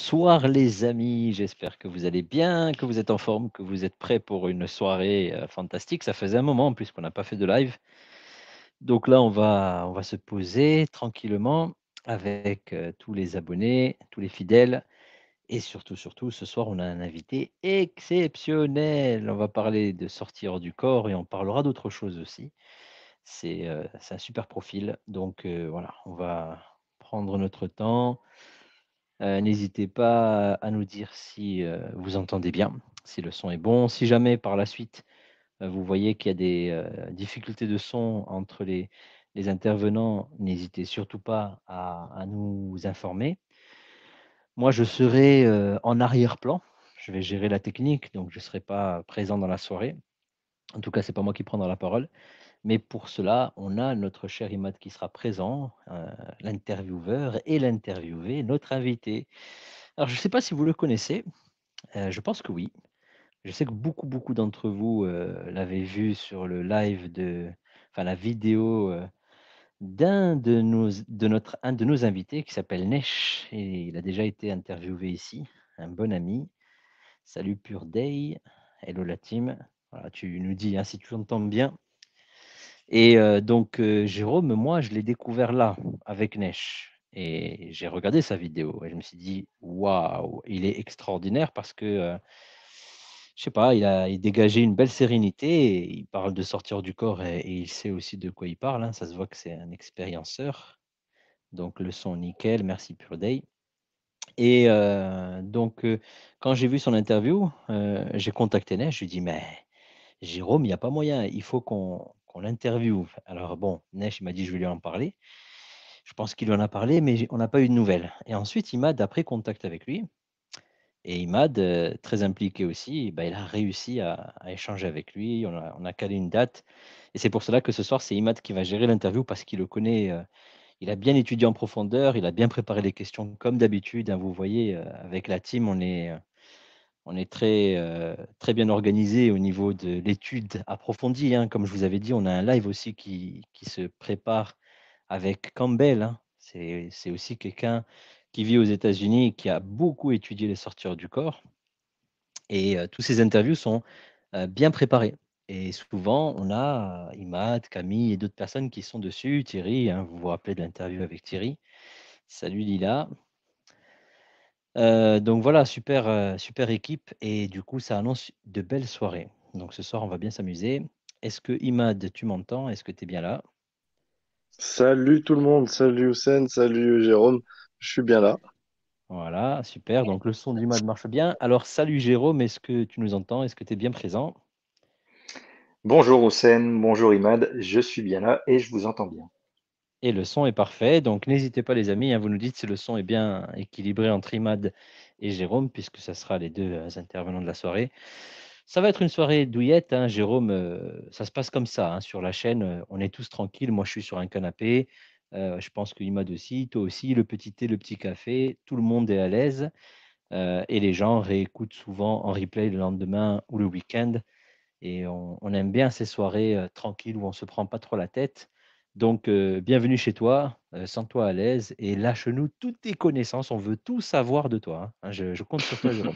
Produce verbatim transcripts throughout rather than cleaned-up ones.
Bonsoir les amis, j'espère que vous allez bien, que vous êtes en forme, que vous êtes prêts pour une soirée euh, fantastique. Ça faisait un moment en plus qu'on n'a pas fait de live. Donc là, on va, on va se poser tranquillement avec euh, tous les abonnés, tous les fidèles. Et surtout, surtout, ce soir, on a un invité exceptionnel. On va parler de sortir hors du corps et on parlera d'autres choses aussi. C'est euh, c'est un super profil. Donc euh, voilà, on va prendre notre temps. Heu, n'hésitez pas à nous dire si, heu, vous entendez bien, si le son est bon. Si jamais par la suite, heu, vous voyez qu'il y a des, heu, difficultés de son entre les les intervenants, n'hésitez surtout pas à à nous informer. Moi, je serai, heu, en arrière-plan. Je vais gérer la technique, donc je ne serai pas présent dans la soirée. En tout cas, c'est pas moi qui prendrai la parole. Mais pour cela, on a notre cher Imad qui sera présent, heu, l'intervieweur et l'interviewé, notre invité. Alors je ne sais pas si vous le connaissez. Heu, je pense que oui. Je sais que beaucoup, beaucoup d'entre vous, heu, l'avaient vu sur le live de enfin la vidéo, heu, d'un de nos de notre un de nos invités qui s'appelle Nesh et il a déjà été interviewé ici, un bon ami. Salut Pure Day, hello la team. Voilà, tu nous dis, hein, si tu entends bien et heu, donc heu, Jérôme, moi, je l'ai découvert là, avec Nesh et j'ai regardé sa vidéo et je me suis dit: «Waouh, il est extraordinaire» parce que, heu je sais pas, il a il dégageait une belle sérénité et il parle de sortir du corps et et il sait aussi de quoi il parle, hein. Ça se voit que c'est un expérienceur. Donc le son nickel, merci Pure Day et heu, donc heu, quand j'ai vu son interview, heu, j'ai contacté Neige, je lui ai dit: «Mais Jérôme, il y a pas moyen, il faut qu'on qu'on l'interviewe». Alors bon, Neige, il m'a dit: «Je vais lui en parler». Je pense qu'il lui en a parlé, mais j'ai on n'a pas eu de nouvelles et ensuite Imad a pris contact avec lui et Imad, heu, très impliqué aussi, bah, il a réussi à à échanger avec lui. On a on a calé une date et c'est pour cela que ce soir, c'est Imad qui va gérer l'interview parce qu'il le connaît, heu, il a bien étudié en profondeur, il a bien préparé les questions comme d'habitude, hein. Vous voyez, heu, avec la team, on est, heu, on est très, heu, très bien organisé au niveau de l'étude approfondie, hein. Comme je vous avais dit, on a un live aussi qui qui se prépare avec Campbell, hein. C'est c'est aussi quelqu'un qui vit aux États-Unis et qui a beaucoup étudié les sorties du corps. Et heu, tous ces interviews sont, heu, bien préparées et souvent on a, heu, Imad, Camille et d'autres personnes qui sont dessus. Thierry, hein, vous vous rappelez de l'interview avec Thierry. Salut Lila. Heu, donc voilà, super, heu, super équipe et du coup ça annonce de belles soirées. Donc ce soir on va bien s'amuser. Est-ce que Imad, tu m'entends? Est-ce que tu es bien là? Salut tout le monde, salut Houssen, salut Jérôme, je suis bien là. Voilà, super. Donc le son d'Imad marche bien. Alors salut Jérôme, est-ce que tu nous entends? Est-ce que tu es bien présent? Bonjour Houssen, bonjour Imad, je suis bien là et je vous entends bien. Et le son est parfait, donc n'hésitez pas les amis, hein, vous nous dites si le son est bien équilibré entre Imad et Jérôme, puisque ça sera les deux euh, intervenants de la soirée. Ça va être une soirée douillette, hein, Jérôme, euh, ça se passe comme ça, hein, sur la chaîne, euh, on est tous tranquilles, moi je suis sur un canapé, euh, je pense que Imad aussi, toi aussi, le petit thé, le petit café, tout le monde est à l'aise, euh, et les gens réécoutent souvent en replay le lendemain ou le week-end. Et on, on aime bien ces soirées euh, tranquilles où on ne se prend pas trop la tête. Donc, euh, bienvenue chez toi, euh, sens-toi à l'aise et lâche-nous toutes tes connaissances. On veut tout savoir de toi, hein. Hein, je, je compte sur toi, Jérôme.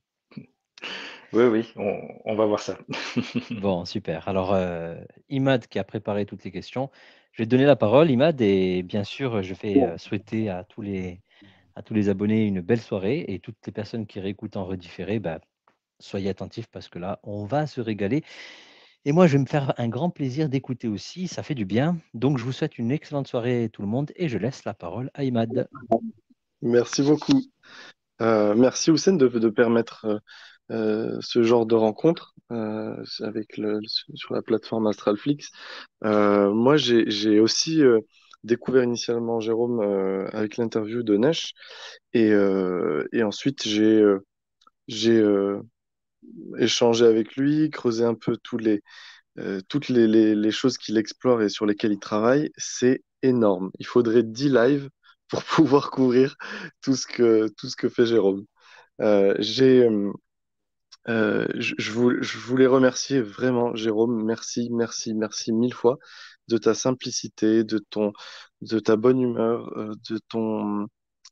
Oui, oui, on, on va voir ça. Bon, super. Alors, euh, Imad qui a préparé toutes les questions, je vais te donner la parole, Imad, et bien sûr, je vais euh, souhaiter à tous les, à tous les abonnés une belle soirée et toutes les personnes qui réécoutent en redifféré, bah, soyez attentifs parce que là, on va se régaler. Et moi, je vais me faire un grand plaisir d'écouter aussi, ça fait du bien. Donc, je vous souhaite une excellente soirée tout le monde et je laisse la parole à Imad. Merci beaucoup. Euh, merci Houssen de, de permettre euh, euh, ce genre de rencontre euh, avec le, sur la plateforme Astralflix. Euh, moi, j'ai, j'ai aussi euh, découvert initialement Jérôme euh, avec l'interview de Nesh et, euh, et ensuite j'ai euh, j'ai euh, échangé avec lui, creusé un peu tous les, euh, toutes les, les, les choses qu'il explore et sur lesquelles il travaille. C'est énorme. Il faudrait dix lives pour pouvoir couvrir tout ce que, tout ce que fait Jérôme. Euh, j'ai, euh, euh, je, je vou- je voulais remercier vraiment Jérôme. Merci, merci, merci mille fois de ta simplicité, de ton, de ta bonne humeur, euh, de ton,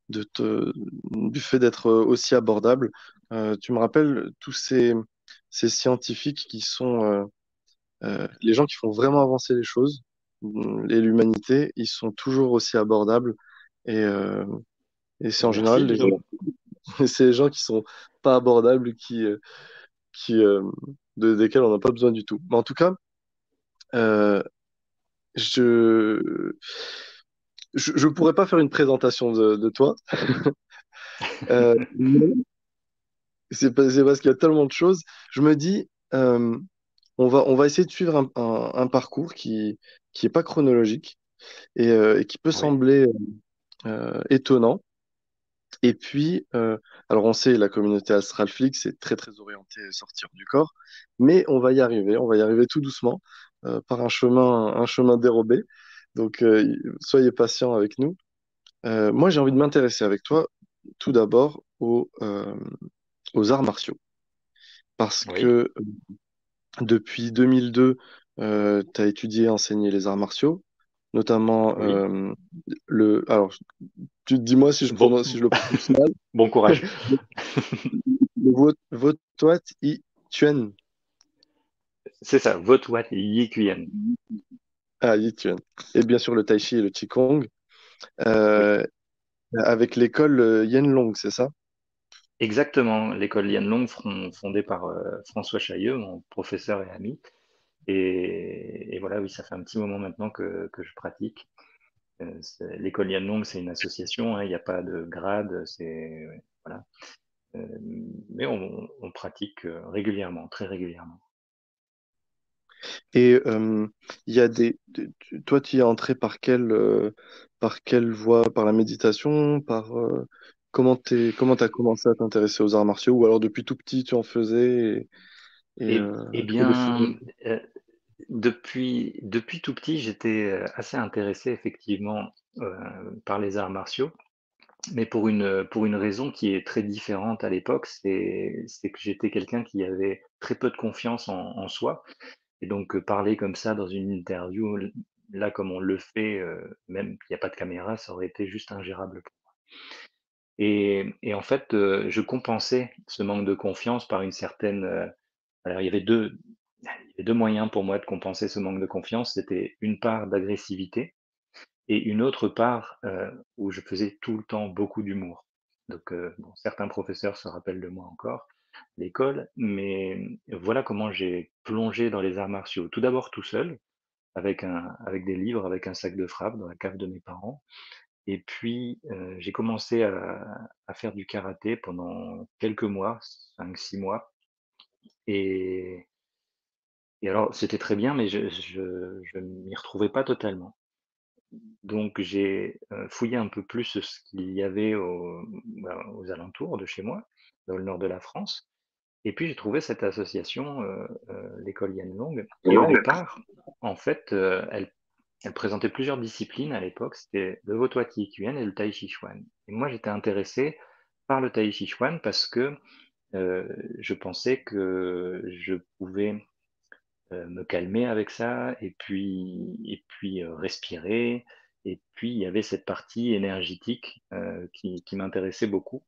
de te, du fait d'être aussi abordable. Euh, tu me rappelles tous ces, ces scientifiques qui sont euh, euh, les gens qui font vraiment avancer les choses mm, et l'humanité, ils sont toujours aussi abordables. Et, euh, et c'est en Merci, général les gens, Guillaume. c'est les gens qui sont pas abordables qui, euh, qui, euh, de, desquels on n'a pas besoin du tout. Mais en tout cas, euh, je, je, je pourrais pas faire une présentation de, de toi. Euh, mais c'est pas- c'est parce qu'il y a tellement de choses. Je me dis, euh, on va, on va essayer de suivre un, un- un parcours qui, qui est pas chronologique et, euh, et qui peut Oui, sembler euh, étonnant. Et puis, euh, alors on sait, la communauté Astralflix est très très orientée à sortir du corps, mais on va y arriver, on va y arriver tout doucement euh, par un chemin, un chemin dérobé. Donc, euh, soyez patients avec nous. Euh, moi, j'ai envie de m'intéresser avec toi tout d'abord aux, euh, aux arts martiaux, parce oui, que euh, depuis deux mille deux, tu as étudié et enseigné les arts martiaux, notamment oui. euh, le. Alors, tu dis-moi si je Bon, prononce, si je le prononce mal. bon courage. Le Vo- Votoat I Tuen. C'est ça, Votwat Yi Kuyen. Ah, Yi Tuen. Et bien sûr le Tai Chi et le Qigong. Oui, Euh, avec l'école euh, Yenlong, c'est ça? exactement. L'école Lianlong, fron- fondée par euh, François Chailleux, mon professeur et ami. Et, et voilà, oui, ça fait un petit moment maintenant que, que je pratique. Euh, c'est- L'école Lianlong, c'est une association, hein, il n'y a pas de grade, c'est ouais, voilà. Euh, mais on, on pratique euh, régulièrement, très régulièrement. Et euh, il y a des. tu- tu- Toi, tu y es entré par quelle, euh, par quelle voie? Par la méditation? Par, euh, comment t'es, comment t'as commencé à t'intéresser aux arts martiaux? Ou alors depuis tout petit, tu en faisais et, et, Et, euh, eh tu fais des bien, formations? euh, depuis, depuis tout petit, j'étais euh, assez intéressé effectivement euh, par les arts martiaux, mais pour une, pour une raison qui est très différente à l'époque, c'est, c'est que j'étais quelqu'un qui avait très peu de confiance en, en soi. Et donc, euh, parler comme ça dans une interview, l- là, comme on le fait, euh, même qu'il n'y a pas de caméra, ça aurait été juste ingérable. Et, et en fait, euh, je compensais ce manque de confiance par une certaine. euh, alors, il y avait deux, il y avait deux moyens pour moi de compenser ce manque de confiance. C'était une part d'agressivité et une autre part euh, où je faisais tout le temps beaucoup d'humour. Donc, euh, bon, certains professeurs se rappellent de moi encore, l'école, mais voilà comment j'ai plongé dans les arts martiaux. Tout d'abord tout seul, avec un, avec des livres, avec un sac de frappe dans la cave de mes parents. Et puis, euh, j'ai commencé à, à faire du karaté pendant quelques mois, cinq, six mois. Et, et alors, c'était très bien, mais je, je, je ne m'y retrouvais pas totalement. Donc j'ai, heu, fouillé un peu plus ce qu'il y avait au ben, aux alentours de chez moi, dans le nord de la France et puis j'ai trouvé cette association, heu heu, l'école Yanlong et au départ, en fait, heu, elle elle présentait plusieurs disciplines à l'époque, c'était le Wotuo Tien et le Tai Chi Chuan et moi j'étais intéressé par le Tai Chi Chuan parce que, heu, je pensais que je pouvais heu, me calmer avec ça et puis et puis, heu, respirer et puis il y avait cette partie énergétique, heu, qui qui m'intéressait beaucoup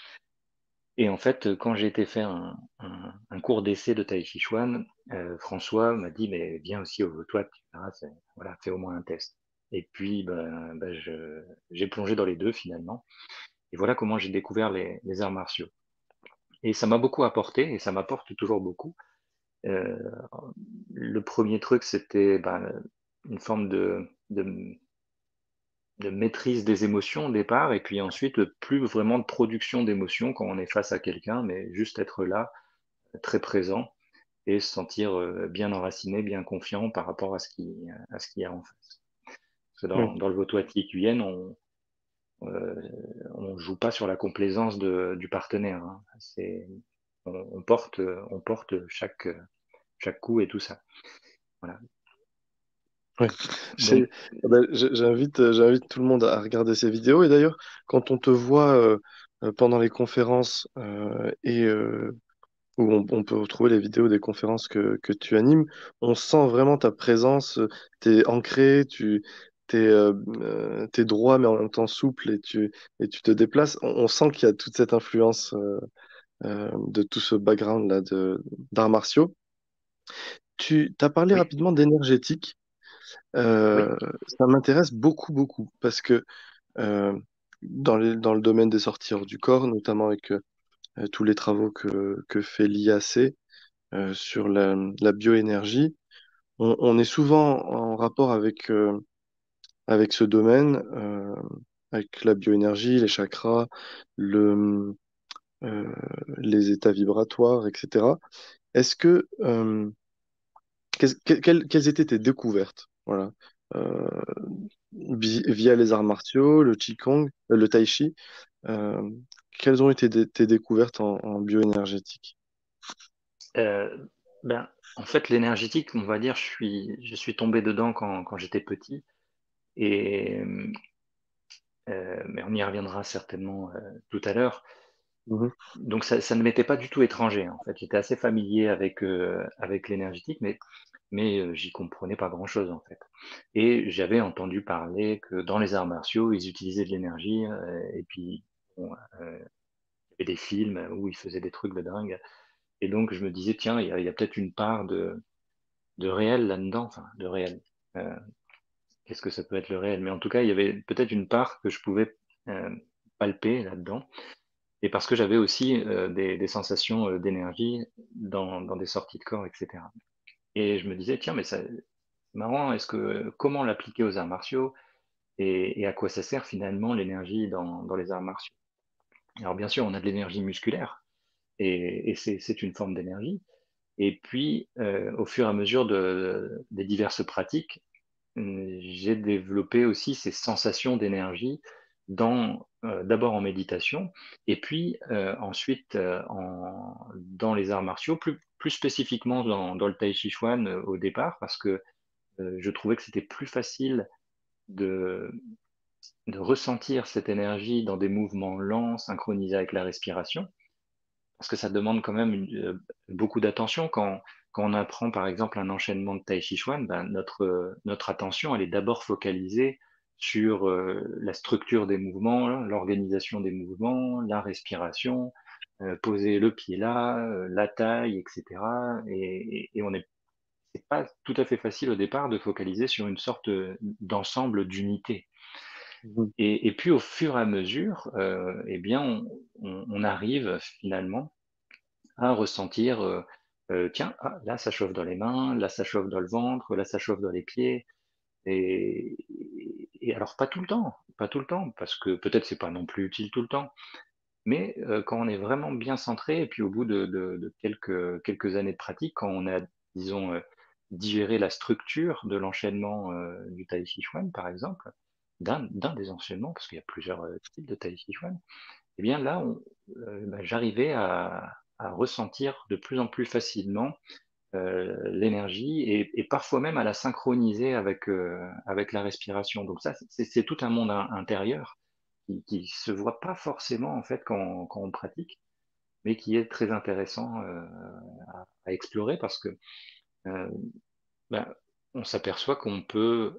et en fait, heu, quand j'ai été faire un un un cours d'essai de Tai Chi Chuan, heu, François m'a dit: «Mais viens aussi au toi, tu verras, c'est voilà, fais au moins un test» et puis, ben ben, je j'ai plongé dans les deux finalement et voilà comment j'ai découvert les les arts martiaux et ça m'a beaucoup apporté et ça m'apporte toujours beaucoup. Heu, le premier truc, c'était, ben, une forme de de de maîtrise des émotions au départ et puis ensuite, plus vraiment de production d'émotions quand on est face à quelqu'un, mais juste être là, très présent et se sentir, heu, bien enraciné, bien confiant par rapport à ce qui à ce qu'il y a en face. Parce que Oui. dans dans le Votoati Kuyen, on, heu, on joue pas sur la complaisance de du partenaire, hein. C'est on on porte, on porte chaque, chaque coup et tout ça. Voilà. Ouais. Donc J'ai- ah ben, j'ai- J'invite, euh, j'invite tout le monde à regarder ces vidéos. Et d'ailleurs, quand on te voit euh, euh, pendant les conférences euh, et euh, où on, on peut retrouver les vidéos des conférences que, que tu animes, on sent vraiment ta présence. Tu es ancré, tu t'es, euh, euh, t'es droit mais en même temps souple et tu, et tu te déplaces. On, on sent qu'il y a toute cette influence euh, euh, de tout ce background-là de, d'arts martiaux. Tu t'as parlé Oui, rapidement d'énergétique. oui, Euh, Ça m'intéresse beaucoup, beaucoup parce que euh, dans les- dans le domaine des sorties hors du corps, notamment avec euh, tous les travaux que, que fait l'I A C euh, sur la, la bioénergie, on, on est souvent en rapport avec, euh, avec ce domaine, euh, avec la bioénergie, les chakras, le, euh, les états vibratoires, et cetera. Est-ce que, euh, qu'est-ce- que- quelles, quelles étaient tes découvertes? Voilà. Euh, vi- Via les arts martiaux, le Qigong, euh, le Tai Chi, euh, quelles ont été des- tes découvertes en, en bioénergétique? euh, ben, en fait, l'énergétique, on va dire, je suis, je suis tombé dedans quand, quand j'étais petit, et, euh, mais on y reviendra certainement euh, tout à l'heure. Mhm. Donc ça, ça ne m'était pas du tout étranger, en fait. J'étais assez familier avec, euh, avec l'énergétique, mais, mais euh, j'y comprenais pas grand-chose, en fait. Et j'avais entendu parler que dans les arts martiaux, ils utilisaient de l'énergie, euh, et puis bon, euh, il y avait des films où ils faisaient des trucs de dingue. Et donc je me disais, tiens, il y a, il y a peut-être une part de, de réel là-dedans, enfin, de réel. Euh, Qu'est-ce que ça peut être le réel? Mais en tout cas, il y avait peut-être une part que je pouvais euh, palper là-dedans. Et parce que j'avais aussi euh, des, des sensations euh, d'énergie dans, dans des sorties de corps, et cetera. Et je me disais, tiens, mais ça, c'est marrant, est-ce que comment l'appliquer aux arts martiaux et, et à quoi ça sert finalement l'énergie dans, dans les arts martiaux? Alors bien sûr, on a de l'énergie musculaire et, et c'est, c'est une forme d'énergie. Et puis, euh, au fur et à mesure de, des diverses pratiques, hum, j'ai développé aussi ces sensations d'énergie dans euh, d'abord en méditation et puis euh, ensuite euh, en, dans les arts martiaux, plus, plus spécifiquement dans, dans le Tai Chi Chuan euh, au départ, parce que euh, je trouvais que c'était plus facile de, de ressentir cette énergie dans des mouvements lents, synchronisés avec la respiration, parce que ça demande quand même une- euh, beaucoup d'attention. Quand, quand on apprend par exemple un enchaînement de Tai Chi Chuan, ben, notre, euh, notre attention, elle est d'abord focalisée sur euh, la structure des mouvements, l'organisation des mouvements, la respiration, euh, poser le pied là, euh, la taille, et cetera. Et, et, et on est, c'est pas tout à fait facile au départ de focaliser sur une sorte euh, d'ensemble d'unité. Mhm. Et, et puis au fur et à mesure, euh, eh bien, on, on, on arrive finalement à ressentir, euh, euh, tiens, ah, là ça chauffe dans les mains, là ça chauffe dans le ventre, là ça chauffe dans les pieds. Et, et alors pas tout le temps, pas tout le temps, parce que peut-être c'est pas non plus utile tout le temps. Mais euh, quand on est vraiment bien centré, et puis au bout de, de, de quelques, quelques années de pratique, quand on a, disons, euh, digéré la structure de l'enchaînement euh, du Tai Chi Chuan, par exemple, d'un d'un des enchaînements, parce qu'il y a plusieurs euh, types de Tai Chi Chuan, eh bien là, on- euh, bah, j'arrivais à, à ressentir de plus en plus facilement euh, l'énergie et, et parfois même à la synchroniser avec, euh, avec la respiration. Donc ça, c'est c'est tout un monde in- intérieur qui, qui se voit pas forcément en fait quand, quand on pratique, mais qui est très intéressant euh, à, à explorer parce que euh, ben, on s'aperçoit qu'on peut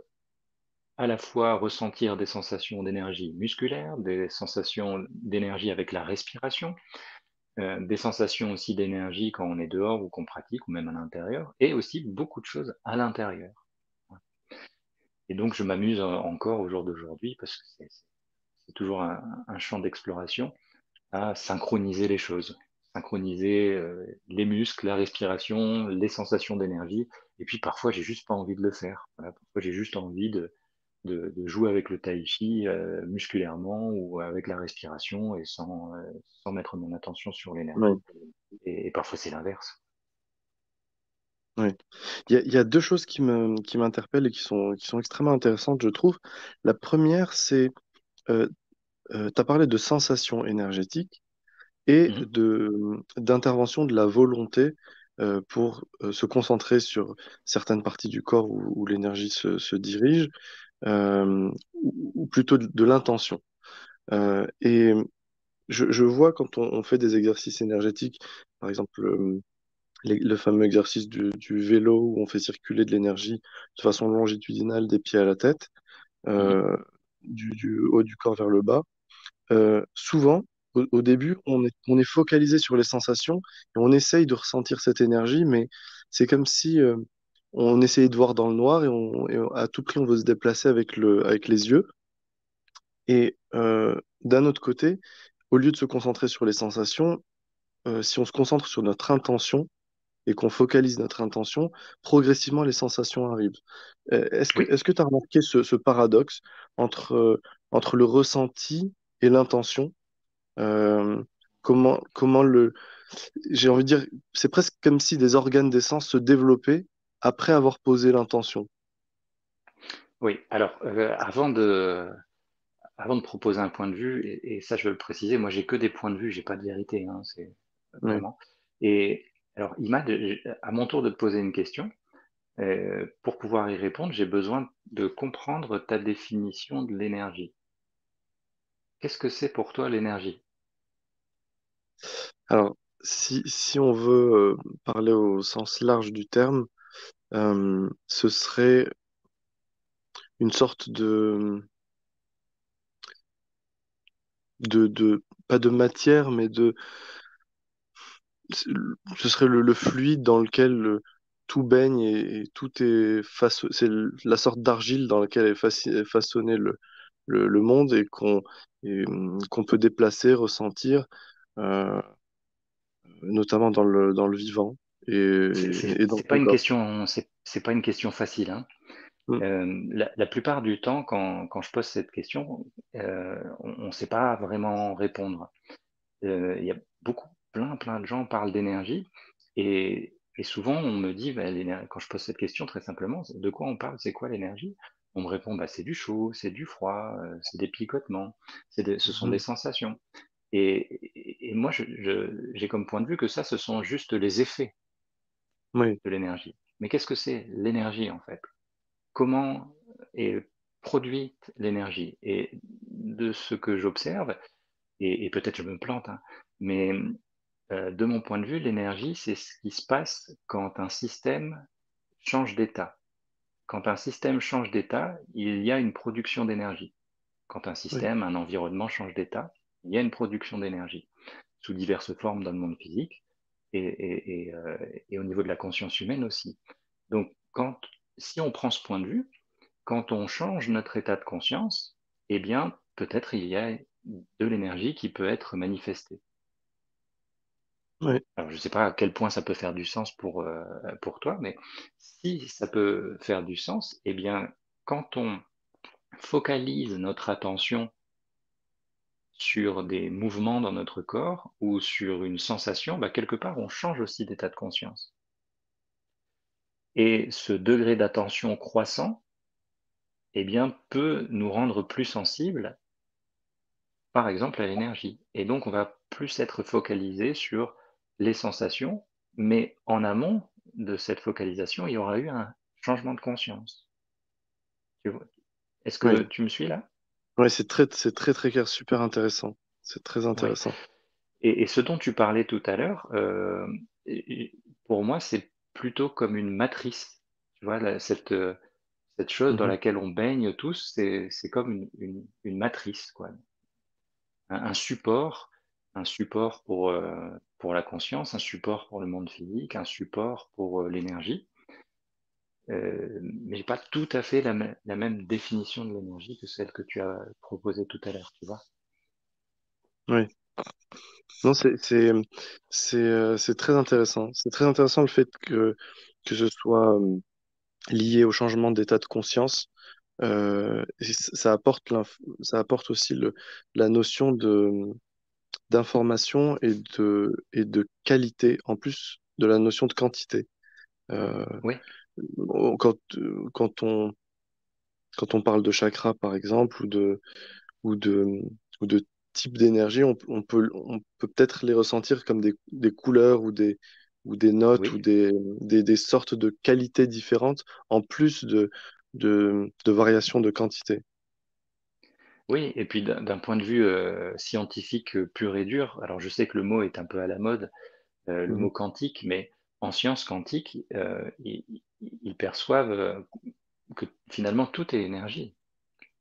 à la fois ressentir des sensations d'énergie musculaire, des sensations d'énergie avec la respiration, euh, des sensations aussi d'énergie quand on est dehors ou qu'on pratique ou même à l'intérieur, et aussi beaucoup de choses à l'intérieur. Et donc je m'amuse euh, encore au jour d'aujourd'hui parce que c'est c'est toujours un, un champ d'exploration à synchroniser les choses, synchroniser euh, les muscles, la respiration, les sensations d'énergie. Et puis parfois j'ai juste pas envie de le faire. Voilà, parfois j'ai juste envie de, de, de jouer avec le tai chi euh, musculairement ou avec la respiration et sans, euh, sans mettre mon attention sur Ouais, l'énergie. Et, et parfois c'est l'inverse. ouais. Il y a, il y a deux choses qui me, qui m'interpellent et qui sont, qui sont extrêmement intéressantes, je trouve. La première, c'est, euh, tu as parlé de sensations énergétiques et Mhm. de, d'intervention de la volonté euh, pour euh, se concentrer sur certaines parties du corps où, où l'énergie se, se dirige, euh, ou, ou plutôt de, de l'intention. Euh, et je, je vois quand on, on fait des exercices énergétiques, par exemple euh, les- le fameux exercice du, du vélo où on fait circuler de l'énergie de façon longitudinale des pieds à la tête. Mhm. euh, du, du haut du corps vers le bas. Euh, souvent, au, au début, on est, on est focalisé sur les sensations et on essaye de ressentir cette énergie, mais c'est comme si euh, on essayait de voir dans le noir et, on, et à tout prix on veut se déplacer avec le, avec les yeux. Et euh, d'un autre côté, au lieu de se concentrer sur les sensations, euh, si on se concentre sur notre intention et qu'on focalise notre intention, progressivement les sensations arrivent. Euh, Est-ce que, Oui. est-ce que tu as remarqué ce, ce paradoxe entre, euh, entre le ressenti et l'intention? Euh, comment, comment le, j'ai envie de dire, c'est presque comme si des organes des sens se développaient après avoir posé l'intention. Oui. Alors, euh, avant de, avant de proposer un point de vue, et, et ça je veux le préciser, moi j'ai que des points de vue, j'ai pas de vérité, hein, c'est Oui, vraiment. Et alors, Imad, j'ai- à mon tour de te poser une question. Euh, pour pouvoir y répondre, j'ai besoin de comprendre ta définition de l'énergie. Qu'est-ce que c'est pour toi l'énergie? alors, si, si on veut euh, parler au sens large du terme, euh, ce serait une sorte de, de, de, pas de matière, mais de, ce serait le, le fluide dans lequel le- tout baigne et, et tout est façonné, c'est le- la sorte d'argile dans laquelle est faci- est façonné le, le, le monde et qu'on et, hum, qu'on peut déplacer, ressentir, euh, notamment dans le, dans le vivant et, C'est c'est- et dans c'est pas ton une corps. question, c'est c'est pas une question facile, hein. Mm. Euh, la, la plupart du temps, quand, quand je pose cette question, euh, on ne sait pas vraiment répondre. Euh, Il y a beaucoup, plein, plein de gens parlent d'énergie et, et souvent on me dit, bah, l'éner- quand je pose cette question très simplement, c'est- de quoi on parle, c'est quoi l'énergie? On me répond, bah, c'est du chaud, c'est du froid, euh, c'est des picotements, c'est des- ce sont des Mhm. sensations. Et, et- et moi, je- je- j'ai comme point de vue que ça, ce sont juste les effets Oui, de l'énergie. Mais qu'est-ce que c'est l'énergie en fait? Comment est produite l'énergie? Et de ce que j'observe, et, et peut-être je me plante, hein, mais euh, de mon point de vue, l'énergie, c'est ce qui se passe quand un système change d'état. Quand un système change d'état, il y a une production d'énergie. Quand un oui, système, un environnement change d'état, il y a une production d'énergie sous diverses formes dans le monde physique et, et- et, euh, et au niveau de la conscience humaine aussi. Donc, quand, si on prend ce point de vue, quand on change notre état de conscience, eh bien, peut-être il y a de l'énergie qui peut être manifestée. oui, Alors, je ne sais pas à quel point ça peut faire du sens pour, euh, pour toi, mais si ça peut faire du sens, eh bien, quand on focalise notre attention sur des mouvements dans notre corps ou sur une sensation, bah, quelque part, on change aussi d'état de conscience. Et ce degré d'attention croissant, eh bien, peut nous rendre plus sensibles, par exemple, à l'énergie. Et donc, on va plus être focalisé sur les sensations, mais en amont de cette focalisation, il y aura eu un changement de conscience. Tu vois? Est-ce oui. que tu me suis là? Oui, c'est très, c'est très, très clair, super intéressant. C'est très Oui. intéressant. Et, et ce dont tu parlais tout à l'heure, euh, et- et pour moi, c'est plutôt comme une matrice. Tu vois, la- cette, euh, cette chose dans Mhm. laquelle on baigne tous, c'est, c'est comme une, une, une matrice, quoi. Un, un support, un support pour, euh, pour la conscience, un support pour le monde physique, un support pour euh, l'énergie. Euh, mais pas tout à fait la, mê- la même définition de l'énergie que celle que tu as proposée tout à l'heure, tu vois. Oui. Non, c'est, c'est, c'est, euh, c'est très intéressant. C'est très intéressant le fait que, que ce soit euh, lié au changement d'état de conscience. Euh, et c- ça apporte l'inf- ça apporte aussi le, la notion de, d'information et de, et de qualité, en plus de la notion de quantité. Euh, Oui, quand, quand on, quand on parle de chakra, par exemple, ou de, ou de, ou de type d'énergie, on, on peut, on peut peut-être les ressentir comme des, des couleurs ou des, ou des notes ou oui, des, des, des sortes de qualités différentes en plus de, de, de variations de quantité. oui. Et puis d'un d'un point de vue euh, scientifique euh, pur et dur, alors je sais que le mot est un peu à la mode, euh, le Mhm. mot quantique, mais en sciences quantiques, euh, ils, ils perçoivent euh, que finalement tout est énergie.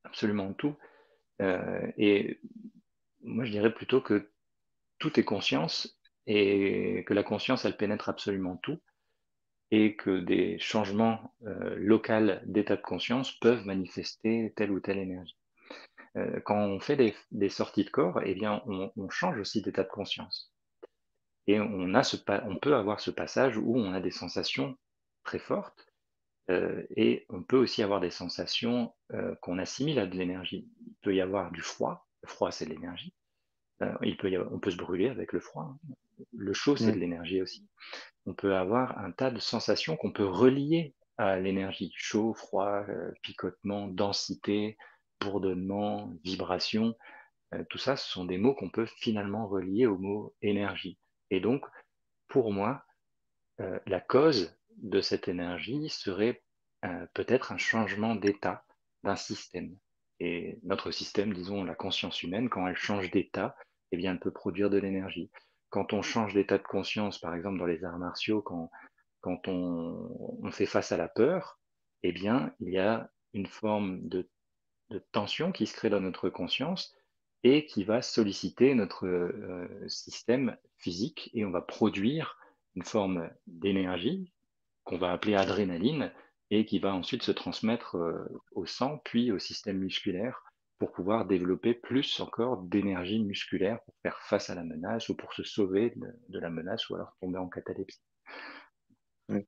absolument tout. Euh, et moi, je dirais plutôt que tout est conscience et que la conscience, elle pénètre absolument tout et que des changements euh, locaux d'état de conscience peuvent manifester telle ou telle énergie. Euh, quand on fait des, des sorties de corps, eh bien, on, on change aussi d'état de conscience. Et on, a ce, on peut avoir ce passage où on a des sensations très fortes euh, et on peut aussi avoir des sensations euh, qu'on assimile à de l'énergie. Il peut y avoir du froid. Le froid, c'est de l'énergie. Euh, il peut y avoir, on peut se brûler avec le froid. Hein. Le chaud, c'est de Ouais. l'énergie aussi. On peut avoir un tas de sensations qu'on peut relier à l'énergie. Chaud, froid, euh, picotement, densité, bourdonnement, vibration. Euh, tout ça, ce sont des mots qu'on peut finalement relier au mot énergie. Et donc, pour moi, euh, la cause de cette énergie serait euh, peut-être un changement d'état d'un système. Et notre système, disons la conscience humaine, quand elle change d'état, eh bien, elle peut produire de l'énergie. Quand on change d'état de conscience, par exemple dans les arts martiaux, quand, quand on, on fait face à la peur, eh bien, il y a une forme de, de tension qui se crée dans notre conscience et qui va solliciter notre euh, système physique et on va produire une forme d'énergie qu'on va appeler adrénaline et qui va ensuite se transmettre euh, au sang puis au système musculaire pour pouvoir développer plus encore d'énergie musculaire pour faire face à la menace ou pour se sauver de, de la menace ou alors tomber en catalepsie. Ouais.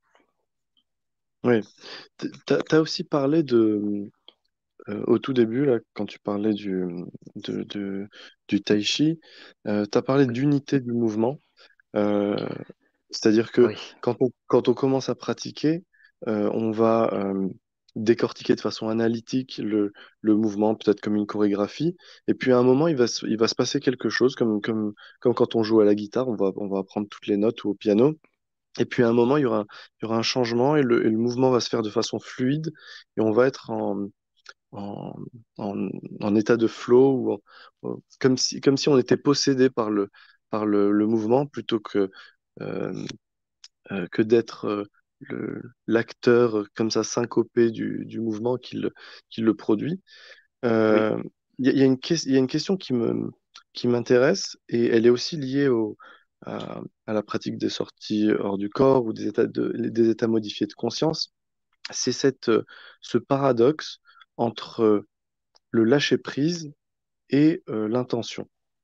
Ouais. T- T'as, t'as aussi parlé de, euh, au tout début, là, quand tu parlais du, de, de- du tai chi, euh, tu as parlé Oui, d'unité du mouvement. Euh, C'est-à-dire que oui, quand on, quand on commence à pratiquer, euh, on va euh, décortiquer de façon analytique le, le mouvement, peut-être comme une chorégraphie. Et puis à un moment, il va se, il va se passer quelque chose, comme, comme, comme quand on joue à la guitare, on va, on va apprendre toutes les notes ou au piano. Et puis à un moment, il y aura, il y aura un changement et le, et le mouvement va se faire de façon fluide et on va être en, en, en, en état de flow, ou en- en- comme si, comme si on était possédé par le, par le, le mouvement plutôt que, euh, euh, que d'être euh, le- l'acteur euh, comme ça syncopé du, du mouvement qui le, qui le produit. oui, Euh, Il y, a il y a une, ques- il y a une question qui me, qui m'intéresse et elle est aussi liée au, à, à la pratique des sorties hors du corps ou des états, de, des états modifiés de conscience. C'est cette, euh, ce paradoxe entre euh, le lâcher-prise et euh, l'intention.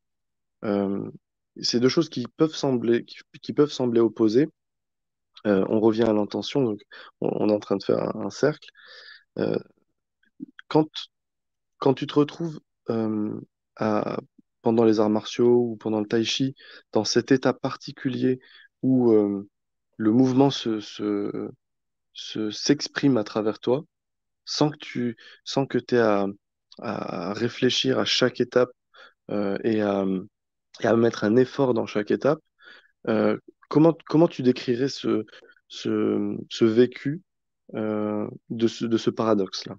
Euh, c'est deux choses qui peuvent sembler, qui, qui peuvent sembler opposées. Euh, on revient à l'intention, donc on, on est en train de faire un, un cercle. Euh, quand, quand tu te retrouves euh, à- pendant les arts martiaux ou pendant le tai chi, dans cet état particulier où euh, le mouvement se, se, se- s'exprime à travers toi, sans que tu sans que tu aies à, à réfléchir à chaque étape euh, et à, et à mettre un effort dans chaque étape, euh, comment, comment tu décrirais ce, ce, ce vécu euh, de ce, de ce paradoxe-là?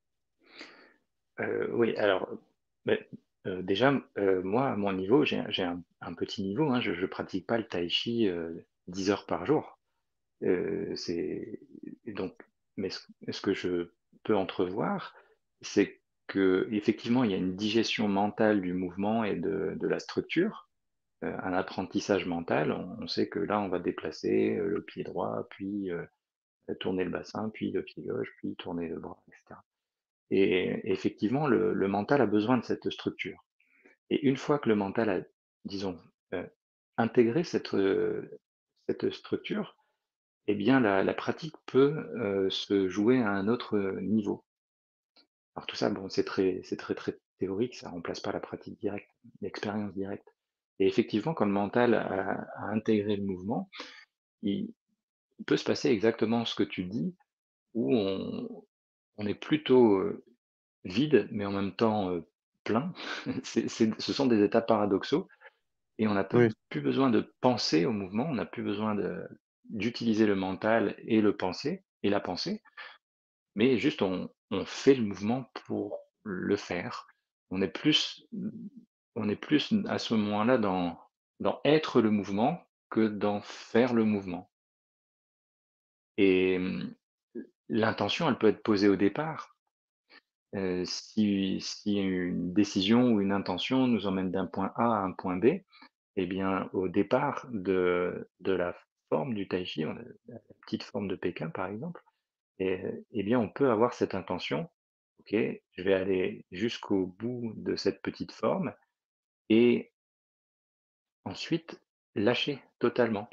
euh, oui. Alors, ben, euh, déjà, euh, moi, à mon niveau, j'ai j'ai un, un petit niveau. Hein, je ne pratique pas le tai chi euh, dix heures par jour. Euh, c'est donc, mais ce, ce que je peux entrevoir, c'est que effectivement, il y a une digestion mentale du mouvement et de, de la structure, euh, un apprentissage mental. On, on sait que là, on va déplacer euh, le pied droit, puis euh, tourner le bassin, puis le pied gauche, puis tourner le bras, et cetera. Et effectivement, le, le mental a besoin de cette structure. Et une fois que le mental a, disons, euh, intégré cette, euh, cette structure, eh bien, la, la pratique peut euh, se jouer à un autre niveau. Alors tout ça, bon, c'est très, c'est très, très théorique, ça remplace pas la pratique directe, l'expérience directe. Et effectivement, quand le mental a, a intégré le mouvement, il, il peut se passer exactement ce que tu dis, où on, on est plutôt euh, vide, mais en même temps euh, plein. C'est, c'est- ce sont des états paradoxaux, et on n'a Oui, plus besoin de penser au mouvement, on n'a plus besoin de, d'utiliser le mental et le penser, et la pensée. Mais juste on, on fait le mouvement pour le faire. On est plus, on est plus à ce moment-là dans, dans être le mouvement que dans faire le mouvement. Et hum, l'intention, elle peut être posée au départ. euh, si, si une décision ou une intention nous emmène d'un point A à un point B, eh bien, au départ de, de la forme du tai chi, on a la petite forme de Pékin par exemple, et, eh bien, on peut avoir cette intention, ok, je vais aller jusqu'au bout de cette petite forme et ensuite lâcher totalement.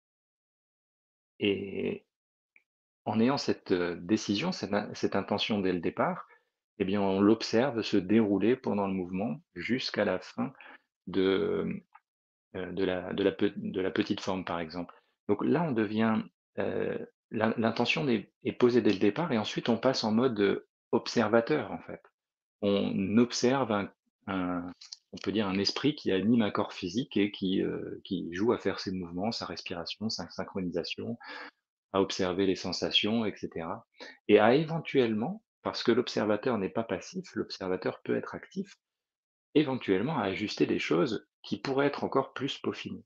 Et en ayant cette euh, décision, cette, in- cette intention dès le départ, eh bien, on l'observe se dérouler pendant le mouvement jusqu'à la fin de, euh, de la, de la, pe- de la petite forme, par exemple. Donc là, on devient, euh, l'in- l'intention est, est posée dès le départ et ensuite on passe en mode euh, observateur, en fait. On observe un, un- on peut dire un esprit qui anime un corps physique et qui, euh, qui joue à faire ses mouvements, sa respiration, sa synchronisation, à observer les sensations, et cetera. Et à éventuellement, parce que l'observateur n'est pas passif, l'observateur peut être actif, éventuellement à ajuster des choses qui pourraient être encore plus peaufinées.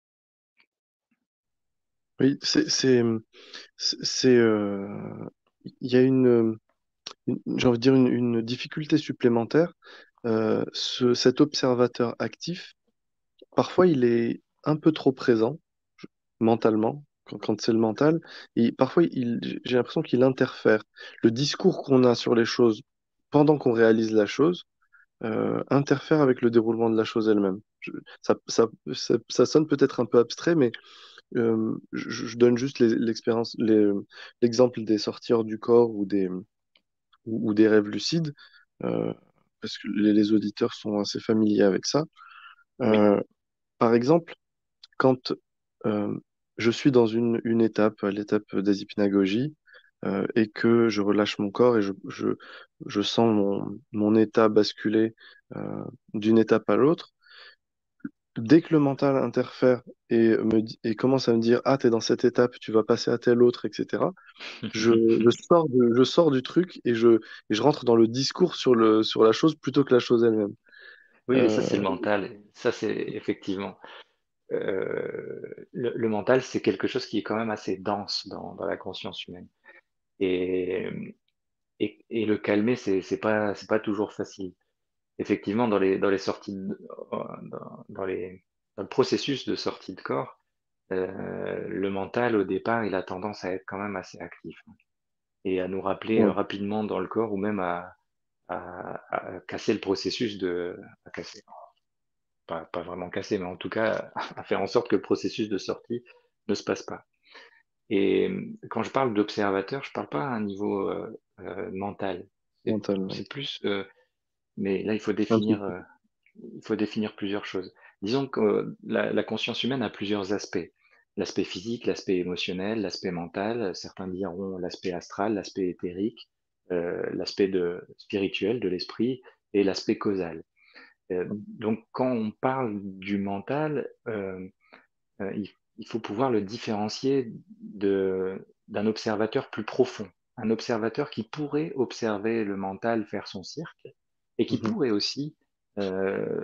Oui, c'est, c'est, c'est, c'est, euh, il y a une, une- j'ai envie de dire une, une difficulté supplémentaire. Euh, ce- cet observateur actif, parfois, il est un peu trop présent mentalement, quand, quand c'est le mental, et parfois, il, j'ai l'impression qu'il interfère. Le discours qu'on a sur les choses pendant qu'on réalise la chose euh, interfère avec le déroulement de la chose elle-même. Je- ça, ça, ça, ça sonne peut-être un peu abstrait, mais euh, je, je donne juste les- l'expérience, les- l'exemple des sorties hors du corps ou des, ou, ou des rêves lucides, euh, parce que les, les auditeurs sont assez familiers avec ça. Oui. Euh, Par exemple, quand euh, je suis dans une, une étape, à l'étape des hypnagogies, euh, et que je relâche mon corps et je, je, je sens mon, mon état basculer euh, d'une étape à l'autre, dès que le mental interfère et, me, dit- et commence à me dire, ah, t'es dans cette étape, tu vas passer à telle autre, et cetera, je, je sors de- je sors du truc et je, et je rentre dans le discours sur le, sur la chose plutôt que la chose elle-même. Oui, mais ça, Euh, c'est le mental. Ça, c'est effectivement. euh, le, le mental, c'est quelque chose qui est quand même assez dense dans, dans la conscience humaine. Et, et, et le calmer, c'est c'est pas, c'est pas toujours facile. Effectivement, dans les, dans les sorties, de- dans, dans les, dans le processus de sortie de corps, euh, le mental, au départ, il a tendance à être quand même assez actif et à nous rappeler euh, ouais. rapidement dans le corps ou même à, à, à casser le processus de, à casser, pas, pas vraiment casser, mais en tout cas à faire en sorte que le processus de sortie ne se passe pas. Et euh, quand je parle d'observateur, je parle pas à un niveau euh, euh, mental. C'est Mental, ouais. c'est plus, euh, mais là il faut définir, Intuitif. euh, il faut définir plusieurs choses. Disons que euh, la, la conscience humaine a plusieurs aspects. L'aspect physique, l'aspect émotionnel, l'aspect mental, certains diront l'aspect astral, l'aspect éthérique, euh, l'aspect de, spirituel de l'esprit et l'aspect causal. Euh, donc quand on parle du mental, euh, euh, il, il faut pouvoir le différencier de, d'un observateur plus profond, un observateur qui pourrait observer le mental faire son cirque et qui Mhm. pourrait aussi, euh,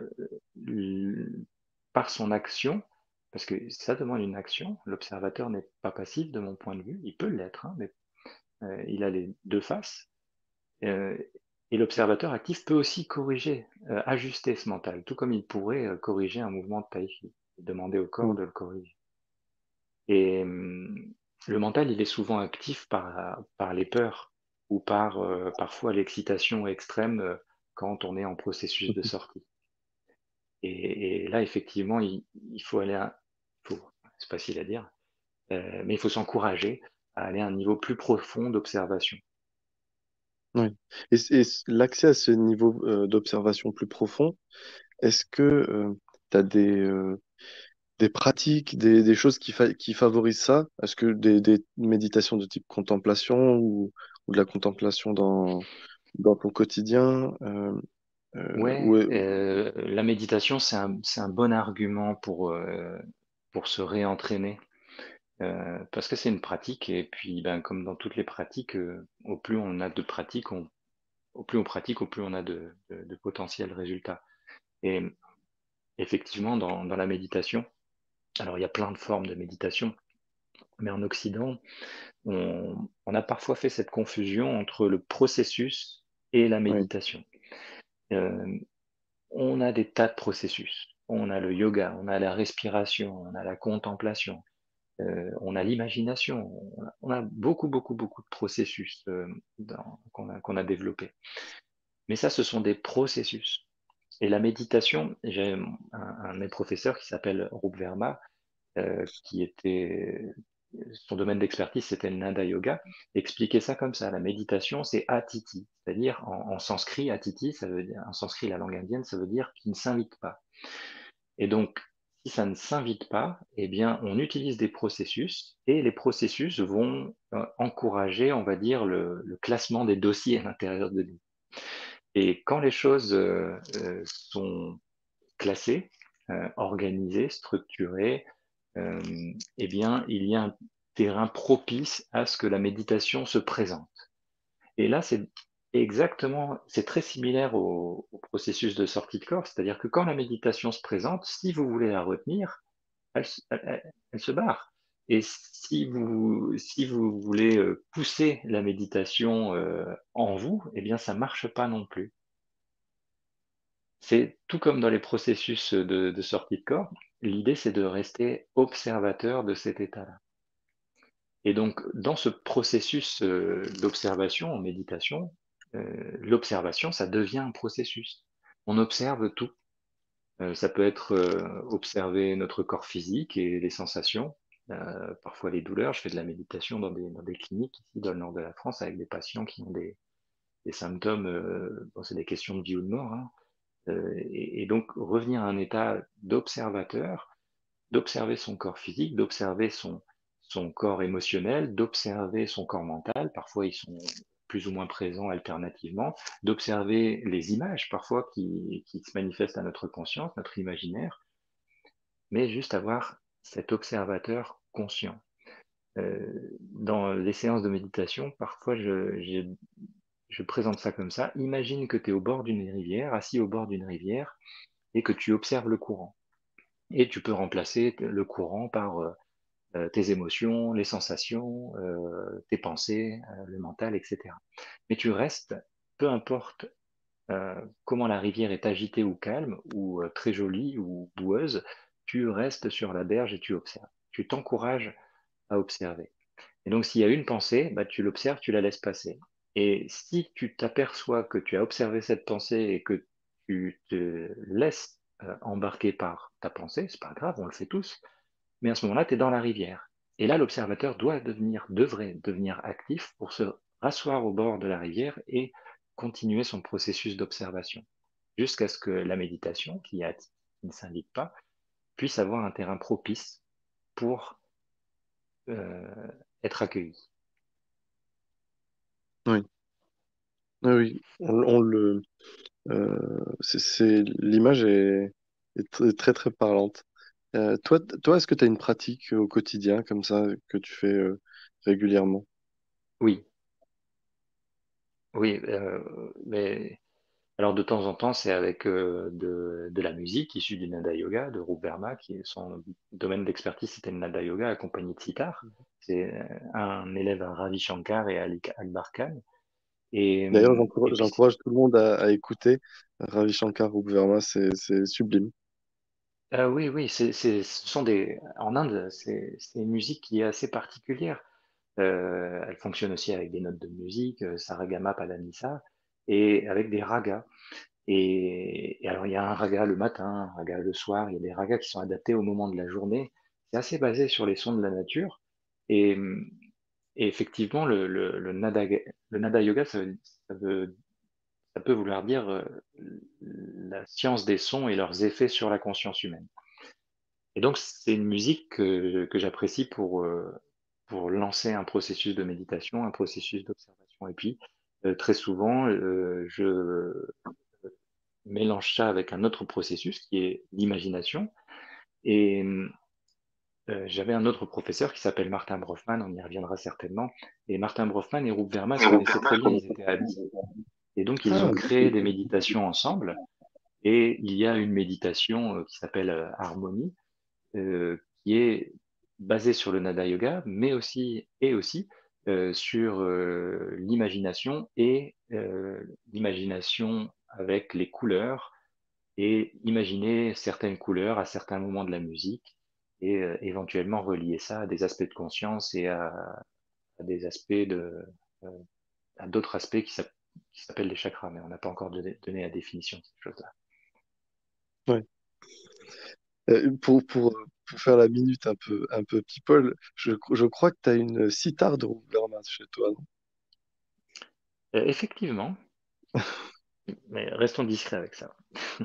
par son action, parce que ça demande une action, l'observateur n'est pas passif de mon point de vue, il peut l'être, hein, mais euh, il a les deux faces, euh, et l'observateur actif peut aussi corriger, euh, ajuster ce mental, tout comme il pourrait euh, corriger un mouvement de tai chi, demander au corps Mhm. de le corriger. Et hum, le mental, il est souvent actif par, par les peurs ou par euh, parfois l'excitation extrême euh, quand on est en processus de Mhm. sortie. Et, et là, effectivement, il, il faut aller à, faut, c'est facile à dire, euh, mais il faut s'encourager à aller à un niveau plus profond d'observation. Ouais. Et, c- et c- l'accès à ce niveau euh, d'observation plus profond, est-ce que tu as des, euh, des pratiques, des, des choses qui, fa- qui favorisent ça? Est-ce que des, des méditations de type contemplation ou, ou de la contemplation dans, dans ton quotidien euh, euh, ou, Ouais, euh, la méditation, c'est un, c'est un bon argument pour, euh, pour se réentraîner. Euh, parce que c'est une pratique et puis ben, comme dans toutes les pratiques, euh, au plus on a de pratiques, on- au plus on pratique, au plus on a de, de- de potentiels résultats. Et effectivement, dans, dans la méditation, alors il y a plein de formes de méditation, mais en Occident, on, on a parfois fait cette confusion entre le processus et la Oui, méditation. Euh, on a des tas de processus. On a le yoga, on a la respiration, on a la contemplation, euh, on a l'imagination, on a, on a beaucoup, beaucoup, beaucoup de processus euh, dans- qu'on a, qu'on a développés. Mais ça, ce sont des processus. Et la méditation, j'ai un, un de mes professeurs qui s'appelle Rup Verma, euh, qui était, son domaine d'expertise, c'était le Nada Yoga, expliquait ça comme ça. La méditation, c'est atiti, c'est-à-dire en, en sanskrit, atiti, ça veut dire, en sanskrit, la langue indienne, ça veut dire qui ne s'invite pas. Et donc, si ça ne s'invite pas, eh bien, on utilise des processus et les processus vont euh, encourager, on va dire, le, le classement des dossiers à l'intérieur de nous. Et quand les choses euh, euh, sont classées, euh, organisées, structurées, euh, eh bien, il y a un terrain propice à ce que la méditation se présente. Et là, c'est exactement, c'est très similaire au, au processus de sortie de corps, c'est-à-dire que quand la méditation se présente, si vous voulez la retenir, elle, elle- elle- elle se barre. Et si vous, si vous voulez euh, pousser la méditation euh, en vous, eh bien, ça marche pas non plus. C'est tout comme dans les processus de, de sortie de corps. L'idée, c'est de rester observateur de cet état-là. Et donc, dans ce processus euh, d'observation en méditation, euh, l'observation, ça devient un processus. On observe tout. Euh, ça peut être euh, observer notre corps physique et les sensations, euh, parfois les douleurs. Je fais de la méditation dans des, dans des cliniques ici dans le nord de la France avec des patients qui ont des, des symptômes, euh, bon, c'est des questions de vie ou de mort, hein. Euh, et, et donc revenir à un état d'observateur, d'observer son corps physique, d'observer son, son corps émotionnel, d'observer son corps mental, parfois ils sont plus ou moins présents alternativement, d'observer les images parfois qui, qui se manifestent à notre conscience, notre imaginaire, mais juste avoir cet observateur conscient. Euh, dans les séances de méditation, parfois je, je, je présente ça comme ça. Imagine que tu es au bord d'une rivière, assis au bord d'une rivière, et que tu observes le courant. Et tu peux remplacer le courant par euh, tes émotions, les sensations, euh, tes pensées, euh, le mental, et cetera. Mais tu restes, peu importe euh, comment la rivière est agitée ou calme, ou euh, très jolie ou boueuse, tu restes sur la berge et tu observes. Tu t'encourages à observer. Et donc, s'il y a une pensée, bah, tu l'observes, tu la laisses passer. Et si tu t'aperçois que tu as observé cette pensée et que tu te laisses euh, embarquer par ta pensée, c'est pas grave, on le fait tous, mais à ce moment-là, tu es dans la rivière. Et là, l'observateur doit devenir, devrait devenir actif pour se rasseoir au bord de la rivière et continuer son processus d'observation, jusqu'à ce que la méditation, qui, a, qui ne s'invite pas, puisse avoir un terrain propice pour euh, être accueilli. oui, oui, oui. On, on le, euh, c'est, c'est- l'image est, est très, très, très parlante. Euh, toi, toi, est-ce que tu as une pratique au quotidien comme ça que tu fais euh, régulièrement? Oui, oui, euh, mais alors de temps en temps, c'est avec euh, de, de la musique issue du Nada Yoga, de Rup Verma, qui est son domaine d'expertise, c'était le Nada Yoga accompagné de sitar. C'est euh, un élève à Ravi Shankar et à Ali Akbar Khan. Et, D'ailleurs, hum, j'encourage et puis, j'encourage tout le monde à, à écouter Ravi Shankar Rupverma, c'est c'est sublime. euh, oui, oui, c'est, c'est, ce sont des, en Inde, c'est, c'est une musique qui est assez particulière. Euh, elle fonctionne aussi avec des notes de musique, euh, Saragama, Padanisa, et avec des ragas. Et, et alors, il y a un raga le matin, un raga le soir, il y a des ragas qui sont adaptés au moment de la journée. C'est assez basé sur les sons de la nature. Et, et effectivement, le, le, le nada, le nada yoga, ça veut, ça veut- ça peut vouloir dire euh, la science des sons et leurs effets sur la conscience humaine. Et donc, c'est une musique que, que j'apprécie pour, euh, pour lancer un processus de méditation, un processus d'observation. Et puis, euh, très souvent, euh, je mélange ça avec un autre processus qui est l'imagination. Et euh, j'avais un autre professeur qui s'appelle Martin Brofman, on y reviendra certainement. Et Martin Brofman et Rup Verma se connaissaient très bien, ils étaient amis. Et donc, ils Ah, ont créé ok. des méditations ensemble. Et il y a une méditation euh, qui s'appelle euh, Harmonie, euh, qui est basée sur le Nada Yoga, mais aussi, et aussi euh, sur euh, l'imagination et euh, l'imagination avec les couleurs et imaginer certaines couleurs à certains moments de la musique et euh, éventuellement relier ça à des aspects de conscience et à, à des aspects de, euh, à d'autres aspects qui s'app- qui s'appellent les chakras, mais on n'a pas encore donné, donné la définition de ces choses-là. Ouais. Euh, pour, pour, pour faire la minute un peu, un peu people, je, je crois que tu as une sitar de Rouvermas chez toi, non? Euh, effectivement, mais restons discrets avec ça.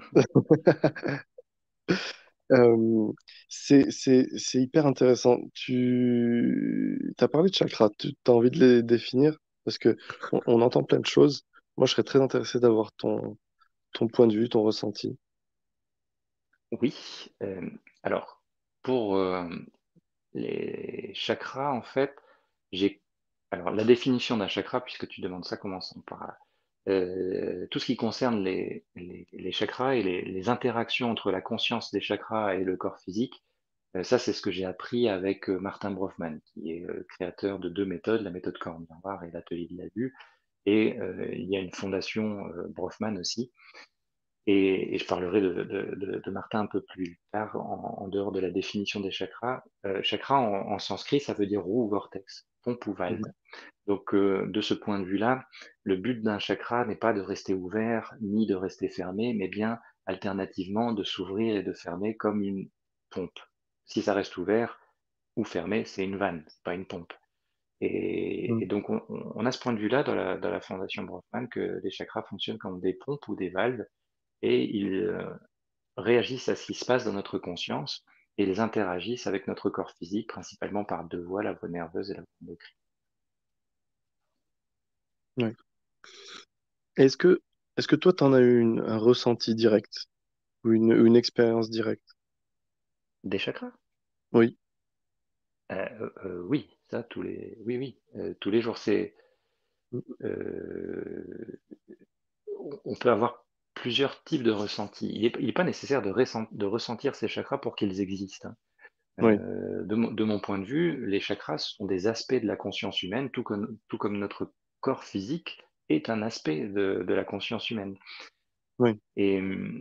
Euh, c'est, c'est, c'est hyper intéressant. Tu as parlé de chakras, tu as envie de les définir? Parce que on, on entend plein de choses. Moi, je serais très intéressé d'avoir ton, ton point de vue, ton ressenti. Oui, euh, alors pour euh, les chakras, en fait, j'ai alors la définition d'un chakra, puisque tu demandes ça, commençons par là. Euh, tout ce qui concerne les, les, les chakras et les, les interactions entre la conscience des chakras et le corps physique, euh, ça c'est ce que j'ai appris avec euh, Martin Brofman, qui est euh, créateur de deux méthodes, la méthode corps miroir et l'atelier de la vue. Et euh, il y a une fondation euh, Brofman aussi, et, et je parlerai de, de, de, de Martin un peu plus tard en, en dehors de la définition des chakras. Euh, chakra en, en sanskrit, ça veut dire roue ou vortex, pompe ou valve. Mhm. Donc euh, de ce point de vue-là, le but d'un chakra n'est pas de rester ouvert ni de rester fermé, mais bien alternativement de s'ouvrir et de fermer comme une pompe. Si ça reste ouvert ou fermé, c'est une vanne, c'est pas une pompe. Et, et Mhm. donc on, on a ce point de vue-là dans la, dans la fondation Brofman que les chakras fonctionnent comme des pompes ou des valves et ils euh, réagissent à ce qui se passe dans notre conscience et ils interagissent avec notre corps physique, principalement par deux voies, la voie nerveuse et la voie endocrine. Ouais. Est-ce que, est-ce que toi, tu en as eu une- un ressenti direct ou une, une expérience directe? Des chakras? Oui. Euh, euh, euh, oui, ça tous les, oui, oui, euh, tous les jours. C'est, Mhm. euh, on on peut avoir plusieurs types de ressentis. Il n'est il est pas nécessaire de, ressent- de ressentir ces chakras pour qu'ils existent, hein. Oui. Euh, de, mon, de mon point de vue, les chakras sont des aspects de la conscience humaine, tout comme, tout comme notre corps physique est un aspect de, de la conscience humaine. Oui. Et,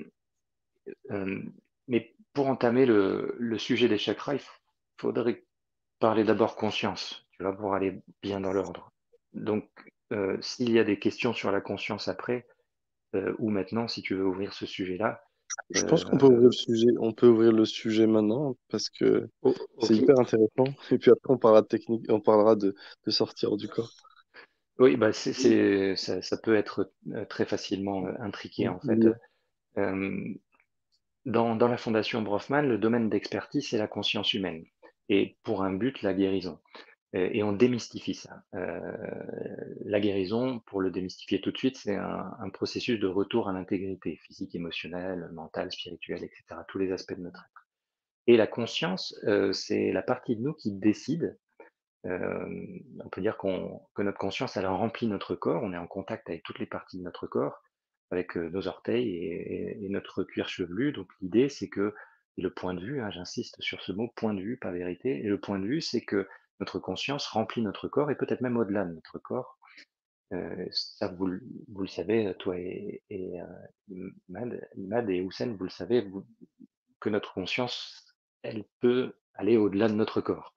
euh, mais pour entamer le, le sujet des chakras, il faudrait parler d'abord conscience, tu vois, pour aller bien dans l'ordre. Donc, euh, s'il y a des questions sur la conscience après, euh, ou maintenant, si tu veux ouvrir ce sujet-là, Je pense qu'on peut ouvrir le euh, sujet, on peut ouvrir le sujet maintenant parce que o- c'est ok. hyper intéressant. Et puis après, on parlera de technique, on parlera de, de sortir du corps. Oui, bah c'est, c'est, ça, ça peut être euh, très facilement euh, intriqué en fait. Lié. Euh, dans, dans la fondation Brofman, le domaine d'expertise, c'est la conscience humaine. Et pour un but, la guérison. Euh, Et on démystifie ça. Euh, la guérison, pour le démystifier tout de suite, c'est un, un processus de retour à l'intégrité physique, émotionnelle, mentale, spirituelle, et cetera. Tous les aspects de notre être. Et la conscience, euh, c'est la partie de nous qui décide. Euh, on peut dire qu'on, que notre conscience, elle remplit notre corps. On est en contact avec toutes les parties de notre corps, avec euh, nos orteils et, et- et notre cuir chevelu. Donc l'idée, c'est que, et le point de vue, hein, j'insiste sur ce mot, point de vue, pas vérité, et le point de vue, c'est que notre conscience remplit notre corps et peut-être même au-delà de notre corps. Euh, ça, vous, le vous le savez, toi et, et euh, Imad, Imad et Houssen, vous le savez, vous- que notre conscience, elle peut aller au-delà de notre corps.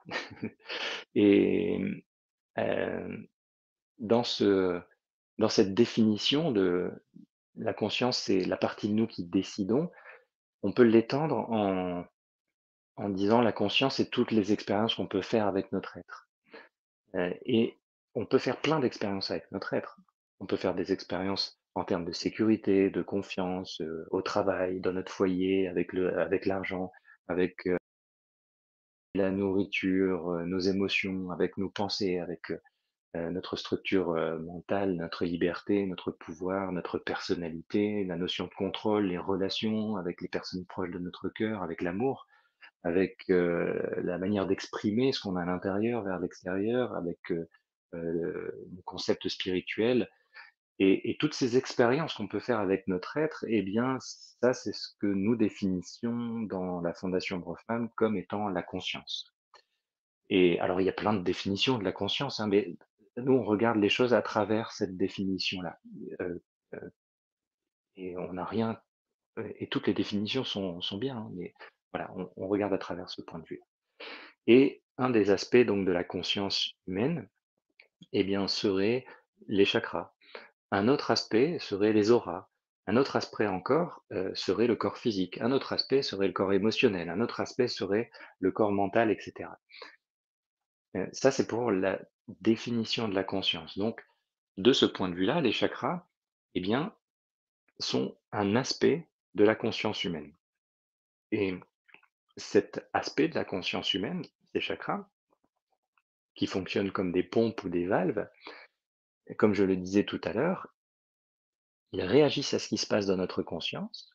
Et euh, dans ce, dans cette définition de la conscience, c'est la partie de nous qui décidons, on peut l'étendre en, en disant la conscience, c'est toutes les expériences qu'on peut faire avec notre être. Euh, et on peut faire plein d'expériences avec notre être. On peut faire des expériences en termes de sécurité, de confiance, euh, au travail, dans notre foyer, avec le, avec l'argent, avec euh, la nourriture, euh, nos émotions, avec nos pensées, avec euh, euh, notre structure euh, mentale, notre liberté, notre pouvoir, notre personnalité, la notion de contrôle, les relations avec les personnes proches de notre cœur, avec l'amour, avec euh, la manière d'exprimer ce qu'on a à l'intérieur vers l'extérieur, avec euh, euh, le concept spirituel. Et, et toutes ces expériences qu'on peut faire avec notre être, eh bien, ça, c'est ce que nous définissons dans la Fondation Brofman comme étant la conscience. Et alors, il y a plein de définitions de la conscience, hein, mais nous, on regarde les choses à travers cette définition-là. Heu heu et on n'a rien heu et toutes les définitions sont sont bien, hein, mais voilà, on on regarde à travers ce point de vue. Et un des aspects donc de la conscience humaine, eh bien, serait les chakras. Un autre aspect serait les auras. Un autre aspect encore, heu, serait le corps physique. Un autre aspect serait le corps émotionnel. Un autre aspect serait le corps mental et cetera. Heu, ça, c'est pour la définition de la conscience. Donc, de ce point de vue-là, les chakras, eh bien, sont un aspect de la conscience humaine. Et cet aspect de la conscience humaine, ces chakras, qui fonctionnent comme des pompes ou des valves, comme je le disais tout à l'heure, ils réagissent à ce qui se passe dans notre conscience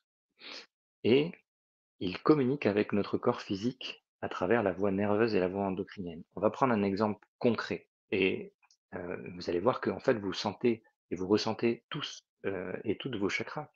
et ils communiquent avec notre corps physique à travers la voie nerveuse et la voie endocrinienne. On va prendre un exemple concret et heu, vous allez voir qu'en fait, vous sentez et vous ressentez tous, heu et toutes vos chakras.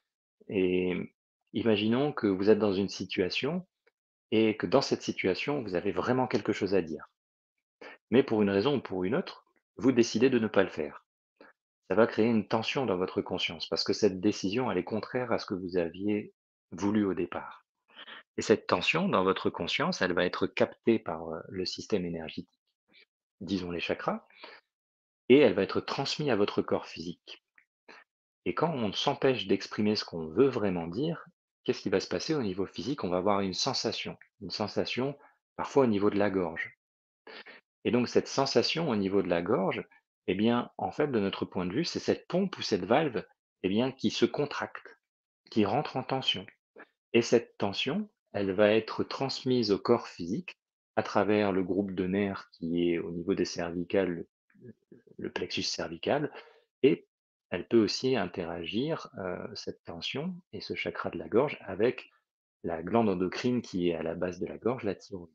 Et imaginons que vous êtes dans une situation et que dans cette situation, vous avez vraiment quelque chose à dire. Mais pour une raison ou pour une autre, vous décidez de ne pas le faire. Ça va créer une tension dans votre conscience parce que cette décision, elle est contraire à ce que vous aviez voulu au départ. Et cette tension dans votre conscience, elle va être captée par euh, le système énergétique, disons les chakras, et elle va être transmise à votre corps physique. Et quand on s'empêche d'exprimer ce qu'on veut vraiment dire, qu'est-ce qui va se passer au niveau physique? On va avoir une sensation, une sensation parfois au niveau de la gorge. Et donc cette sensation au niveau de la gorge, eh bien, en fait, de notre point de vue, c'est cette pompe ou cette valve, eh bien, qui se contracte, qui rentre en tension. Et cette tension, elle va être transmise au corps physique à travers le groupe de nerfs qui est au niveau des cervicales, le, le plexus cervical, et elle peut aussi interagir, euh, cette tension et ce chakra de la gorge, avec la glande endocrine qui est à la base de la gorge, la thyroïde.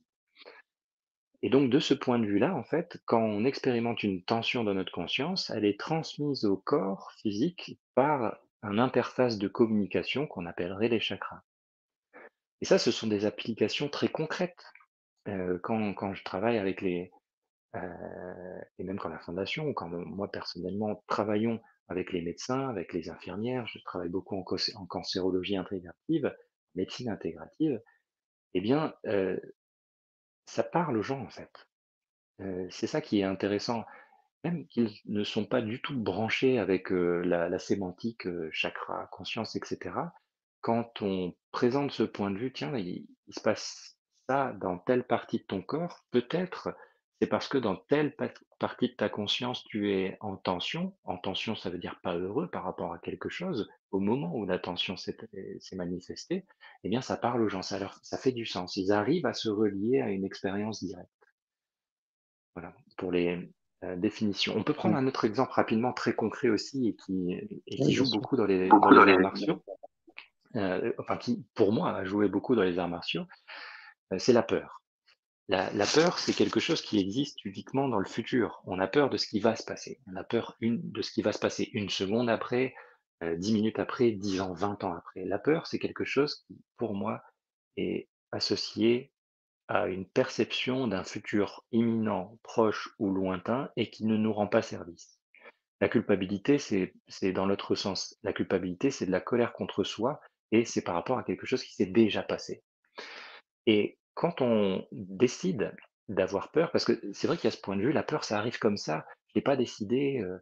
Et donc, de ce point de vue-là, en fait, quand on expérimente une tension dans notre conscience, elle est transmise au corps physique par un interface de communication qu'on appellerait les chakras. Et ça, ce sont des applications très concrètes. Euh, quand, quand je travaille avec les, euh, et même quand la fondation, ou quand moi personnellement travaillons avec les médecins, avec les infirmières, je travaille beaucoup en, cos- en cancérologie intégrative, médecine intégrative, eh bien, euh, ça parle aux gens en fait. Euh, c'est ça qui est intéressant. Même qu'ils ne sont pas du tout branchés avec, heu, la la sémantique, heu, chakra, conscience et cetera. Quand on présente ce point de vue: «Tiens, il il se passe ça dans telle partie de ton corps, peut-être c'est parce que dans telle pat partie de ta conscience, tu es en tension». En tension, ça veut dire pas heureux par rapport à quelque chose. Au moment où la tension s'est s'est manifestée, eh bien, ça parle aux gens, ça leur ça fait du sens. Ils arrivent à se relier à une expérience directe. Voilà, pour les, heu, définitions. On peut prendre Mm. un autre exemple rapidement très concret aussi et qui et qui Oui, bien joue sûr. beaucoup dans les dans Beaucoup dans les les... arts martiaux, heu, enfin qui, pour moi, a joué beaucoup dans les arts martiaux, heu, c'est la peur. La la peur, c'est quelque chose qui existe uniquement dans le futur. On a peur de ce qui va se passer. On a peur une de ce qui va se passer une seconde après, heu, dix minutes après, dix ans, vingt ans après. La peur, c'est quelque chose qui, pour moi, est associé à une perception d'un futur imminent, proche ou lointain et qui ne nous rend pas service. La culpabilité, c'est c'est dans l'autre sens. La culpabilité, c'est de la colère contre soi et c'est par rapport à quelque chose qui s'est déjà passé. Et quand on décide d'avoir peur, parce que c'est vrai qu'il y a ce point de vue, la peur, ça arrive comme ça, je l'ai pas décidé, heu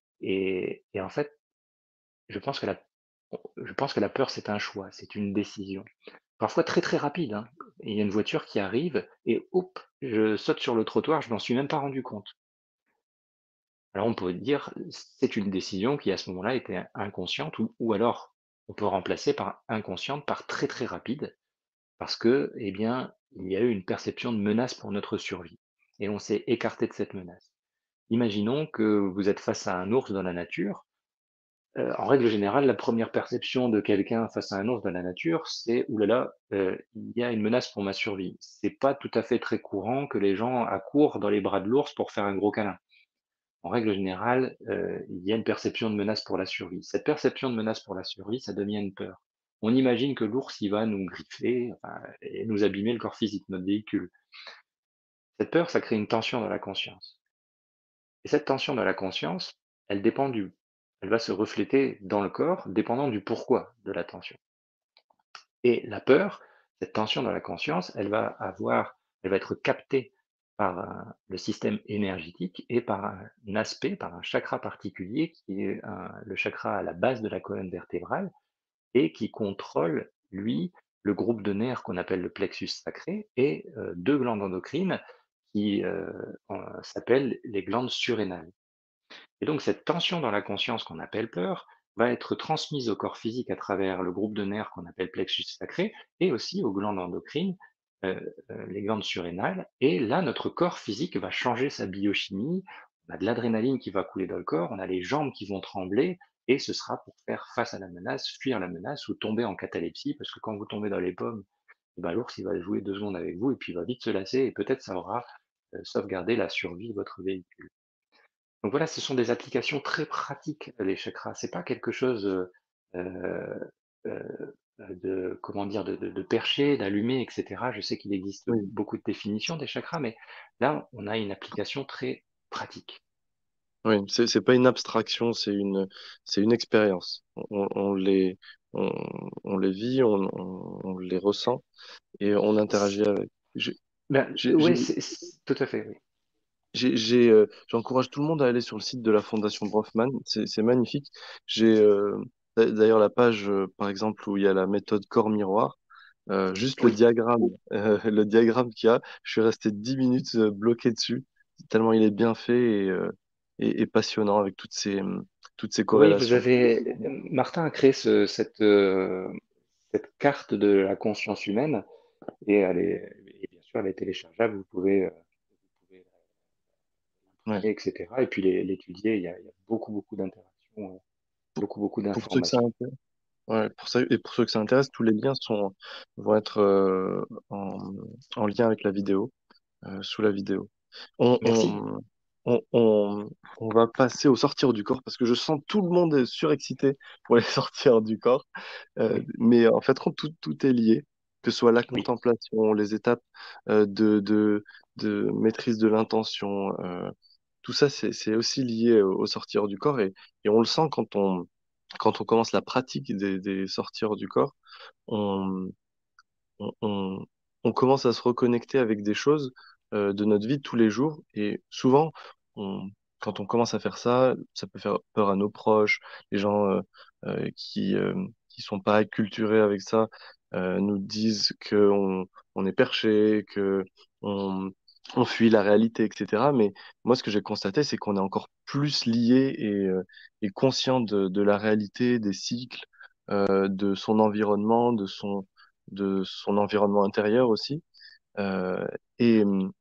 et et en fait, je pense que la je pense que la peur, c'est un choix, c'est une décision. Parfois très, très rapide, hein. Il y a une voiture qui arrive et hop, je saute sur le trottoir, je m'en suis même pas rendu compte. Alors on pourrait dire, c'est une décision qui à ce moment-là était inconsciente ou ou alors on peut remplacer par inconsciente, par très, très rapide parce que, eh bien, il y a eu une perception de menace pour notre survie et on s'est écarté de cette menace. Imaginons que vous êtes face à un ours dans la nature. Heu, en règle générale, la première perception de quelqu'un face à un ours dans la nature, c'est: «Ouh là là, heu, il y a une menace pour ma survie». C'est pas tout à fait très courant que les gens accourent dans les bras de l'ours pour faire un gros câlin. En règle générale, heu, il y a une perception de menace pour la survie. Cette perception de menace pour la survie, ça devient une peur. On imagine que l'ours, il va nous griffer, enfin et nous abîmer le corps physique, notre véhicule. Cette peur, ça crée une tension dans la conscience Et cette tension dans la conscience, elle dépend du elle va se refléter dans le corps, dépendant du pourquoi de la tension. Et la peur, cette tension dans la conscience, elle va avoir elle va être captée par, heu, le système énergétique et par un aspect, par un chakra particulier qui est, heu, le chakra à la base de la colonne vertébrale et qui contrôle, lui, le groupe de nerfs qu'on appelle le plexus sacré et heu, deux glandes endocrines qui, heu, en s'appellent les glandes surrénales. Et donc cette tension dans la conscience qu'on appelle peur va être transmise au corps physique à travers le groupe de nerfs qu'on appelle plexus sacré et aussi aux glandes endocrines, heu heu, les glandes surrénales. Et là, notre corps physique va changer sa biochimie. On a de l'adrénaline qui va couler dans le corps, on a les jambes qui vont trembler et ce sera pour faire face à la menace, fuir la menace ou tomber en catalepsie parce que quand vous tombez dans les pommes, eh ben, l'ours, il va jouer deux secondes avec vous et puis il va vite se lasser et peut-être ça aura, heu, sauvegardé la survie de votre véhicule. Donc voilà, ce sont des applications très pratiques, les chakras. C'est pas quelque chose, heu heu heu de comment dire? De de de perché, d'allumé et cetera. Je sais qu'il existe Oui, beaucoup de définitions des chakras, mais là, on a une application très pratique. oui, c'est c'est pas une abstraction, c'est une c'est une expérience. On, on les on, on les vit, on, on, on les ressent et on interagit avec. J'ai Ben, j'ai j'ai oui, c'est c tout à fait, oui. j'ai j'ai, euh, j'encourage tout le monde à aller sur le site de la Fondation Bronfman. C'est c'est magnifique. J'ai euh, d'a- d'ailleurs la page euh, par exemple où il y a la méthode corps miroir. Euh, juste le Oui. diagramme, euh, le diagramme qu'il y a, je suis resté dix minutes euh, bloqué dessus, tellement il est bien fait et, euh, et, et passionnant avec toutes ces, hum, toutes ces Oui, vous corrélations. avez Martin a créé ce cette, heu, cette carte de la conscience humaine et elle est et bien sûr, elle est téléchargeable. Vous pouvez, heu, vous pouvez Ouais. et cetera et puis l'é l'étudier. Il y a il y a beaucoup, beaucoup d'interactions, heu, Pour, beaucoup, beaucoup pour ceux que ça d'informations. intéresse, ouais, pour ça, et pour ceux que ça intéresse, tous les liens sont, vont être euh, en, en lien avec la vidéo, euh, sous la vidéo. On, Merci. on, on, on, on va passer au sortir du corps parce que je sens tout le monde est surexcité pour les sortir du corps. Euh, Oui, mais en fait, tout, tout est lié, que ce soit la oui, contemplation, les étapes euh, de, de, de maîtrise de l'intention. Euh, tout ça, c'est, c'est aussi lié au, au sortir du corps et, et on le sent quand on, quand on commence la pratique des, des sortir du corps. On, on, on, on commence à se reconnecter avec des choses euh, de notre vie de tous les jours. Et souvent, on, quand on commence à faire ça, ça peut faire peur à nos proches, les gens euh, euh, qui euh, qui sont pas acculturés avec ça euh, nous disent que on, on est perché, que on, on fuit la réalité, et cetera. Mais moi, ce que j'ai constaté, c'est qu'on est encore plus lié et, euh, et conscient de, de la réalité, des cycles, euh, de son environnement, de son de son environnement intérieur aussi. Euh, et hum,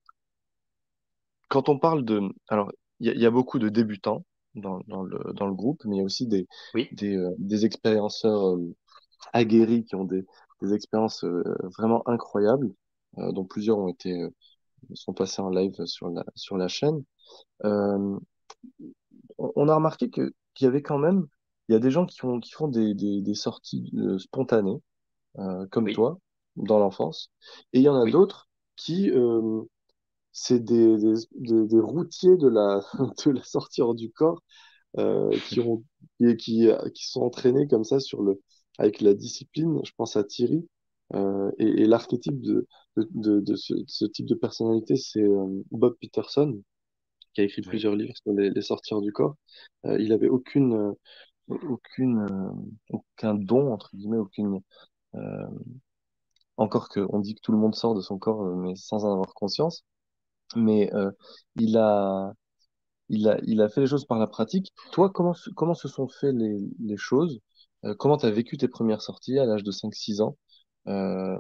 quand on parle de... Alors, il y, a il y a beaucoup de débutants dans, dans le, dans le groupe, mais il y a aussi des, oui, des, euh, des expérienceurs euh, aguerris qui ont des, des expériences euh, vraiment incroyables, euh, dont plusieurs ont été, euh, sont passés en live sur la, sur la chaîne. Euh, on, on a remarqué que, qu'il y avait quand même, il y a des gens qui font, qui font des, des, des sorties euh, spontanées, euh, comme oui, toi, dans l'enfance, et il y en a oui, d'autres qui, euh, c'est des, des, des, des routiers de la, de la sortie hors du corps euh, qui ont et qui, qui sont entraînés comme ça sur le avec la discipline. Je pense à Thierry euh, et, et l'archétype de, de, de, de ce, de ce type de personnalité, c'est euh, Bob Peterson qui a écrit oui. plusieurs livres sur les, les sorties hors du corps. Euh, il avait aucune euh, aucune euh, aucun don entre guillemets, aucune euh, encore que on dit que tout le monde sort de son corps, euh, mais sans en avoir conscience. Mais euh, il a Il a, il a fait les choses par la pratique. Toi, comment, se- comment se sont fait les, les choses? Euh, comment tu as vécu tes premières sorties à l'âge de cinq six ans? Euh,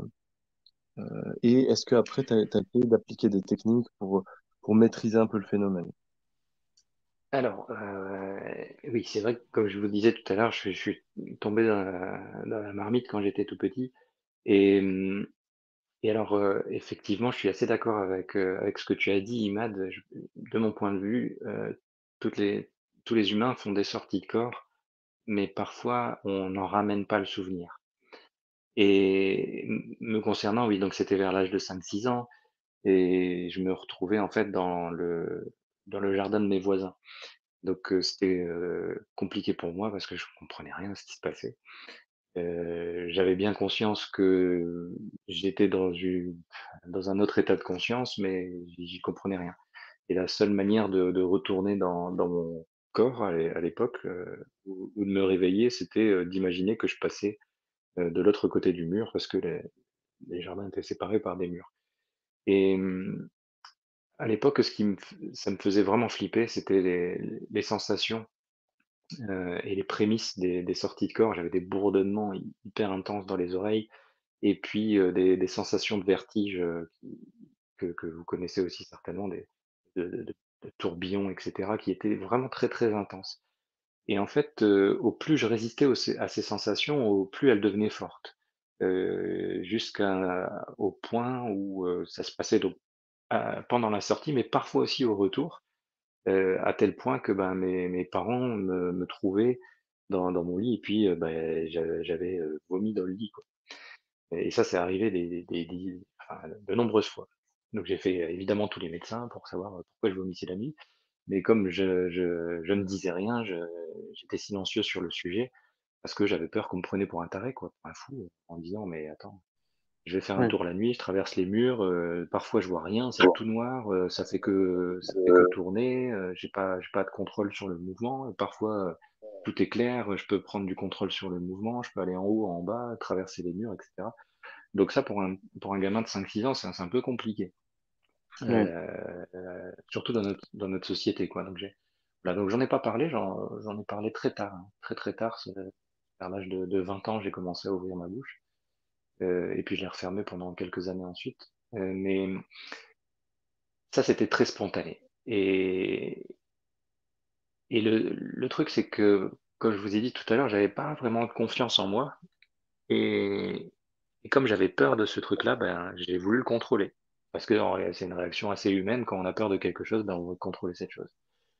et est-ce qu'après, tu as, essayé d'appliquer des techniques pour, pour maîtriser un peu le phénomène? Alors, heu, oui, c'est vrai que comme je vous disais tout à l'heure, je suis je suis tombé dans la dans la marmite quand j'étais tout petit et mmh et alors, heu, effectivement, je suis assez d'accord avec, heu, avec ce que tu as dit, Imad. Je De mon point de vue, heu, toutes les tous les humains font des sorties de corps, mais parfois on n'en ramène pas le souvenir et m me concernant, oui, donc c'était vers l'âge de cinq six ans et je me retrouvais en fait dans le dans le jardin de mes voisins. Donc euh, c'était euh, compliqué pour moi parce que je comprenais rien à ce qui se passait. Euh, j'avais bien conscience que j'étais dans une, dans un autre état de conscience, mais j'y j'y comprenais rien. Et la seule manière de, de retourner dans, dans mon corps à l'é- à l'époque, euh, ou, ou de me réveiller, c'était euh, d'imaginer que je passais euh, de l'autre côté du mur parce que les, les jardins étaient séparés par des murs. Et hum, à l'époque, ce qui me, f- ça me faisait vraiment flipper, c'était les, les sensations euh, et les prémices des, des sorties de corps. J'avais des bourdonnements hy- hyper intenses dans les oreilles et puis euh, des, des sensations de vertige euh, qui- que, que vous connaissez aussi certainement, des, de, de- de tourbillons, et cetera, qui étaient vraiment très très intenses. Et en fait, euh, au plus je résistais aux- à ces sensations, au plus elles devenaient fortes, euh, jusqu'à au point où euh, ça se passait donc à- pendant la sortie, mais parfois aussi au retour, euh, à tel point que ben, mes, mes parents me, me trouvaient dans, dans mon lit et puis euh, ben, j'avais j'avais, euh, vomi dans le lit, quoi. Et ça, c'est arrivé des, des- des- enfin, de nombreuses fois. Donc j'ai fait euh, évidemment tous les médecins pour savoir euh, pourquoi je vomissais la nuit. Mais comme je, je, je ne disais rien, je- j'étais silencieux sur le sujet parce que j'avais peur qu'on me prenait pour un taré, quoi, pour un fou, en me disant, mais attends, je vais faire un Oui. tour la nuit, je traverse les murs, euh, parfois je vois rien, c'est tout noir, euh, ça fait que ça fait que tourner, euh, j'ai pas j'ai pas de contrôle sur le mouvement, et parfois euh, tout est clair, je peux prendre du contrôle sur le mouvement, je peux aller en haut, en bas, traverser les murs, et cetera. Donc ça, pour un, pour un gamin de cinq six ans, c'est un, c'est un peu compliqué. Oui. Euh, euh, surtout dans notre, dans notre société, quoi. Donc j'ai, voilà, donc j'en ai pas parlé, j'en, j'en ai parlé très tard, hein, très très tard, c'est vers l'âge de, de vingt ans, j'ai commencé à ouvrir ma bouche, euh, et puis je l'ai refermé pendant quelques années ensuite. Euh, mais ça, c'était très spontané. Et, et le, le truc, c'est que, comme je vous ai dit tout à l'heure, j'avais pas vraiment de confiance en moi, et, et comme j'avais peur de ce truc-là, ben, j'ai voulu le contrôler. Parce que en réalité, c'est une réaction assez humaine. Quand on a peur de quelque chose, ben, on veut contrôler cette chose.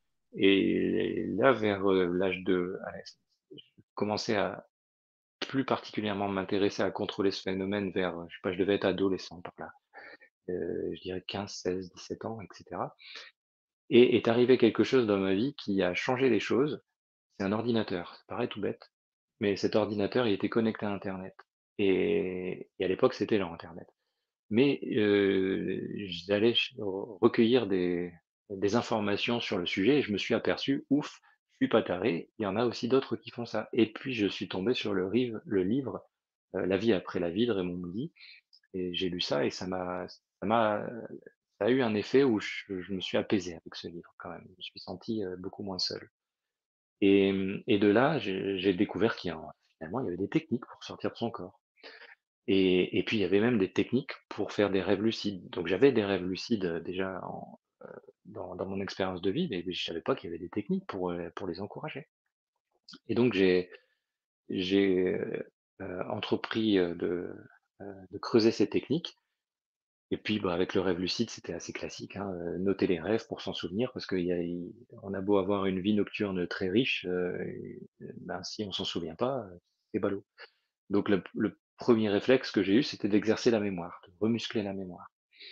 Et là, vers euh, l'âge de... allez, je commençais à plus particulièrement m'intéresser à contrôler ce phénomène vers, je sais pas, je devais être adolescent par là. Euh, je dirais quinze, seize, dix-sept ans, et cetera. Et est arrivé quelque chose dans ma vie qui a changé les choses. C'est un ordinateur. Ça paraît tout bête, mais cet ordinateur, il était connecté à Internet. Et, et à l'époque, c'était leur Internet. Mais euh, j'allais ch- recueillir des, des informations sur le sujet et je me suis aperçu, ouf, je suis pas taré, il y en a aussi d'autres qui font ça. Et puis je suis tombé sur le, rive, le livre euh, La vie après la vie de Raymond Moody et j'ai lu ça et ça m'a, ça m'a, ça a eu un effet où je, je me suis apaisé avec ce livre quand même. Je me suis senti euh, beaucoup moins seul. Et, et de là, j'ai j'ai découvert qu'il y a, finalement, il y avait des techniques pour sortir de son corps. Et, et puis, il y avait même des techniques pour faire des rêves lucides. Donc, j'avais des rêves lucides euh, déjà en- dans, dans mon expérience de vie, mais je savais pas qu'il y avait des techniques pour, euh, pour les encourager. Et donc, j'ai, j'ai euh, euh, entrepris euh, de, euh, de creuser ces techniques. Et puis, bah, avec le rêve lucide, c'était assez classique, hein, euh, noter les rêves pour s'en souvenir, parce qu'on a, il- on a beau avoir une vie nocturne très riche, euh, et, euh, ben, si on s'en souvient pas, euh, c'est ballot. Donc, le, le premier réflexe que j'ai eu, c'était d'exercer la mémoire, de remuscler la mémoire.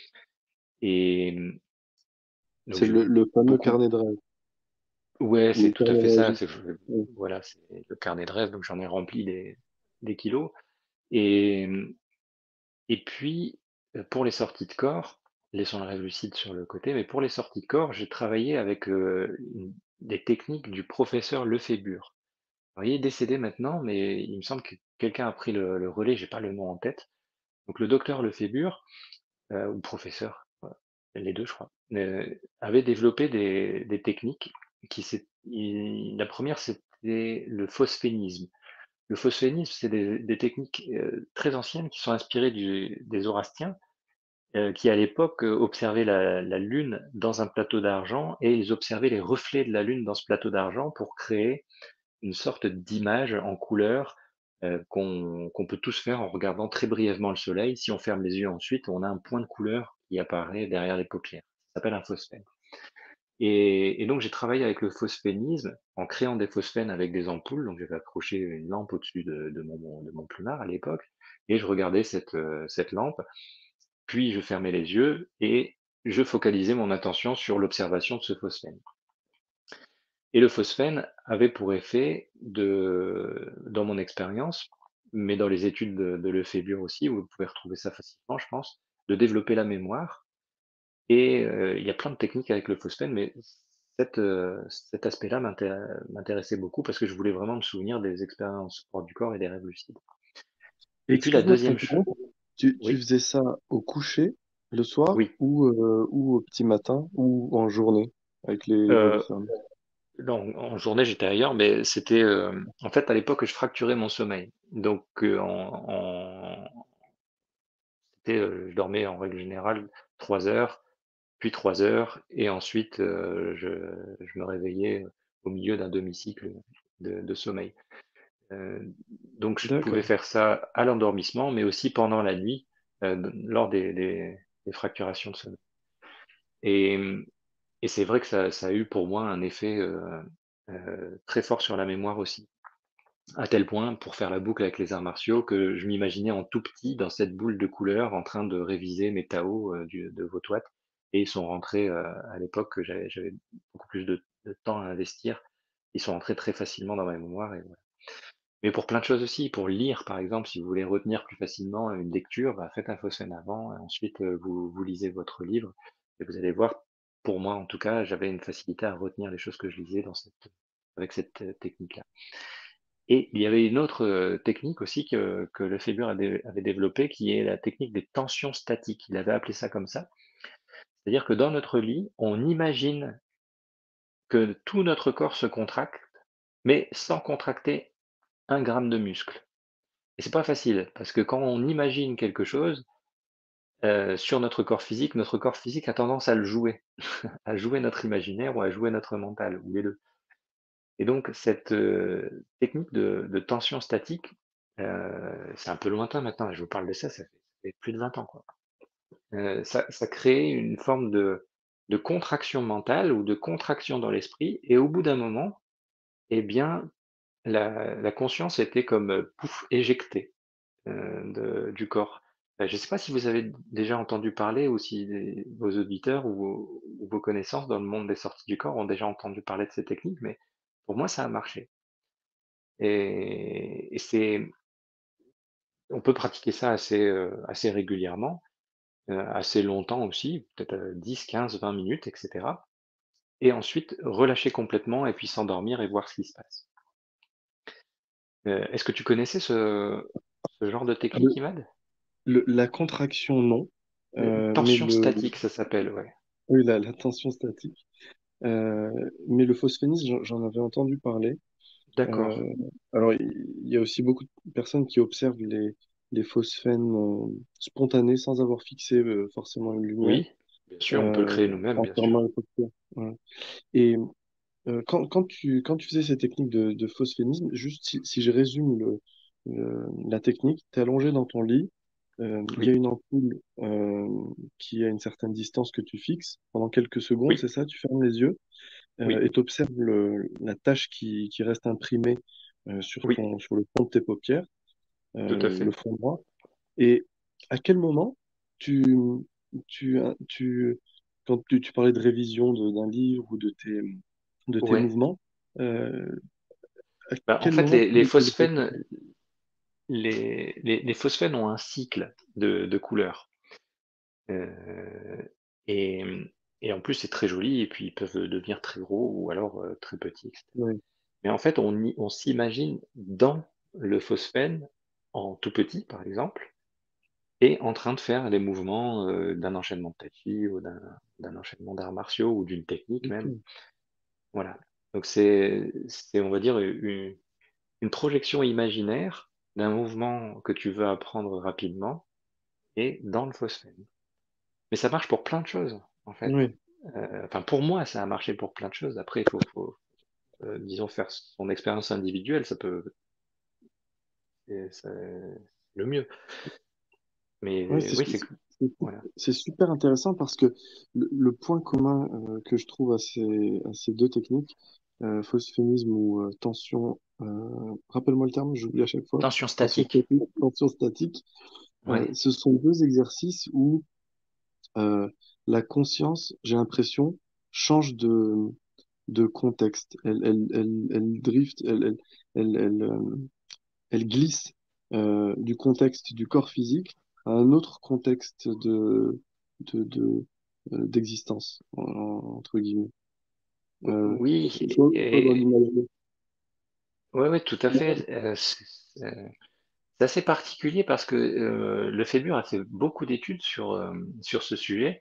Et hum, donc C'est j'ai le, le fameux beaucoup. carnet de rêve. Ouais, Ou c'est le tout à carnet fait de ça. C'est registre. Oui. voilà, c'est le carnet de rêve. Donc j'en ai rempli des, des kilos. Et hum, et puis euh, pour les sorties de corps, laissons le rêve lucide sur le côté. Mais pour les sorties de corps, j'ai travaillé avec euh, une- des techniques du professeur Lefébure. Alors, il est décédé maintenant, mais il me semble que quelqu'un a pris le, le relais. J'ai pas le nom en tête. Donc le docteur Lefébure euh, ou professeur, ouais, les deux je crois, euh, avait développé des, des techniques qui s'est- il- la première c'était le phosphénisme. Le phosphénisme, c'est des, des techniques euh, très anciennes qui sont inspirées du- des Zoroastriens, euh, qui à l'époque euh, observaient la, la Lune dans un plateau d'argent et ils observaient les reflets de la Lune dans ce plateau d'argent pour créer une sorte d'image en couleur euh, qu'on qu'on peut tous faire en regardant très brièvement le soleil. Si on ferme les yeux ensuite, on a un point de couleur qui apparaît derrière les paupières. Ça s'appelle un phosphène. Et, et donc j'ai travaillé avec le phosphénisme en créant des phosphènes avec des ampoules. Donc j'avais accroché une lampe au-dessus de, de mon, de mon plumard à l'époque et je regardais cette, euh, cette lampe. Puis je fermais les yeux et je focalisais mon attention sur l'observation de ce phosphène. Et le phosphène avait pour effet de, dans mon expérience, mais dans les études de, de Lefébure aussi, où vous pouvez retrouver ça facilement, je pense, de développer la mémoire. Et euh, il y a plein de techniques avec le phosphène, mais cette, euh, cet aspect-là m'intér- m'intéressait beaucoup parce que je voulais vraiment me souvenir des expériences hors du corps et des rêves lucides. Et puis la Excuse-moi de deuxième chose, t'interrompre. Tu, tu oui, faisais ça au coucher, le soir, oui. ou, euh, ou au petit matin, ou en journée, avec les Euh, volets fermés? non, en journée j'étais ailleurs, mais c'était euh, en fait à l'époque je fracturais mon sommeil. Donc euh, en, en- c'était, euh, je dormais en règle générale trois heures, puis trois heures, et ensuite euh, je, je me réveillais au milieu d'un demi-cycle de, de sommeil. Euh, donc je pouvais D'accord. faire ça à l'endormissement, mais aussi pendant la nuit, euh, lors des, des- des fracturations de sommeil. Et, et c'est vrai que ça, ça a eu pour moi un effet euh, euh, très fort sur la mémoire aussi. À tel point, pour faire la boucle avec les arts martiaux, que je m'imaginais en tout petit dans cette boule de couleurs en train de réviser mes Tao euh, du- de Votoit. Et ils sont rentrés euh, à l'époque que j'avais j'avais beaucoup plus de, de temps à investir. Ils sont rentrés très facilement dans ma mémoire. Et voilà. Mais pour plein de choses aussi, pour lire par exemple, si vous voulez retenir plus facilement une lecture, bah, faites un phosphène avant, et ensuite euh, vous, vous lisez votre livre, et vous allez voir, pour moi en tout cas, j'avais une facilité à retenir les choses que je lisais dans cette, avec cette euh, technique-là. Et il y avait une autre euh, technique aussi que, que Lefebvre a dé- avait développée, qui est la technique des tensions statiques. Il avait appelé ça comme ça. C'est-à-dire que dans notre lit, on imagine que tout notre corps se contracte, mais sans contracter un gramme de muscle. Et c'est pas facile, parce que quand on imagine quelque chose euh, sur notre corps physique, notre corps physique a tendance à le jouer, à jouer notre imaginaire ou à jouer notre mental, ou les deux. Et donc, cette euh, technique de, de tension statique, euh, c'est un peu lointain maintenant, je vous parle de ça, ça fait, ça fait plus de vingt ans, quoi. Euh, ça, ça crée une forme de, de contraction mentale ou de contraction dans l'esprit, et au bout d'un moment, eh bien, la, la conscience était comme euh, pouf, éjectée euh, de- du corps. Euh, je ne sais pas si vous avez déjà entendu parler ou si les- vos auditeurs ou vos, ou vos connaissances dans le monde des sorties du corps ont déjà entendu parler de ces techniques, mais pour moi, ça a marché. Et, et c'est, on peut pratiquer ça assez, euh, assez régulièrement, euh, assez longtemps aussi, peut-être euh, dix, quinze, vingt minutes, et cetera. Et ensuite, relâcher complètement et puis s'endormir et voir ce qui se passe. Euh, est-ce que tu connaissais ce, ce genre de Ah, technique, Le, Imad? le- la contraction, non. Euh, Euh, mais Tension le, statique, ça s'appelle, ouais. oui, la, la tension statique. Euh, mais le phosphénisme, j'en j'en avais entendu parler. D'accord. Euh, alors, il il y a aussi beaucoup de personnes qui observent les, les phosphènes euh, spontanés sans avoir fixé euh, forcément une lumière, Oui, bien sûr, on peut le euh, créer nous-mêmes, bien sûr. entièrement hypocure. Ouais. Et euh, quand, quand tu, quand tu faisais ces techniques de, de phosphénisme, juste si, si je résume le, le- la technique, tu es allongé dans ton lit, euh, il y a Oui, une ampoule euh, qui a une certaine distance que tu fixes. Pendant quelques secondes, oui, c'est ça, tu fermes les yeux euh, oui, et tu observes la tâche qui, qui reste imprimée euh, sur oui, ton, sur le fond de tes paupières, tout à euh, le fait. fond droit. Et à quel moment tu, tu, tu, quand tu, tu parlais de révision de- d'un livre ou de tes, de tes Ouais. mouvements, euh, à Bah, en quel fait, moment les, tu les mettais le phosphènes, focus? les, les, les phosphènes ont un cycle de, de couleurs. Euh, et, et en plus, c'est très joli, et puis ils peuvent devenir très gros ou alors euh, très petits, et cetera. Oui, Mais en fait, on, y- on s'imagine dans le phosphène, en tout petit, par exemple, et en train de faire les mouvements euh, d'un enchaînement de tai chi ou d'un d'un enchaînement d'arts martiaux ou d'une technique même. ok. Voilà. Donc c'est, c'est, on va dire, une, une projection imaginaire d'un mouvement que tu veux apprendre rapidement et dans le phosphène. Mais ça marche pour plein de choses, en fait. Oui, Euh, enfin, pour moi, ça a marché pour plein de choses. Après, il faut, faut euh, disons, faire son expérience individuelle, ça peut, c'est c'est le mieux. oui, Mais c'est oui, c'est que, c'est- voilà. c'est super intéressant parce que le, le point commun euh, que je trouve à ces, à ces deux techniques, euh, phosphénisme ou euh, tension, euh, rappelle-moi le terme, j'oublie à chaque fois, Tension tension statique. statique, tension statique, euh, Ouais, ce sont deux exercices où euh, la conscience, j'ai l'impression, change de, de contexte. Elle, elle, elle, elle drift, elle, elle, elle, elle, euh, elle glisse euh, du contexte du corps physique à un autre contexte de, de, de, euh, d'existence, en- en- entre guillemets. Euh, Oui, soit, soit dans et, l'imagerie. ouais, ouais, tout à fait. Euh, c'est c'est- c'est assez particulier parce que euh, le Lefebvre a fait beaucoup d'études sur, euh, sur ce sujet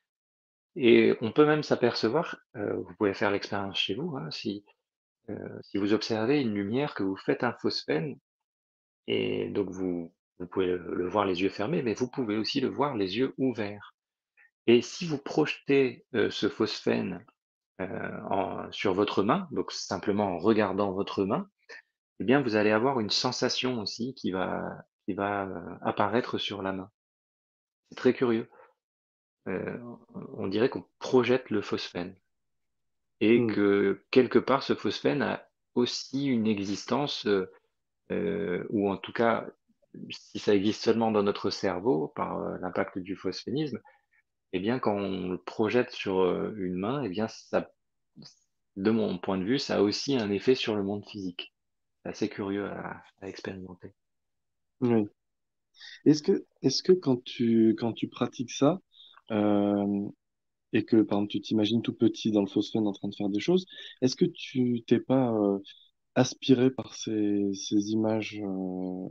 et on peut même s'apercevoir, euh, vous pouvez faire l'expérience chez vous, hein, si, euh, si vous observez une lumière, que vous faites un phosphène, et donc vous, vous pouvez le, le voir les yeux fermés, mais vous pouvez aussi le voir les yeux ouverts. Et si vous projetez euh, ce phosphène euh, en- sur votre main, donc simplement en regardant votre main, eh bien vous allez avoir une sensation aussi qui va, qui va euh, apparaître sur la main. C'est très curieux. Euh, on dirait qu'on projette le phosphène et Hmm. que quelque part ce phosphène a aussi une existence, euh, euh, ou en tout cas, si ça existe seulement dans notre cerveau par euh, l'impact du phosphénisme, eh bien quand on le projette sur euh, une main, eh bien ça, de mon point de vue, ça a aussi un effet sur le monde physique. C'est assez curieux à, à expérimenter. Oui. Est-ce que, est-ce que quand tu, quand tu pratiques ça, euh, et que, par exemple, tu t'imagines tout petit dans le phosphène en train de faire des choses, est-ce que tu t'es pas euh, aspiré par ces, ces images, euh,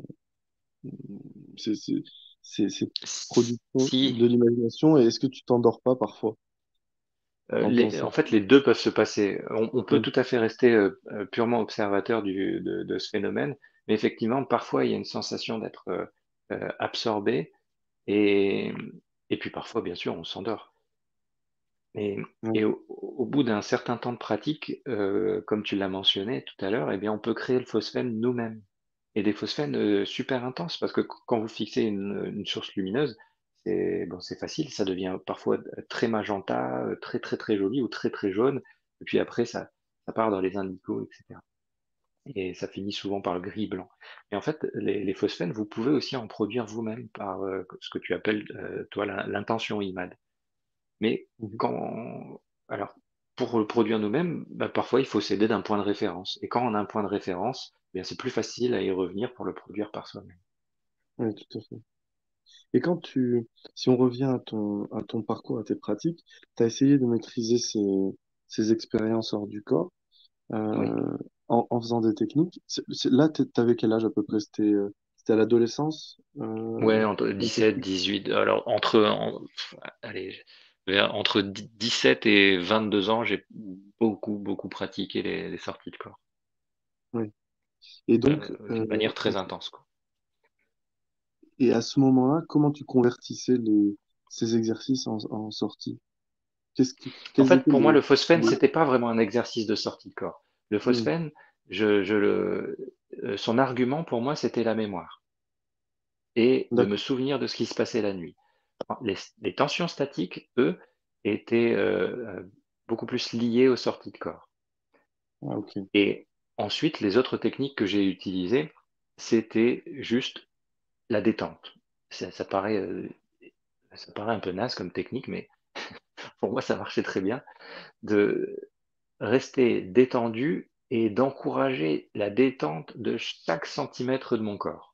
ces, ces, ces, ces productions Si de l'imagination, et est-ce que tu t'endors pas parfois Euh, en les- pensant? en fait, les deux peuvent se passer. On, on peut Oui, tout à fait rester euh, euh, purement observateur du, de, de ce phénomène, mais effectivement, parfois, il y a une sensation d'être euh, euh, absorbé, et, et puis parfois, bien sûr, on s'endort. Et, oui, et au, au bout d'un certain temps de pratique, euh, comme tu l'as mentionné tout à l'heure, eh bien, on peut créer le phosphène nous-mêmes. Et des phosphènes euh, super intenses, parce que quand vous fixez une, une source lumineuse, c'est bon, c'est facile, ça devient parfois très magenta, euh, très très très joli ou très très jaune, et puis après ça, ça part dans les indigos, et cetera. Et ça finit souvent par le gris-blanc. Et en fait, les, les phosphènes, vous pouvez aussi en produire vous-même par euh, ce que tu appelles, euh, toi, la- l'intention I M A D. Mais mhm, quand, alors, pour le produire nous-mêmes, bah, parfois il faut s'aider d'un point de référence. Et quand on a un point de référence, eh bien c'est plus facile à y revenir pour le produire par soi-même. oui, tout à fait. Et quand tu, si on revient à ton, à ton parcours, à tes pratiques, tu as essayé de maîtriser ces, ces expériences hors du corps Oui. euh, en, en faisant des techniques. C'est- c'est- là, tu avais quel âge à peu près? C'était euh, c'était à l'adolescence? Euh, Ouais, entre quand t'as dix-sept, fait- dix-huit. Alors, entre, en- pff, allez, vers- entre dix- dix-sept et vingt-deux ans, j'ai beaucoup, beaucoup pratiqué les, les sorties de corps, ouais. Et donc, euh, euh, d'une manière très intense, quoi. et à ce moment-là, comment tu convertissais les, ces exercices en, en sorties? Qu'est-ce qui, En quels fait, étaient pour moi, les, le phosphène, les- c'était pas vraiment un exercice de sortie de corps. Le Hmm, phosphène, je, je le, euh, son argument pour moi, c'était la mémoire et de me d'accord. souvenir de ce qui se passait la nuit. Les, les tensions statiques, eux, étaient euh, euh, beaucoup plus liées aux sorties de corps. Ah, ok. Et ensuite, les autres techniques que j'ai utilisées, c'était juste la détente. Ça, ça paraît, euh, ça paraît un peu naze comme technique, mais pour moi, ça marchait très bien, de rester détendu et d'encourager la détente de chaque centimètre de mon corps.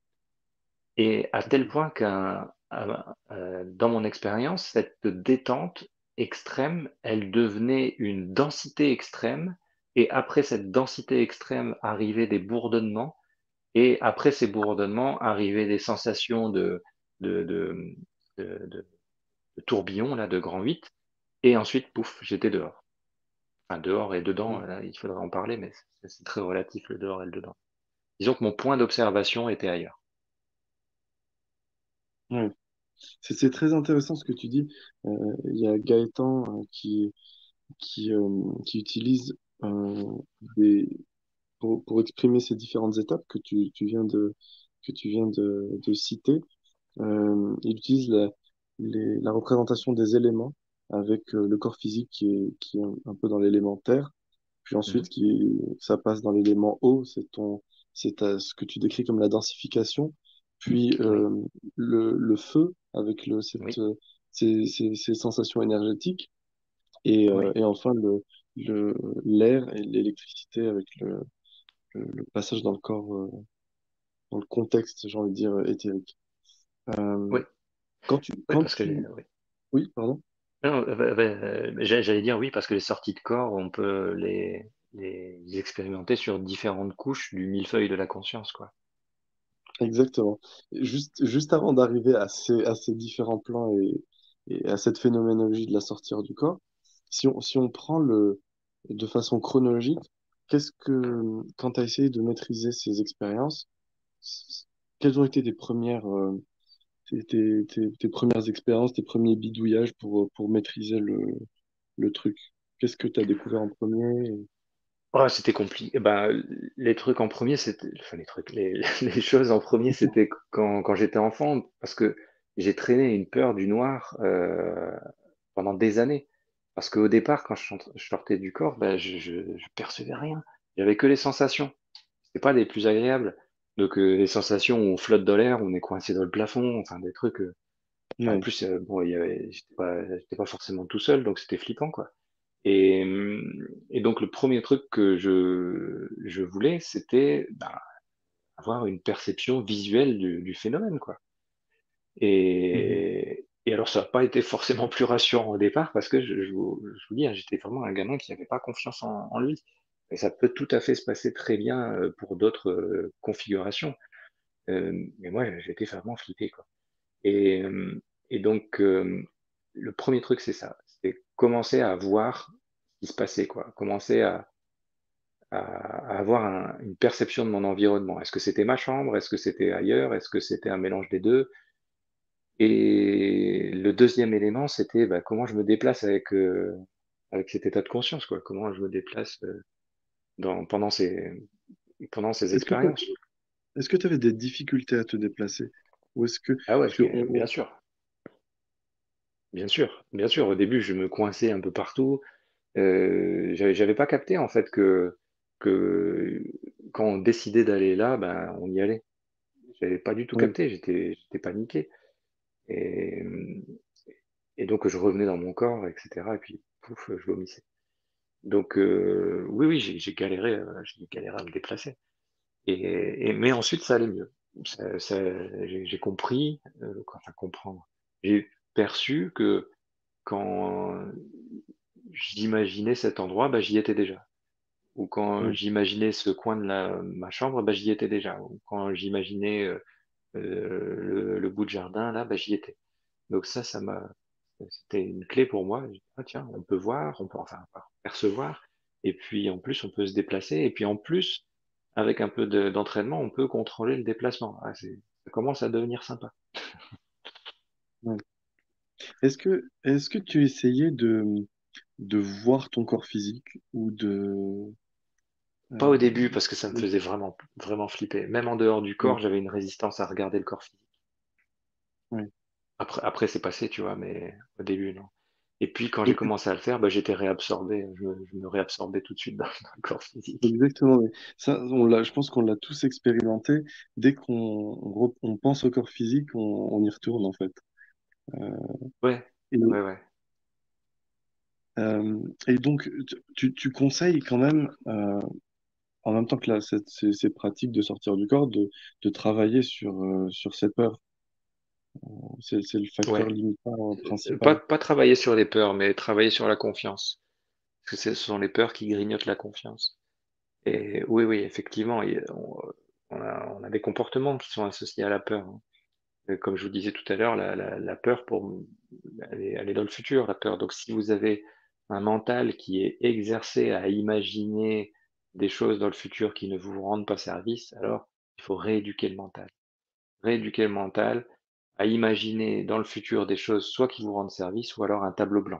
Et à tel point qu'un, un- euh, dans mon expérience, cette détente extrême, elle devenait une densité extrême, et après cette densité extrême arrivaient des bourdonnements, et après ces bourdonnements arrivaient des sensations de, de, de, de, de- de tourbillon, là, de grand huit, et ensuite, pouf, j'étais dehors. Enfin, dehors et dedans, là, il faudrait en parler, mais c'est c'est très relatif, le dehors et le dedans. Disons que mon point d'observation était ailleurs. Ouais. C'est c'est très intéressant ce que tu dis. Euh, Il y a Gaëtan euh, qui, qui, euh, qui utilise euh, des, pour, pour exprimer ces différentes étapes que tu, tu viens de, que tu viens de, de citer. Euh, il utilise la, les- la représentation des éléments avec euh, le corps physique qui est, qui est un, un peu dans l'élémentaire, puis Mhm. ensuite qui, ça passe dans l'élément eau, c'est ton, c'est ta- ce que tu décris comme la densification, puis Oui, euh, le, le feu avec le, cette, oui, ces, ces, ces sensations énergétiques. Et, euh, Oui, et enfin, le, le, l'air et l'électricité avec le, le, le passage dans le corps, euh, dans le contexte, j'ai envie de dire, euh, éthérique. Euh, oui, quand tu, oui, quand parce que tu, les- oui. oui, pardon. Non, euh, bah, bah, euh, j'a- j'allais dire oui, parce que les sorties de corps, on peut les, les expérimenter sur différentes couches du millefeuille de la conscience, quoi. Exactement. Juste, juste avant d'arriver à ces, à ces différents plans et, et à cette phénoménologie de la sortie hors du corps, si on, si on prend le, de façon chronologique, qu'est-ce que, quand tu as essayé de maîtriser ces expériences, c- quelles ont été tes premières, euh, tes, tes, tes- tes premières expériences, tes premiers bidouillages pour, pour maîtriser le, le truc? Qu'est-ce que tu as découvert en premier? Oh, c'était compliqué. Bah, les trucs en premier, c'était, enfin les trucs, les, les choses en premier, c'était quand, quand j'étais enfant, parce que j'ai traîné une peur du noir euh, pendant des années. Parce qu'au départ, quand je, sort- je sortais du corps, bah, je, je, je percevais rien. J'avais que les sensations. C'était pas les plus agréables. Donc euh, les sensations où on flotte dans l'air, on est coincé dans le plafond, enfin des trucs. euh, Puis en Ouais. plus, euh, bon, il y avait, j'étais pas, j'étais pas forcément tout seul, donc c'était flippant, quoi. Et, hum, et donc le premier truc que je, je voulais, c'était ben, avoir une perception visuelle du, du phénomène, quoi. Mhm. Et, et alors ça n'a pas été forcément plus rassurant au départ, parce que je, je vous, je vous dis, hein, j'étais vraiment un gamin qui n'avait pas confiance en, en lui. Et ça peut tout à fait se passer très bien euh, pour d'autres euh, configurations. Euh, mais moi, j'étais vraiment flippé, quoi. Et, euh, et donc, euh, le premier truc, c'est ça. C'est commencer à voir ce qui se passait, quoi. Commencer à, à, à avoir un- une perception de mon environnement. Est-ce que c'était ma chambre? Est-ce que c'était ailleurs? Est-ce que c'était un mélange des deux? Et le deuxième élément, c'était bah, comment je me déplace avec, euh, avec cet état de conscience, quoi. Comment je me déplace euh, dans, pendant ces, pendant ces Est-ce que tu expériences. est-ce que tu avais des difficultés à te déplacer? Ou est-ce que, Ah ouais, parce que bien on- bien on- sûr, bien sûr, bien sûr. Au début, je me coinçais un peu partout. Euh, j'avais j'avais pas capté en fait que, que quand on décidait d'aller là, ben on y allait. J'avais pas du tout ouais. capté, j'étais j'étais paniqué. Et, et donc je revenais dans mon corps, et cetera. Et puis pouf, je vomissais. Donc euh, oui, oui, j'ai j'ai galéré, euh, j'ai galéré à me déplacer. Et, et- mais ensuite ça allait mieux. Ça, ça- j'ai j'ai compris, euh, enfin comprendre. J'ai perçu que quand j'imaginais cet endroit, ben, j'y étais déjà. Ou quand Ouais. j'imaginais ce coin de la, ma chambre, bah, j'y étais déjà. Ou quand j'imaginais euh, euh, le, le bout de jardin, là, bah, j'y étais. Donc ça, ça m'a, c'était une clé pour moi. J'ai dit, ah, tiens, on peut voir, on peut enfin pas percevoir, et puis en plus on peut se déplacer, et puis en plus, avec un peu de- d'entraînement, on peut contrôler le déplacement. Ah, c'est, ça commence à devenir sympa. Ouais. Est-ce que, est-ce que tu essayais de, de voir ton corps physique ou de, Pas au euh, début parce que ça me faisait vraiment, vraiment flipper. Même en dehors du ouais, corps, j'avais une résistance à regarder le corps physique. ouais. Après, après c'est passé, tu vois, mais au début, non. Et puis, quand j'ai Mais commencé à le faire, bah, j'étais réabsorbé. Je, me je me réabsorbais tout de suite dans, dans le corps physique. exactement. Mais ça, on l'a, je pense qu'on l'a tous expérimenté. Dès qu'on on, re- on pense au corps physique, on, on y retourne en fait. Euh, Ouais, et, ouais, ouais. euh, et donc, tu, tu conseilles quand même, euh, en même temps que là, cette- ces, ces pratiques de sortir du corps, de, de travailler sur, euh, sur ces peurs. C'est, c'est le facteur Ouais. limitant euh, Euh, Pas, principal. pas travailler sur les peurs, mais travailler sur la confiance. Parce que ce sont les peurs qui grignotent la confiance. Et oui, oui, effectivement, il y a- on, on a, on a des comportements qui sont associés à la peur, hein. Euh, Comme je vous disais tout à l'heure, la, la, la peur, pour, elle est, elle est dans le futur, la peur. Donc, si vous avez un mental qui est exercé à imaginer des choses dans le futur qui ne vous rendent pas service, alors il faut rééduquer le mental. Rééduquer le mental à imaginer dans le futur des choses soit qui vous rendent service, ou alors un tableau blanc,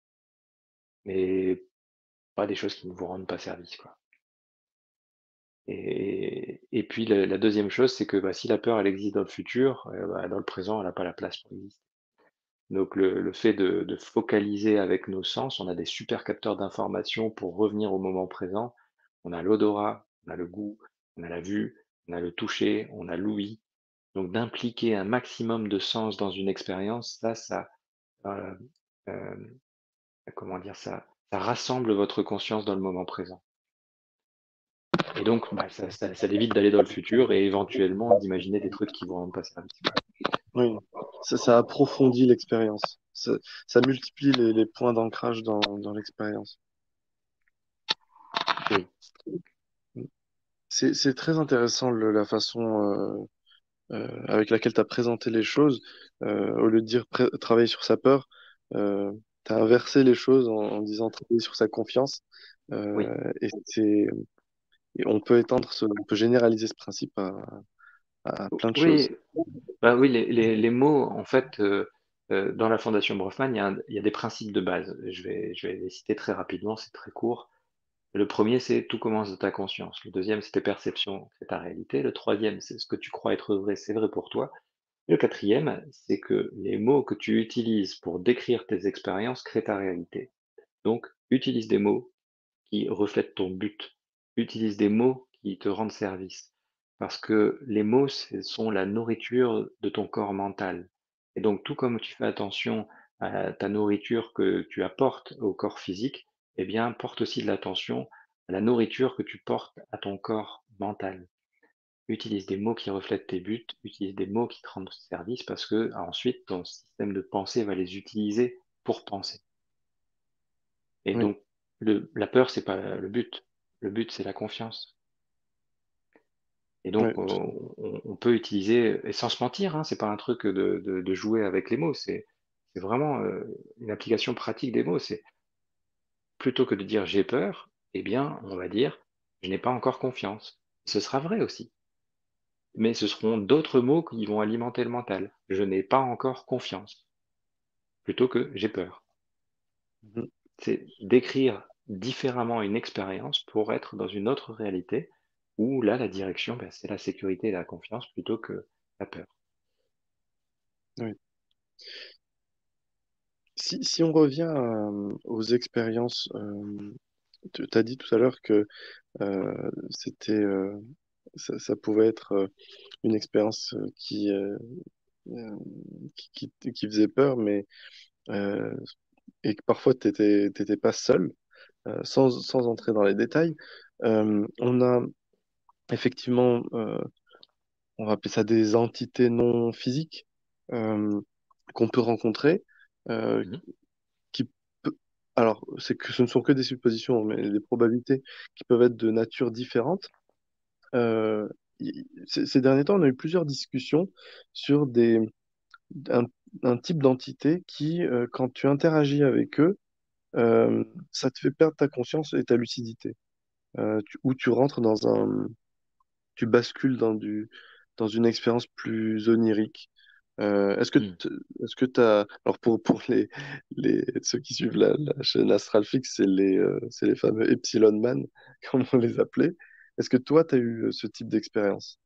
mais pas des choses qui ne vous rendent pas service, quoi. Et, et puis la, la deuxième chose, c'est que bah, si la peur elle existe dans le futur, euh, bah, dans le présent, elle n'a pas la place pour exister. Donc le, le fait de, de focaliser avec nos sens, on a des super capteurs d'informations pour revenir au moment présent. On a l'odorat, on a le goût, on a la vue, on a le toucher, on a l'ouïe. Donc d'impliquer un maximum de sens dans une expérience, ça, ça, euh, euh, comment dire ça, ça rassemble votre conscience dans le moment présent. Et donc, bah, ça, ça, ça évite d'aller dans le futur et éventuellement d'imaginer des trucs qui vont même pas servir. Oui, ça, ça approfondit l'expérience. Ça, ça multiplie les, les points d'ancrage dans, dans l'expérience. Oui. C'est, c'est très intéressant le- la façon euh, euh, avec laquelle tu as présenté les choses. Euh, au lieu de dire pré- travailler sur sa peur, euh, tu as inversé les choses en, en disant travailler sur sa confiance. Oui. Euh, et c'est, et on peut étendre ce, on peut généraliser ce principe à, à plein de choses. Oui, bah oui, les, les, les mots, en fait, euh, euh, dans la Fondation Brofman, il y a, un- il y a des principes de base. Je vais, je vais les citer très rapidement, c'est très court. Le premier, c'est tout commence de ta conscience. Le deuxième, c'est tes perceptions, c'est ta réalité. Le troisième, c'est ce que tu crois être vrai, c'est vrai pour toi. Et le quatrième, c'est que les mots que tu utilises pour décrire tes expériences créent ta réalité. Donc, utilise des mots qui reflètent ton but. Utilise des mots qui te rendent service. Parce que les mots, ce sont la nourriture de ton corps mental. Et donc, tout comme tu fais attention à ta nourriture que tu apportes au corps physique, eh bien, porte aussi de l'attention à la nourriture que tu portes à ton corps mental. Utilise des mots qui reflètent tes buts, utilise des mots qui te rendent service parce que ensuite ton système de pensée va les utiliser pour penser. Et Oui, donc, le, la peur, c'est pas le but. Le but, c'est la confiance. Et oui, donc, on, on- on peut utiliser, et sans se mentir, hein, c'est pas un truc de, de, de jouer avec les mots, c'est c'est vraiment euh, une application pratique des mots. C'est plutôt que de dire j'ai peur, eh bien, on va dire je n'ai pas encore confiance. Ce sera vrai aussi, mais ce seront d'autres mots qui vont alimenter le mental. Je n'ai pas encore confiance, plutôt que j'ai peur. Mhm. C'est décrire différemment une expérience pour être dans une autre réalité où là, la direction, ben, c'est la sécurité et la confiance plutôt que la peur. Oui. Si, si on revient à- aux expériences, euh, tu as dit tout à l'heure que euh, c'était, euh, ça, ça pouvait être euh, une expérience euh, qui, euh, euh, qui, qui, qui faisait peur, mais euh, et que parfois tu n'étais pas seul, euh, sans, sans entrer dans les détails. Euh, on a effectivement, euh, on va appeler ça des entités non physiques euh, qu'on peut rencontrer, euh, Mhm. qui peut- alors c'est que ce ne sont que des suppositions, mais les probabilités qui peuvent être de nature différente. Euh, y- ces ces derniers temps, on a eu plusieurs discussions sur des, un, un type d'entité qui, euh, quand tu interagis avec eux, euh, ça te fait perdre ta conscience et ta lucidité, euh, tu- ou tu rentres dans un, tu bascules dans du, dans une expérience plus onirique. Euh, est-ce que Mhm. t- est-ce que t'as alors pour pour les les ceux qui suivent la, la chaîne Astralfix, c'est les euh, c'est les fameux Epsilon Man comme on les appelait. Est-ce que toi tu as eu euh, ce type d'expérience?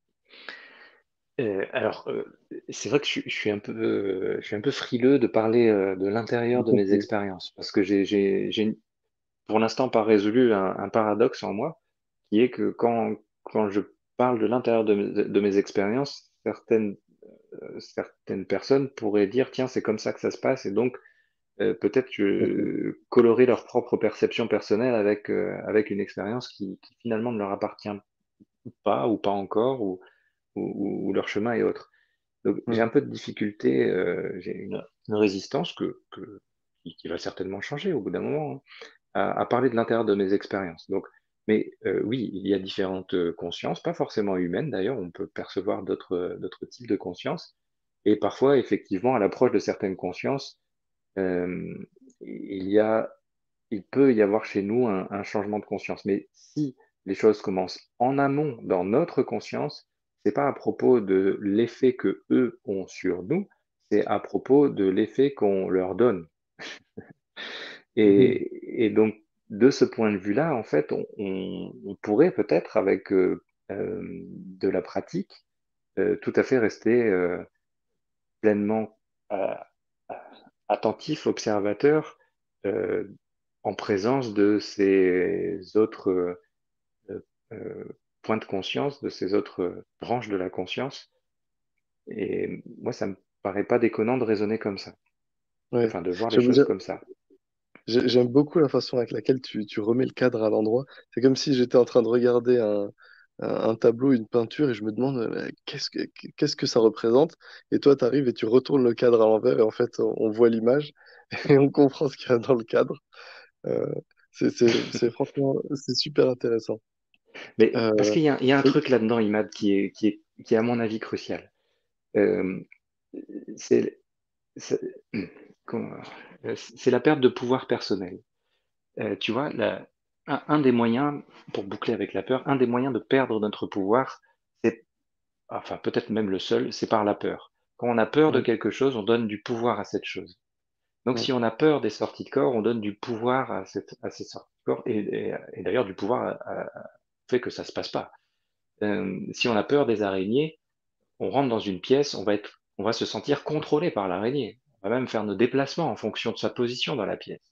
Euh, alors, euh, c'est vrai que je, suis je suis un peu, euh, je suis un peu frileux de parler euh, de l'intérieur Je de mes comprends. expériences parce que j'ai, j'ai, j'ai pour l'instant pas résolu un, un paradoxe en moi qui est que quand, quand je parle de l'intérieur de, mes de mes expériences, certaines, euh, certaines personnes pourraient dire, tiens, c'est comme ça que ça se passe et donc euh, peut-être Mhm. euh, colorer leur propre perception personnelle avec, euh, avec une expérience qui, qui finalement ne leur appartient pas ou pas encore ou, ou, ou leur chemin est autre. Donc, j'ai Mhm. un peu de difficulté, euh, j'ai une, une résistance que, que, qui, qui va certainement changer au bout d'un moment, hein, à, à parler de l'intérieur de mes expériences. Donc, mais euh, oui, il y a différentes euh, consciences, pas forcément humaines d'ailleurs, on peut percevoir d'autres d'autres types de consciences. Et parfois, effectivement, à l'approche de certaines consciences, euh, il y a, il peut y avoir chez nous un, un changement de conscience. Mais si les choses commencent en amont dans notre conscience, c'est pas à propos de l'effet que eux ont sur nous, c'est à propos de l'effet qu'on leur donne. Mhm. Et, et donc, de ce point de vue-là, en fait, on, on- on pourrait peut-être, avec euh, euh, de la pratique, euh, tout à fait rester euh, pleinement euh, attentif, observateur, euh, en présence de ces autres euh, euh, points de conscience, de ces autres euh, branches de la conscience. Et moi, ça me paraît pas déconnant de raisonner comme ça. Ouais. enfin de voir les J'avoue, choses comme ça. j'ai- j'aime beaucoup la façon avec laquelle tu, tu remets le cadre à l'endroit. C'est comme si j'étais en train de regarder un, un, un tableau, une peinture, et je me demande euh, qu'est-ce que, qu'est-ce que ça représente. Et toi, tu arrives et tu retournes le cadre à l'envers, et en fait, on, on voit l'image et on comprend ce qu'il y a dans le cadre. Euh, c'est, c'est, c'est franchement, c'est super intéressant. Mais parce Euh, qu'il y a, il y a un oui, truc là-dedans, Imad, qui est, qui est, qui est à mon avis crucial. Euh, c'est, c'est comment- euh, c'est la perte de pouvoir personnel. Euh, tu vois, la- un, un des moyens, pour boucler avec la peur, un des moyens de perdre notre pouvoir, c'est, enfin peut-être même le seul, c'est par la peur. Quand on a peur de oui, quelque chose, on donne du pouvoir à cette chose. Donc oui, si on a peur des sorties de corps, on donne du pouvoir à, cette, à ces sorties de corps, et, et- et d'ailleurs du pouvoir à- à- fait que ça se passe pas. Euh, si on a peur des araignées, on rentre dans une pièce, on va être, on va se sentir contrôlé par l'araignée. On va même faire nos déplacements en fonction de sa position dans la pièce.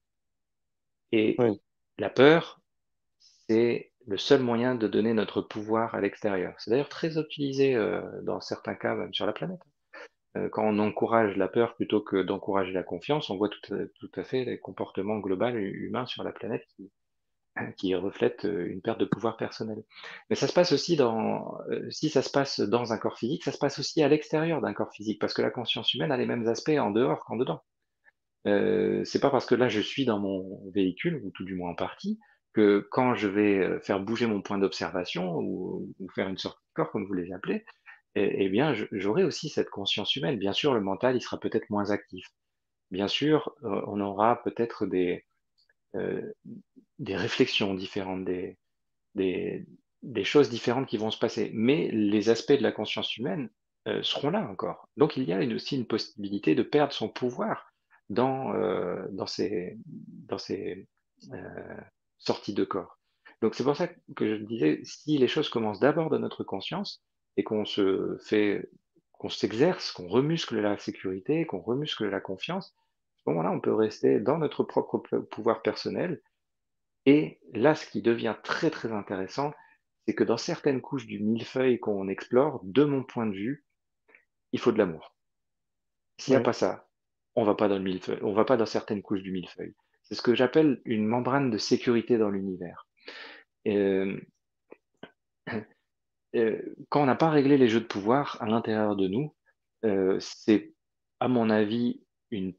Et oui, la peur, c'est le seul moyen de donner notre pouvoir à l'extérieur. C'est d'ailleurs très utilisé euh, dans certains cas, même sur la planète. Euh, quand on encourage la peur plutôt que d'encourager la confiance, on voit tout, à- tout à fait les comportements globaux humains sur la planète qui, qui reflètent euh, une perte de pouvoir personnel. Mais ça se passe aussi dans, euh, si ça se passe dans un corps physique, ça se passe aussi à l'extérieur d'un corps physique, parce que la conscience humaine a les mêmes aspects en dehors qu'en dedans. Euh, c'est pas parce que là je suis dans mon véhicule, ou tout du moins en partie, que quand je vais euh, faire bouger mon point d'observation ou, ou faire une sortie de corps, comme vous les appelez, eh, eh bien, je- j'aurai aussi cette conscience humaine. Bien sûr, le mental, il sera peut-être moins actif. Bien sûr, euh, on aura peut-être des, euh, des réflexions différentes, des, des, des choses différentes qui vont se passer. Mais les aspects de la conscience humaine euh, seront là encore. Donc il y a une- aussi une possibilité de perdre son pouvoir dans, euh, dans ces, dans ces euh, sorties de corps. Donc c'est pour ça que je disais, si les choses commencent d'abord dans notre conscience et qu'on se fait, qu'on s'exerce, qu'on remuscle la sécurité, qu'on remuscle la confiance, à ce moment-là, on peut rester dans notre propre pouvoir personnel et là, ce qui devient très très intéressant, c'est que dans certaines couches du millefeuille qu'on explore, de mon point de vue, il faut de l'amour. S'il n'y a oui, pas ça, on va pas dans le millefeuille, on va pas dans certaines couches du millefeuille. C'est ce que j'appelle une membrane de sécurité dans l'univers. Euh, euh, quand on n'a pas réglé les jeux de pouvoir à l'intérieur de nous, euh, c'est, à mon avis, une,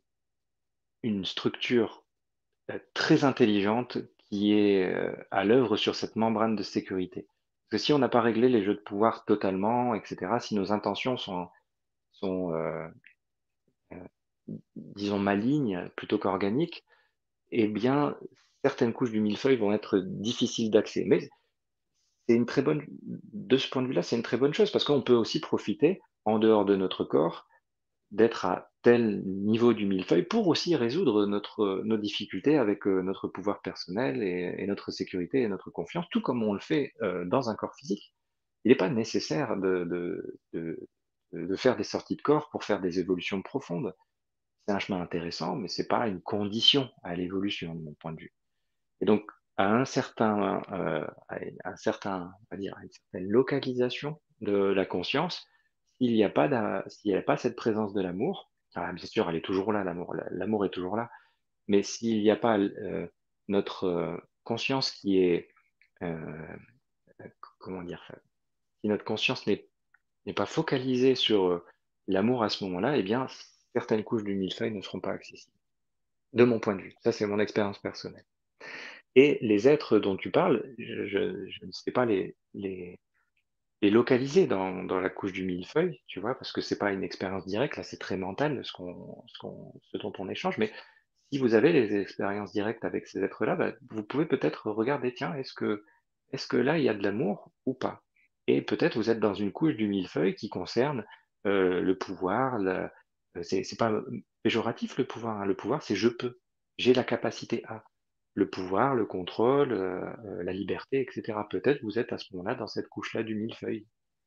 une structure euh, très intelligente qui est euh, à l'œuvre sur cette membrane de sécurité. Parce que si on n'a pas réglé les jeux de pouvoir totalement, et cetera, si nos intentions sont, sont euh, euh, disons, malignes plutôt qu'organiques, eh bien, certaines couches du millefeuille vont être difficiles d'accès. Mais c'est une très bonne, de ce point de vue-là, c'est une très bonne chose parce qu'on peut aussi profiter, en dehors de notre corps, d'être à tel niveau du millefeuille pour aussi résoudre notre, nos difficultés avec euh, notre pouvoir personnel et, et notre sécurité et notre confiance, tout comme on le fait euh, dans un corps physique. Il n'est pas nécessaire de, de, de, de faire des sorties de corps pour faire des évolutions profondes. C'est un chemin intéressant, mais c'est pas une condition à l'évolution, de mon point de vue. Et donc, à un certain, euh, à un certain, on va dire, à une certaine localisation de la conscience, s'il n'y a pas d'a- s'il n'y a pas cette présence de l'amour, ah, bien sûr, elle est toujours là, l'amour, l'amour est toujours là, mais s'il n'y a pas euh, notre euh, conscience qui est, euh, comment dire, ça, si notre conscience n'est n'est pas focalisée sur euh, l'amour à ce moment-là, eh bien, certaines couches du millefeuille ne seront pas accessibles. De mon point de vue, ça c'est mon expérience personnelle. Et les êtres dont tu parles, je, je- je ne sais pas les, les, les localiser dans, dans la couche du millefeuille, tu vois, parce que c'est pas une expérience directe, là c'est très mental ce qu'on, ce qu'on, ce dont on échange, mais si vous avez les expériences directes avec ces êtres-là, bah, vous pouvez peut-être regarder, tiens, est-ce que, est-ce que là il y a de l'amour ou pas? Et peut-être vous êtes dans une couche du millefeuille qui concerne euh, le pouvoir, la- euh, c'est c'est pas péjoratif le pouvoir, hein. Le pouvoir c'est je peux, j'ai la capacité à le pouvoir, le contrôle, euh, euh, la liberté, et cetera. Peut-être vous êtes à ce moment-là dans cette couche-là du millefeuille.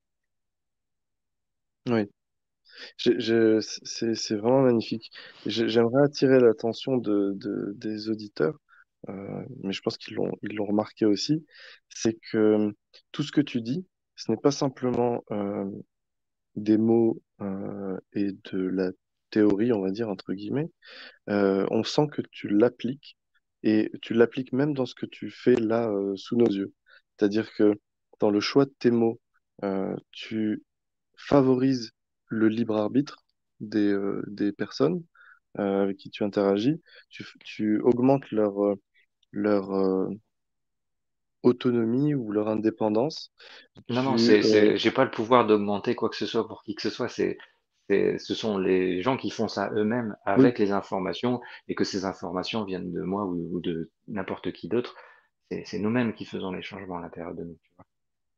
oui. Je- je- c'est c'est vraiment magnifique. Je- J'aimerais attirer l'attention de, de- des auditeurs, euh, mais je pense qu'ils l'ont ils l'ont remarqué aussi, c'est que tout ce que tu dis, ce n'est pas simplement euh, des mots euh, et de la théorie, on va dire, entre guillemets, euh, on sent que tu l'appliques et tu l'appliques même dans ce que tu fais là euh, sous nos yeux. C'est-à-dire que dans le choix de tes mots, euh, tu favorises le libre arbitre des, euh, des personnes euh, avec qui tu interagis. Tu, tu augmentes leur, euh, leur euh, autonomie ou leur indépendance. Non, non, Tu, c'est, euh, c'est, j'ai pas le pouvoir d'augmenter quoi que ce soit pour qui que ce soit. C'est, c'est, ce sont les gens qui font ça eux-mêmes oui, avec les informations et que ces informations viennent de moi ou, ou de n'importe qui d'autre. C'est, c'est nous-mêmes qui faisons les changements à l'intérieur de nous, tu vois.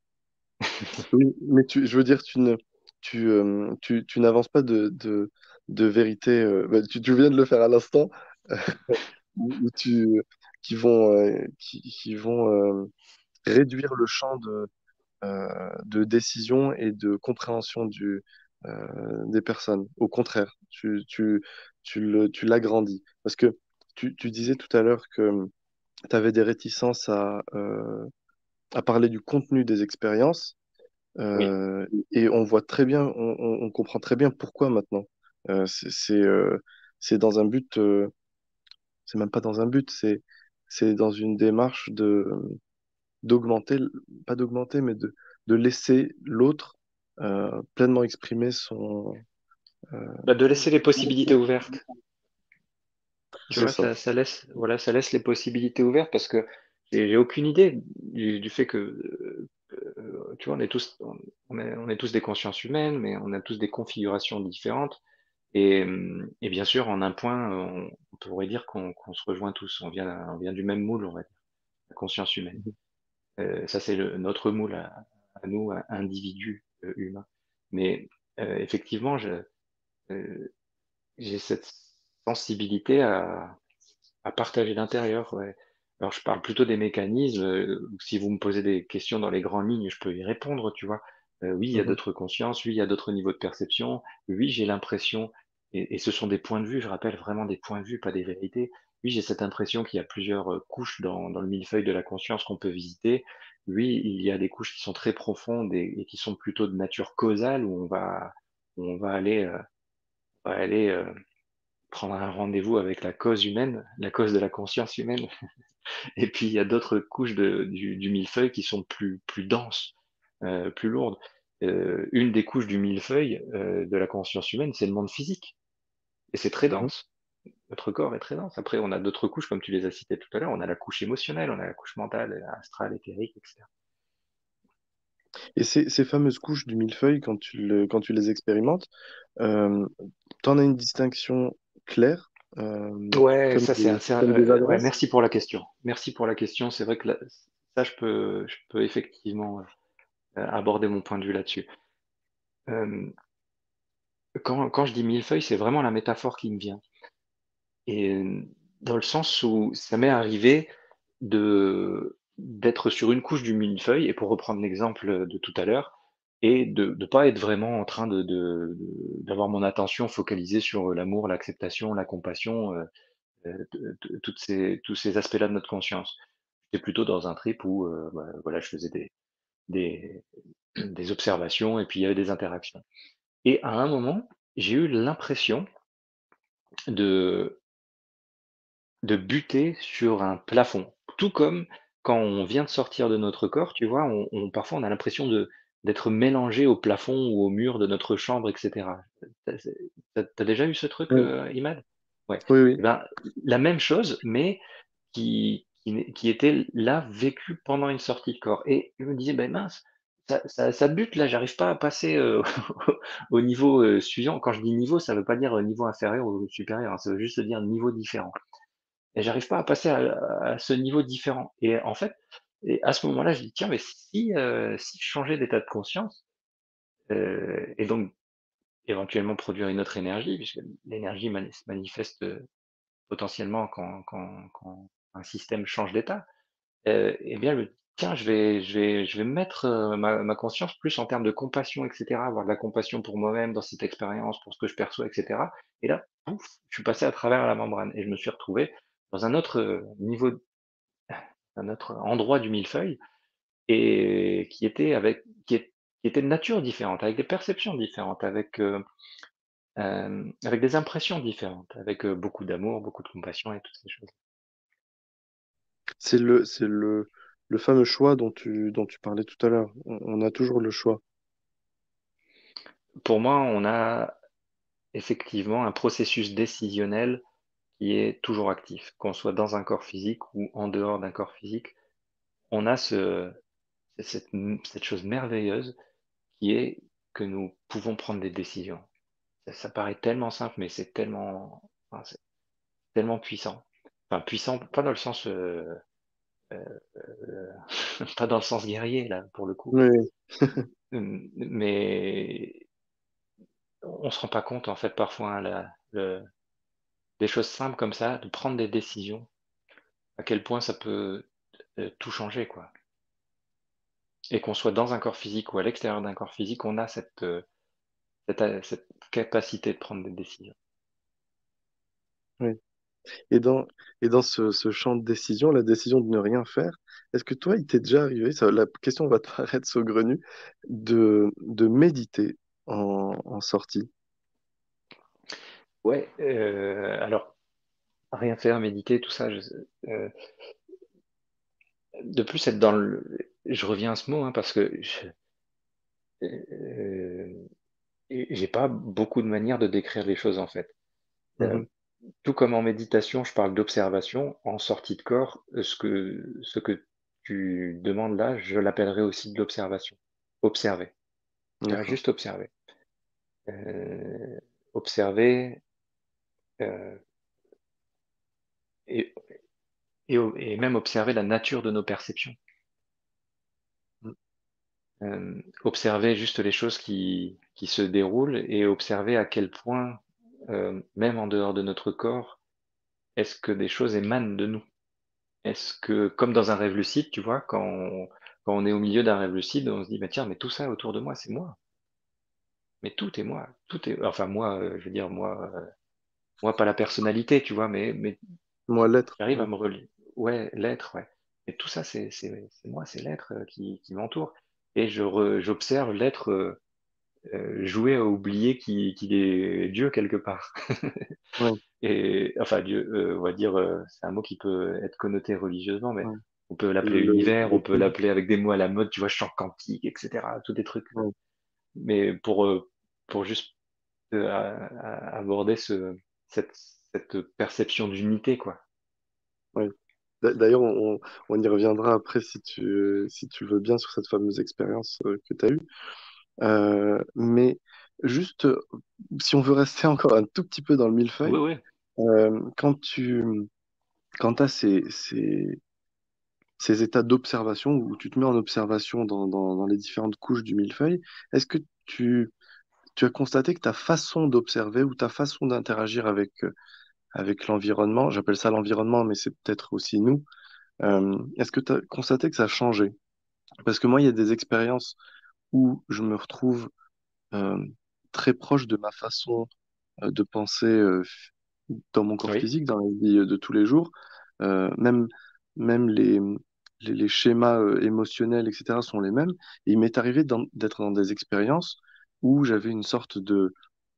oui, mais tu, je veux dire, tu ne, tu, euh, tu, tu n'avances pas de, de, de vérité. euh, bah, tu, tu viens de le faire à l'instant, où où tu, qui vont, euh, qui, qui vont euh, réduire le champ de, euh, de décision et de compréhension du, euh, des personnes. Au contraire, tu, tu, tu le, tu l'agrandis. Parce que tu, tu disais tout à l'heure que tu avais des réticences à, euh, à parler du contenu des expériences. Oui. Euh, et on voit très bien, on, on- on comprend très bien pourquoi maintenant. Euh, c'est c'est, euh, c'est dans un but, euh, c'est même pas dans un but, c'est c'est dans une démarche de d'augmenter, pas d'augmenter, mais de, de laisser l'autre euh, pleinement exprimer son. euh, Bah, de laisser les possibilités ouvertes. Tu c'est vois, ça. ça, ça laisse, voilà, ça laisse les possibilités ouvertes parce que j'ai j'ai aucune idée du, du fait que, euh, euh, tu vois, on est tous, on, on est, on est tous des consciences humaines, mais on a tous des configurations différentes. Et, hum, et bien sûr, en un point, on, on pourrait dire qu'on qu'on se rejoint tous. On vient, on vient du même moule, on va dire, la conscience humaine. Euh, ça, c'est le, notre moule à, à nous, à individus euh, humains. Mais euh, effectivement, je, euh, j'ai cette sensibilité à, à partager l'intérieur. Ouais. Alors, je parle plutôt des mécanismes. euh, Si vous me posez des questions dans les grandes lignes, je peux y répondre, tu vois. Euh, oui, il y a Mhm. d'autres consciences. Oui, il y a d'autres niveaux de perception. Oui, j'ai l'impression, et, et ce sont des points de vue, je rappelle vraiment des points de vue, pas des vérités. Oui, j'ai cette impression qu'il y a plusieurs euh, couches dans, dans le millefeuille de la conscience qu'on peut visiter. Oui, il y a des couches qui sont très profondes et, et qui sont plutôt de nature causale, où on va, où on va aller, euh, on va aller euh, prendre un rendez-vous avec la cause humaine, la cause de la conscience humaine. Et puis il y a d'autres couches de, du, du millefeuille qui sont plus, plus denses, euh, plus lourdes. Euh, une des couches du millefeuille euh, de la conscience humaine, c'est le monde physique. Et c'est très Mhm. dense. Notre corps est très dense. Après, on a d'autres couches, comme tu les as citées tout à l'heure. On a la couche émotionnelle, on a la couche mentale, astrale, éthérique, et cetera. Et ces, ces fameuses couches du millefeuille, quand tu, le, quand tu les expérimentes, euh, tu en as une distinction claire, euh, Ouais, comme ça c'est un, des, c'est un- comme des euh, ouais, adresses. merci pour la question. Merci pour la question. C'est vrai que là, ça, je peux, je peux effectivement euh, aborder mon point de vue là-dessus. Euh, quand, quand je dis millefeuille, c'est vraiment la métaphore qui me vient. Et euh, dans le sens où ça m'est arrivé de d'être sur une couche du millefeuille, et pour reprendre l'exemple de tout à l'heure, et de ne pas être vraiment en train de, de- de- d'avoir mon attention focalisée sur l'amour, l'acceptation, la compassion, euh, euh, de- de- toutes ces, tous ces aspects-là de notre conscience. J'étais plutôt dans un trip où euh, bah, voilà, je faisais des, des, des observations et puis il y avait des interactions. Et à un moment, j'ai eu l'impression de de buter sur un plafond. Tout comme quand on vient de sortir de notre corps, tu vois, on, on- parfois on a l'impression de d'être mélangé au plafond ou au mur de notre chambre, et cetera. T'as t'as- t'as déjà eu ce truc, Oui, euh, Imad? Ouais. oui, oui. Eh ben, la même chose, mais qui, qui, n'est- qui était là, vécu pendant une sortie de corps. Et je me disais, ben mince, ça, ça, ça bute là, j'arrive pas à passer euh, au niveau euh, suivant. Quand je dis niveau, ça veut pas dire niveau inférieur ou supérieur, hein, ça veut juste dire niveau différent. Et j'arrive pas à passer à, à ce niveau différent. Et en fait, et à ce moment-là, je dis, tiens, mais si, euh, si je changeais d'état de conscience, euh, et donc éventuellement produire une autre énergie, puisque l'énergie mani- se manifeste euh, potentiellement quand, quand, quand un système change d'état, euh, eh bien, je me dis, tiens, je vais, je vais, je vais mettre euh, ma, ma conscience plus en termes de compassion, et cetera, avoir de la compassion pour moi-même dans cette expérience, pour ce que je perçois, et cetera. Et là, pouf, je suis passé à travers la membrane et je me suis retrouvé dans un autre euh, niveau, un autre endroit du millefeuille et qui était avec, qui, est- qui était de nature différente, avec des perceptions différentes, avec euh, hem, avec des impressions différentes, avec, heu, beaucoup d'amour, beaucoup de compassion et toutes ces choses. C'est le, c'est le, le fameux choix dont tu, dont tu parlais tout à l'heure. On, on a toujours le choix. Pour moi, on a effectivement un processus décisionnel qui est toujours actif, qu'on soit dans un corps physique ou en dehors d'un corps physique. On a ce cette cette chose merveilleuse qui est que nous pouvons prendre des décisions. Ça ça paraît tellement simple, mais c'est tellement enfin, c'est tellement puissant. Enfin puissant, pas dans le sens, heu heu heu, pas dans le sens guerrier là, pour le coup. Oui, Mmh, mais on se rend pas compte en fait parfois, hein, la le des choses simples comme ça, de prendre des décisions, à quel point ça peut, heu, tout changer, quoi. Et qu'on soit dans un corps physique ou à l'extérieur d'un corps physique, on a cette, heu, cette a cette capacité de prendre des décisions. oui. Et dans, et dans ce, ce champ de décision, la décision de ne rien faire, est-ce que toi, il t'est déjà arrivé, ça, la question va te paraître saugrenue, de, de méditer en, en sortie? Ouais, heu, alors rien faire, méditer, tout ça, je heu, de plus être dans le je reviens à ce mot, hein, parce que je heu, j'ai pas beaucoup de manières de décrire les choses, en fait. Mhm. Heu, tout comme en méditation, je parle d'observation, en sortie de corps, heu, ce que ce que tu demandes là, je l'appellerais aussi de l'observation. Observer, tu vois? D'accord. Juste observer. Heu, observer, heu et et au et même observer la nature de nos perceptions. Mm. Hem, observer juste les choses qui qui se déroulent et observer à quel point, heu, même en dehors de notre corps, est-ce que des choses émanent de nous? Est-ce que comme dans un rêve lucide, tu vois, quand on quand on est au milieu d'un rêve lucide, on se dit: «Bah, tiens, mais tout ça autour de moi, c'est moi. Mais tout est moi, tout est» enfin moi, heu, je veux dire moi, heu, moi pas la personnalité, tu vois? Mais mais Moi, l'être. j'arrive à Oui, me relier ouais, l'être, ouais. Et tout ça, c'est c'est c'est moi, c'est l'être, heu, qui qui m'entoure et je re j'observe l'être, heu heu, jouer à oublier qu'il qu'il est Dieu quelque part. oui, Et enfin Dieu, heu, on va dire, heu, c'est un mot qui peut être connoté religieusement, mais oui. on peut l'appeler Le, univers, le on peut tout. l'appeler avec des mots à la mode, tu vois? Champ quantique et cetera, tous des trucs, heu, Oui, mais pour, heu, pour juste, heu, a a aborder ce cette cette perception d'unité, quoi. oui. D'a- D'ailleurs, on, on on y reviendra après si tu, si tu veux bien sur cette fameuse expérience euh, que tu as eue. Euh, mais juste, euh, si on veut rester encore un tout petit peu dans le Oui, millefeuille, oui, euh, quand tu quand as ces, ces, ces états d'observation où tu te mets en observation dans, dans, dans les différentes couches du millefeuille, est-ce que tu, tu as constaté que ta façon d'observer ou ta façon d'interagir avec, euh, avec l'environnement, j'appelle ça l'environnement, mais c'est peut-être aussi nous, euh, est-ce que tu as constaté que ça a changé? Parce que moi, il y a des expériences où je me retrouve euh, très proche de ma façon euh, de penser euh, f- dans mon corps oui, physique, dans la vie euh, de tous les jours. Euh, même même les, les, les schémas euh, émotionnels, et cetera, sont les mêmes. Et il m'est arrivé d'en- d'être dans des expériences où j'avais une sorte de,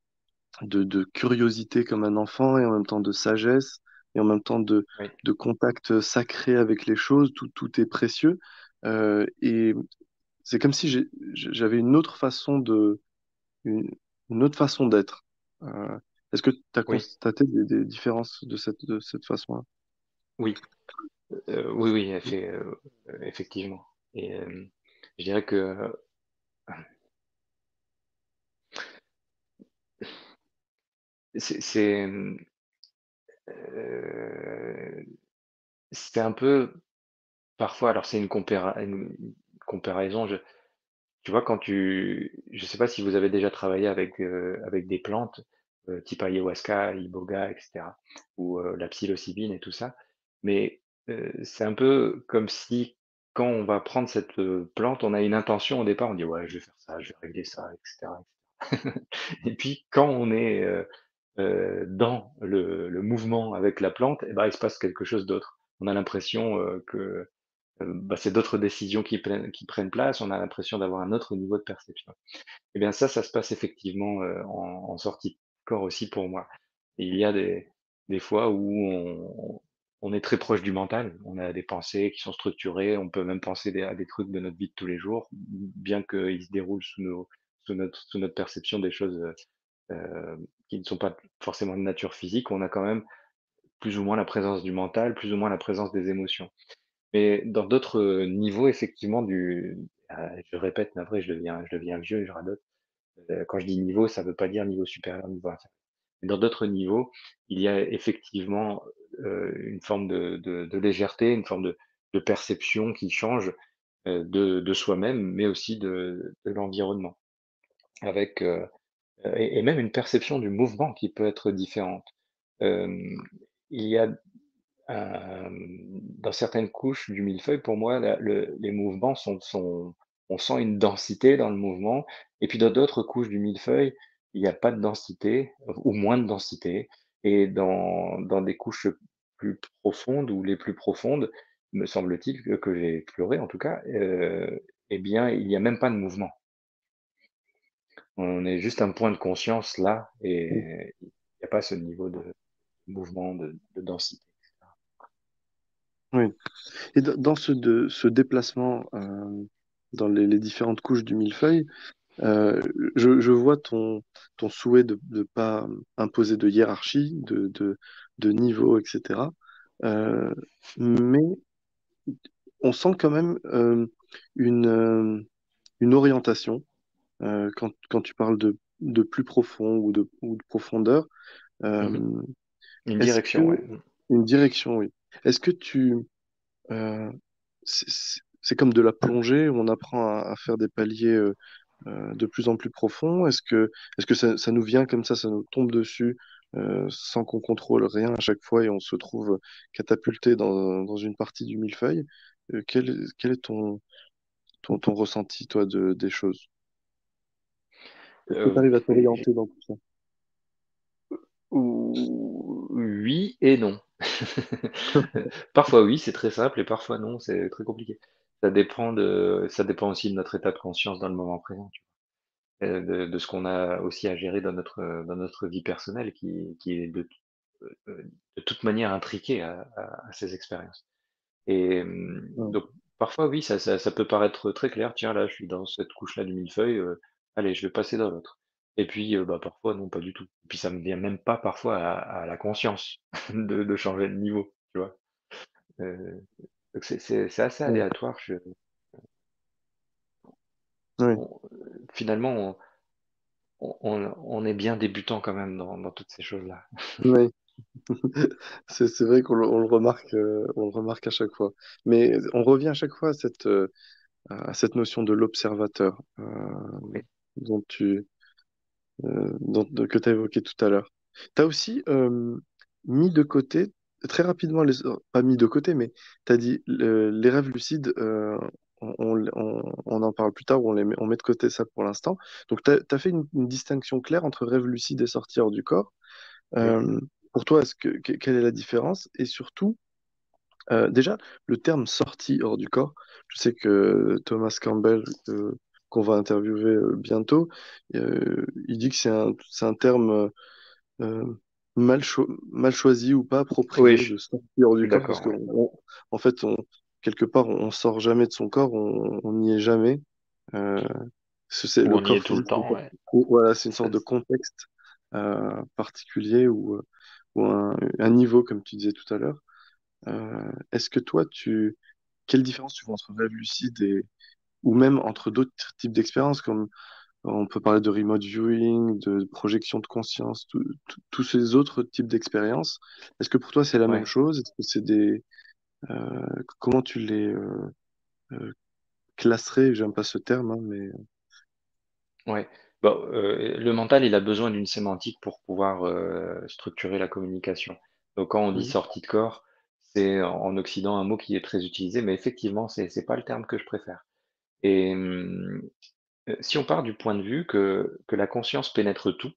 de, de curiosité comme un enfant et en même temps de sagesse et en même temps de, oui, de contact sacré avec les choses. Tout, tout est précieux. Euh, et c'est comme si j'ai- j'avais une autre façon de, une, une autre façon d'être. Euh, est-ce que tu as oui, constaté des, des différences de cette, de cette façon-là? oui, heu, oui, oui, effet heu, effectivement et hem, je dirais que, heu, c'est c'est, mmh, heu, c'est un peu parfois alors c'est une compéra une comparaison, je tu vois, quand tu je sais pas si vous avez déjà travaillé avec, heu, avec des plantes, heu, type ayahuasca, iboga et cetera ou, heu, la psilocybine et tout ça, mais, heu, c'est un peu comme si quand on va prendre cette, heu, plante, on a une intention au départ, on dit: «Ouais, je vais faire ça, je vais régler ça» et cetera et cetera. Et puis quand on est, heu heu, dans le le mouvement avec la plante et ben, il se passe quelque chose d'autre. On a l'impression, heu, que Heu, bah, c'est d'autres décisions qui prennent qui prennent place, on a l'impression d'avoir un autre niveau de perception. Et bien ça, ça se passe effectivement, heu, en en sortie de corps aussi pour moi. Il y a des des fois où on on est très proche du mental. On a des pensées qui sont structurées, on peut même penser des à des trucs de notre vie de tous les jours, bien qu'ils se déroulent sous nos sous notre sous notre perception des choses, heu qui ne sont pas forcément de nature physique. On a quand même plus ou moins la présence du mental, plus ou moins la présence des émotions. Mais dans d'autres, heu, niveaux effectivement du ah, je répète, navré, je deviens je deviens vieux et je radote. Heu, quand je dis niveau, ça veut pas dire niveau supérieur, niveau inférieur. Mais dans d'autres niveaux, il y a effectivement, heu, une forme de de de légèreté, une forme de de perception qui change, heu, de de soi-même, mais aussi de de l'environnement. Avec, heu et et même une perception du mouvement qui peut être différente. Hem, il y a, hem, dans certaines couches du millefeuille, pour moi, la le les mouvements sont sont on sent une densité dans le mouvement et puis dans d'autres couches du millefeuille, il y a pas de densité ou moins de densité et dans dans des couches plus profondes ou les plus profondes, me semble-t-il, que que j'ai explorées en tout cas, heu et bien, il y a même pas de mouvement. On est juste un point de conscience là et il y a pas ce niveau de mouvement, de de densité et cetera. Oui. Et dans dans ce, de, ce déplacement euh, dans les, les différentes couches du millefeuille, euh, je, je vois ton, ton souhait de ne pas imposer de hiérarchie, de, de, de niveau, et cetera. Euh, mais on sent quand même euh, une, euh, une orientation euh, quand, quand tu parles de, de plus profond ou de, ou de profondeur. Mmh. Euh, Une est-ce que direction, ouais. Mmh. une direction, oui. Est-ce que tu euh, c'est c'est- c'est comme de la plongée, où on apprend à, à faire des paliers euh, euh, de plus en plus profonds. Est-ce que, est-ce que ça, ça nous vient comme ça, ça nous tombe dessus euh, sans qu'on contrôle rien à chaque fois et on se trouve catapulté dans, dans une partie du millefeuille? Euh, quel, est- quel est ton, ton, ton ressenti, toi, de, des choses? Est-ce que tu Heu, arrives à et t'orienter dans tout ça? ou oui et non. Parfois oui, c'est très simple et parfois non, c'est très compliqué. Ça dépend de ça dépend aussi de notre état de conscience dans le moment présent, tu vois? Heu, de de ce qu'on a aussi à gérer dans notre, heu, dans notre vie personnelle qui qui est de heu heu, de toute manière intriquée à à à ces expériences. Et hem, Ouais. donc parfois oui, ça ça ça peut paraître très clair. Tiens, là, je suis dans cette couche-là du millefeuille, heu, allez, je vais passer dans l'autre. Et puis, heu, bah, parfois non, pas du tout. Et puis ça me vient même pas parfois à à la conscience de de changer de niveau, tu vois? Heu, donc c'est c'est c'est assez Ouais. aléatoire. Je Ouais. on Finalement, on on on est bien débutant quand même dans dans toutes ces choses-là. Ouais. C'est c'est vrai qu'on le, on le remarque, euh, on le remarque à chaque fois. Mais on revient à chaque fois à cette, euh, à cette notion de l'observateur euh, Oui, dont tu, euh, dont- de- que tu as évoqué tout à l'heure. Tu as aussi euh, mis de côté, très rapidement, les, pas mis de côté, mais tu as dit le- les rêves lucides, euh, on, on, on- on en parle plus tard, ou on, les met, on met de côté ça pour l'instant. Donc tu as fait une, une distinction claire entre rêve lucide et sortie hors du corps. oui, Euh, pour toi, est-ce que, que- quelle est la différence? Et surtout, euh, déjà, le terme sortie hors du corps, je sais que Thomas Campbell, euh, qu'on va interviewer euh, bientôt, euh, il dit que c'est un, c'est un terme euh, mal, cho- mal choisi ou pas oui, approprié je de sortir hors je du suis corps parce d'accord, que, ouais. on- en fait, on, quelque part, on, on sort jamais de son corps, on on n'y est jamais. Euh, ce- c'est, Ou le on y corps est tout le physique, c'est temps, ouais. voilà, c'est une Ça sorte de contexte euh, particulier ou, euh, ou un, un niveau, comme tu disais tout à l'heure. Euh, est-ce que toi, tu, quelle différence tu vois entre rêve lucide et, ou même entre d'autres types d'expériences, comme on peut parler de remote viewing, de projection de conscience, tout- tout- tous ces autres types d'expériences. Est-ce que pour toi c'est la même Ouais, chose? Est-ce que c'est des, euh, comment tu les euh, euh, classerais? J'aime pas ce terme, hein, mais ouais. Bon, heu, le mental, il a besoin d'une sémantique pour pouvoir, heu, structurer la communication. Donc quand on dit Mhm. sortie de corps, c'est en en Occident un mot qui est très utilisé, mais effectivement, c'est c'est pas le terme que je préfère. Et mmh, heu, si on part du point de vue que que la conscience pénètre tout,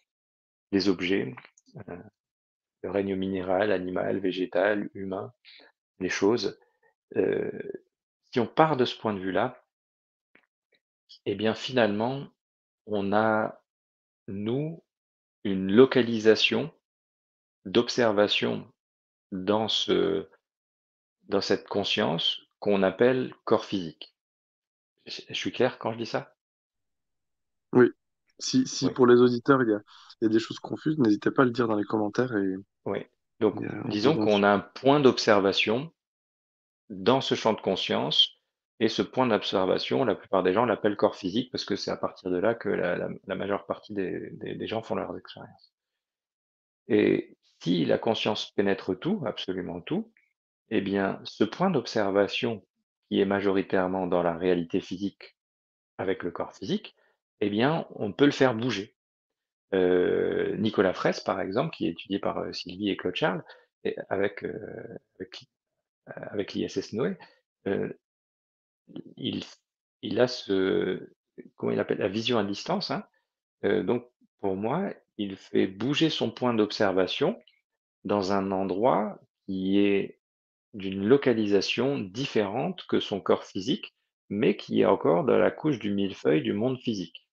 les objets, heu, le règne minéral, animal, végétal, humain, les choses, heu, si on part de ce point de vue-là, eh bien finalement, on a, nous, une localisation d'observation dans ce, dans cette conscience qu'on appelle corps physique. Je je suis clair quand je dis ça? Oui. Si, si Oui, pour les auditeurs, il y a, il y a des choses confuses, n'hésitez pas à le dire dans les commentaires et, oui. Donc, et, euh, on disons qu'on rebondit. a un point d'observation dans ce champ de conscience, et ce point d'observation, la plupart des gens l'appellent corps physique parce que c'est à partir de là que la, la- la majeure partie des, des- des gens font leurs expériences. Et si la conscience pénètre tout, absolument tout, eh bien, ce point d'observation qui est majoritairement dans la réalité physique avec le corps physique, eh bien, on peut le faire bouger. Euh, Nicolas Fraisse, par exemple, qui est étudié par euh, Sylvie et Claude Charles, et avec, euh, avec, avec l'I S S Noé, euh, il, il a ce, comment il appelle, la vision à distance, hein. Euh, donc, pour moi, il fait bouger son point d'observation dans un endroit qui est d'une localisation différente que son corps physique, mais qui est encore dans la couche du millefeuille du monde physique.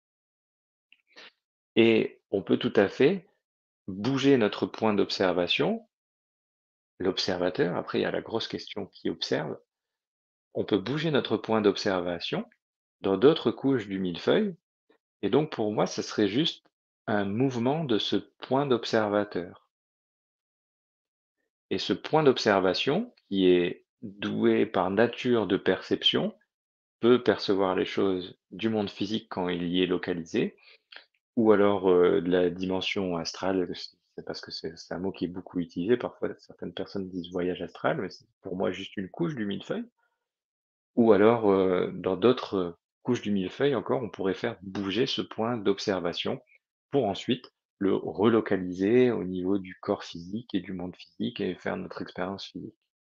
Et on peut tout à fait bouger notre point d'observation, l'observateur, après il y a la grosse question qui observe, on peut bouger notre point d'observation dans d'autres couches du millefeuille, et donc pour moi, ce serait juste un mouvement de ce point d'observateur. Et ce point d'observation, qui est doué par nature de perception, peut percevoir les choses du monde physique quand il y est localisé, ou alors euh, de la dimension astrale, c'est parce que c'est c'est un mot qui est beaucoup utilisé, parfois certaines personnes disent voyage astral, mais c'est pour moi juste une couche du millefeuille, ou alors euh, dans d'autres euh, couches du millefeuille encore, on pourrait faire bouger ce point d'observation pour ensuite le relocaliser au niveau du corps physique et du monde physique et faire notre expérience physique.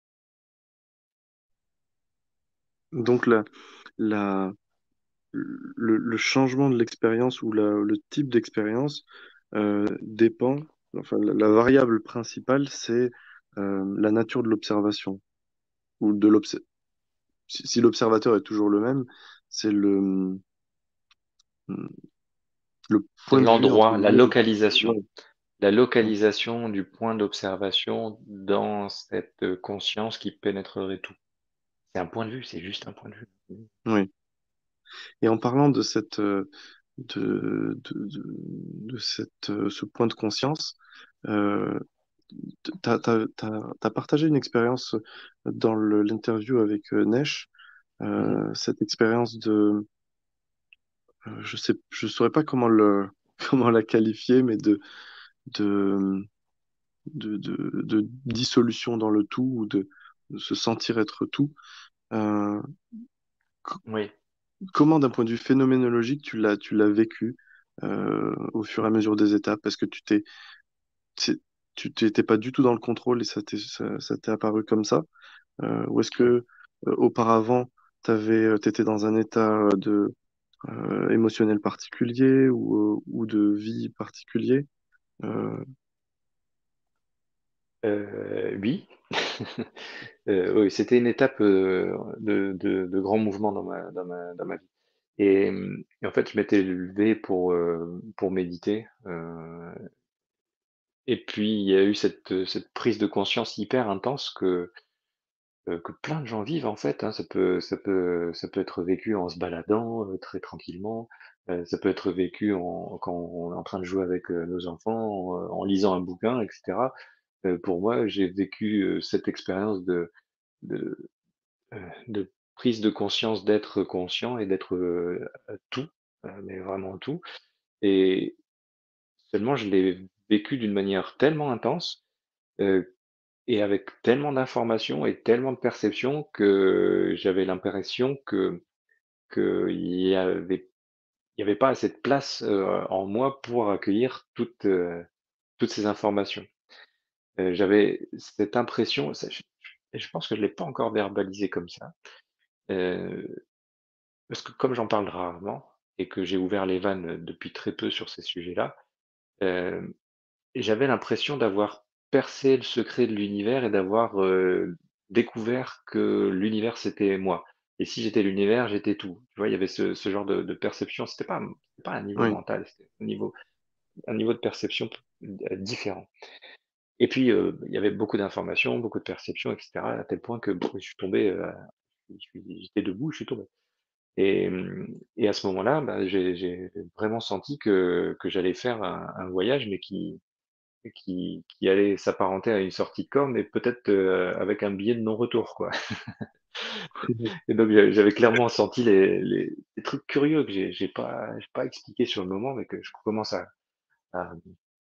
Donc, la, la, le, le changement de l'expérience ou la- le type d'expérience euh, dépend, enfin, la, la variable principale, c'est euh, la nature de l'observation. Ou de l'obs si, si l'observateur est toujours le même, c'est le, le C'est point de vue, entre l'endroit, la guillemets. localisation. Ouais. La localisation du point d'observation dans cette conscience qui pénétrerait tout. C'est un point de vue, c'est juste un point de vue. Oui. Et en parlant de cette, euh, de, de, de, de cette, euh, ce point de conscience, euh, t'as, t'as, t'as, t'as partagé une expérience dans le- l'interview avec euh, Nesh, Mhm. euh, cette expérience de, euh, je sais, je saurais pas comment le, comment la qualifier, mais de, de, de, de, de dissolution dans le tout ou de, de se sentir être tout. Euh, c- Oui. Comment, d'un point de vue phénoménologique, tu l'as, tu l'as vécu euh, au fur et à mesure des étapes? Parce que tu t'es, c'est- tu t'étais pas du tout dans le contrôle et ça t'est, ça, ça t'est apparu comme ça? Euh, ou est-ce que Oui. euh, auparavant, t'avais, t'étais dans un état de euh, émotionnel particulier ou, euh, ou de vie particulier? Euh, Euh, oui. Euh, oui, c'était une étape euh, de, de, de grand mouvement dans ma, dans ma, dans ma vie. Et, hum, et en fait, je m'étais levé pour, euh, pour méditer. euh, et puis, il y a eu cette, cette prise de conscience hyper intense que heu, que plein de gens vivent en fait, hein. Ça peut ça peut ça peut être vécu en se baladant, heu, très tranquillement, heu, ça peut être vécu en quand on est en train de jouer avec, heu, nos enfants, en, en lisant un bouquin et cetera. Heu, pour moi, j'ai vécu, heu, cette expérience de de, heu, de prise de conscience, d'être conscient et d'être, heu, tout, heu, mais vraiment tout, et seulement je l'ai vécu d'une manière tellement intense, heu et avec tellement d'informations et tellement de perceptions que j'avais l'impression que qu'il y avait il y avait pas assez de place, heu, en moi pour accueillir toutes, heu, toutes ces informations. Heu, j'avais cette impression, ça je je pense que je l'ai pas encore verbalisé comme ça, heu, parce que comme j'en parle rarement et que j'ai ouvert les vannes depuis très peu sur ces sujets-là, hem et j'avais l'impression d'avoir percé le secret de l'univers et d'avoir, heu, découvert que l'univers, c'était moi. Et si j'étais l'univers, j'étais tout. Tu vois? Il y avait ce ce genre de de perception. C'était pas, c'était pas un niveau oui. mental, c'était un niveau. un niveau de perception euh, différent. Et puis, euh, il y avait beaucoup d'informations, beaucoup de perceptions, et cetera, à tel point que bon, je suis tombé, euh, je suis- j'étais debout, je suis tombé. Et, hum, et à ce moment-là, bah, j'ai j'ai vraiment senti que, que j'allais faire un, un voyage, mais qui, qui, qui allait s'apparenter à une sortie de corps, mais peut-être euh, avec un billet de non-retour, quoi. Et donc, j'avais j'avais clairement senti les, les, les trucs curieux que j'ai j'ai pas, j'ai pas expliqué sur le moment, mais que je commence à, à-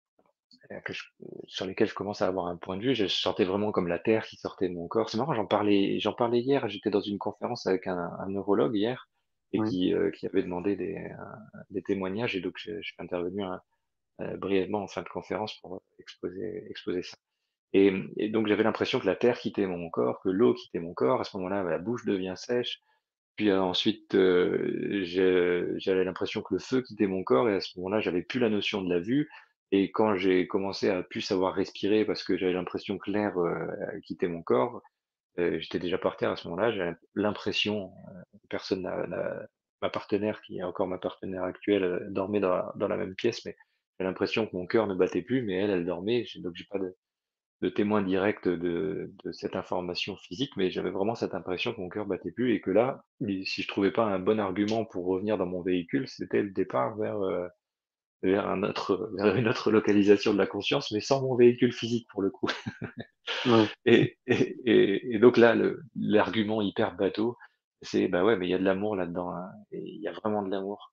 à- que je- sur lesquels je commence à avoir un point de vue. Je sentais vraiment comme la terre qui sortait de mon corps. C'est marrant, j'en parlais, j'en parlais hier. J'étais dans une conférence avec un, un neurologue hier et Oui, qui, euh, qui avait demandé des, euh, des témoignages. Et donc, je, je suis intervenu hein, euh, brièvement en fin de conférence pour exposer, exposer ça. Et, et donc, j'avais l'impression que la terre quittait mon corps, que l'eau quittait mon corps. À ce moment-là, la bouche devient sèche. Puis euh, ensuite, euh, j'ai- j'avais l'impression que le feu quittait mon corps et à ce moment-là, j'avais plus la notion de la vue. Et quand j'ai commencé à plus savoir respirer parce que j'avais l'impression que l'air euh, quittait mon corps, euh, j'étais déjà par terre à ce moment-là. J'avais l'impression, euh, personne n'a, n'a- ma partenaire, qui est encore ma partenaire actuelle, euh, dormait dans la, dans la même pièce, mais j'ai l'impression que mon cœur ne battait plus, mais elle, elle dormait. J'ai- Donc j'ai pas de, de témoin direct de, de cette information physique, mais j'avais vraiment cette impression que mon cœur battait plus et que là, si je trouvais pas un bon argument pour revenir dans mon véhicule, c'était le départ vers, euh, vers un autre, vers une autre localisation de la conscience, mais sans mon véhicule physique pour le coup. oui, Et, et, et, et donc là, le, l'argument hyper bateau, c'est bah ouais, mais il y a de l'amour là-dedans, hein, et il y a vraiment de l'amour.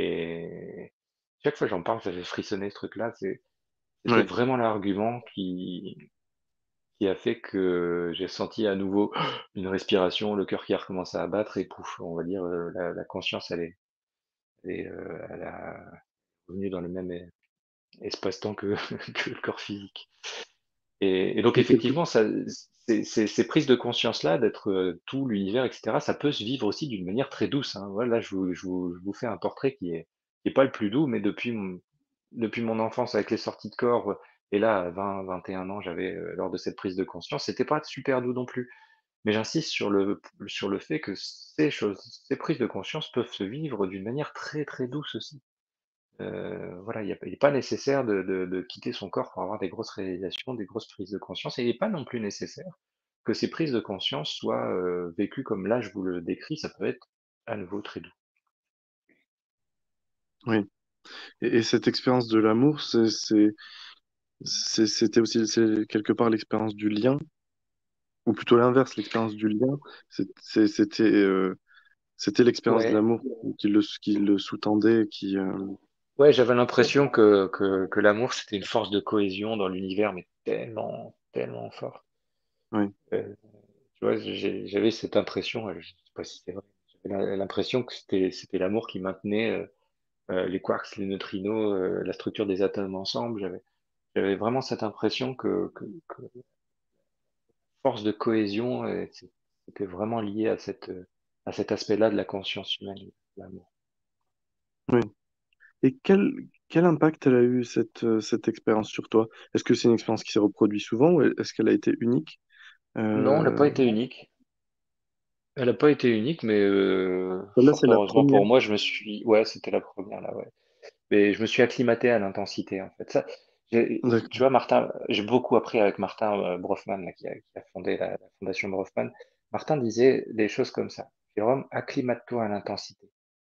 Et chaque fois que j'en parle, ça fait frissonner ce truc-là. C'est, c'était oui. vraiment l'argument qui, qui a fait que j'ai senti à nouveau une respiration, le cœur qui a recommencé à battre et pouf, on va dire, euh, la, la conscience, elle est, elle est, euh, elle a revenu dans le même e- espace-temps que, que le corps physique. Et, et donc Et quelque- effectivement, ça, c'est- c'est- ces prises de conscience-là, d'être euh, tout l'univers, et cetera, ça peut se vivre aussi d'une manière très douce, hein. Voilà, je vous, je vous, je vous fais un portrait qui est, qui est pas le plus doux, mais depuis mon, depuis mon enfance avec les sorties de corps, et là, à vingt, vingt et un ans, j'avais, euh, lors de cette prise de conscience, c'était pas super doux non plus. Mais j'insiste sur le, sur le fait que ces choses, ces prises de conscience peuvent se vivre d'une manière très très douce aussi. Euh, voilà, il n'est pas nécessaire de, de, de quitter son corps pour avoir des grosses réalisations, des grosses prises de conscience, et il n'est pas non plus nécessaire que ces prises de conscience soient euh, vécues comme là je vous le décris, ça peut être à nouveau très doux. oui. Et, et cette expérience de l'amour, c'est, c'est, c'est- c'était aussi c'est quelque part l'expérience du lien, ou plutôt l'inverse, l'expérience du lien. C'est- c'est- C'était euh, c'était l'expérience de Ouais, l'amour qui le, qui le sous-tendait, qui. euh, ouais, j'avais l'impression que, que, que l'amour c'était une force de cohésion dans l'univers, mais tellement, tellement forte. Oui, Euh, tu vois, j'ai- j'avais cette impression, euh, je sais pas si c'est vrai, j'avais l'impression que c'était c'était l'amour qui maintenait euh, euh, les quarks, les neutrinos, euh, la structure des atomes ensemble. J'avais j'avais vraiment cette impression que, que, que force de cohésion, euh, c'est- c'était vraiment lié à cette euh, à cet aspect-là de la conscience humaine, l'amour. oui. Et quel, quel impact elle a eu cette, euh, cette expérience sur toi? Est-ce que c'est une expérience qui s'est reproduite souvent ou est-ce qu'elle a été unique? Non, elle n'a pas Euh, été unique. Elle n'a pas été unique, mais euh, Là, fort c'est la heureusement première. pour moi, je me suis, ouais, c'était la première là, ouais. Mais je me suis acclimaté à l'intensité, en fait. Ça, j'ai- tu D'accord. vois, Martin, j'ai beaucoup appris avec Martin euh, Brofman, là, qui a, qui a fondé la, la fondation Brofman. Martin disait des choses comme ça. Jérôme, acclimate-toi à l'intensité.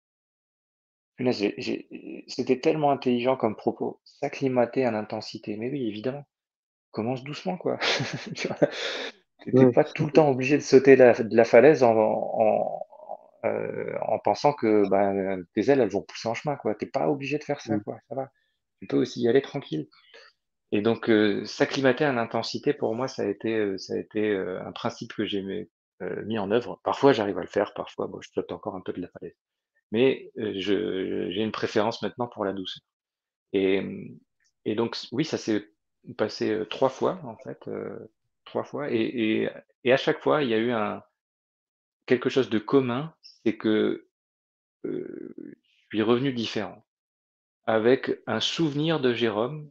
Punaise, j'ai- j'ai- C'était tellement intelligent comme propos. S'acclimater à l'intensité. Mais oui, évidemment. Commence doucement, quoi. Tu vois, t'es Ouais. pas tout le temps obligé de sauter la- de la falaise en, en, euh, en pensant que ben, tes ailes, elles vont pousser en chemin, quoi. T'es pas obligé de faire ça, Mm. quoi. Ça va. Tu peux aussi y aller tranquille. Et donc, euh, s'acclimater à l'intensité, pour moi, ça a été, euh, ça a été euh, un principe que j'ai mis, euh, mis en œuvre. Parfois, j'arrive à le faire, parfois, bon, je saute encore un peu de la falaise. Mais euh, je, j'ai une préférence maintenant pour la douceur. Et, et donc, oui, ça s'est passé euh, trois fois, en fait, euh, trois fois. Et, et, et à chaque fois, il y a eu un, quelque chose de commun, c'est que euh, je suis revenu différent, avec un souvenir de Jérôme,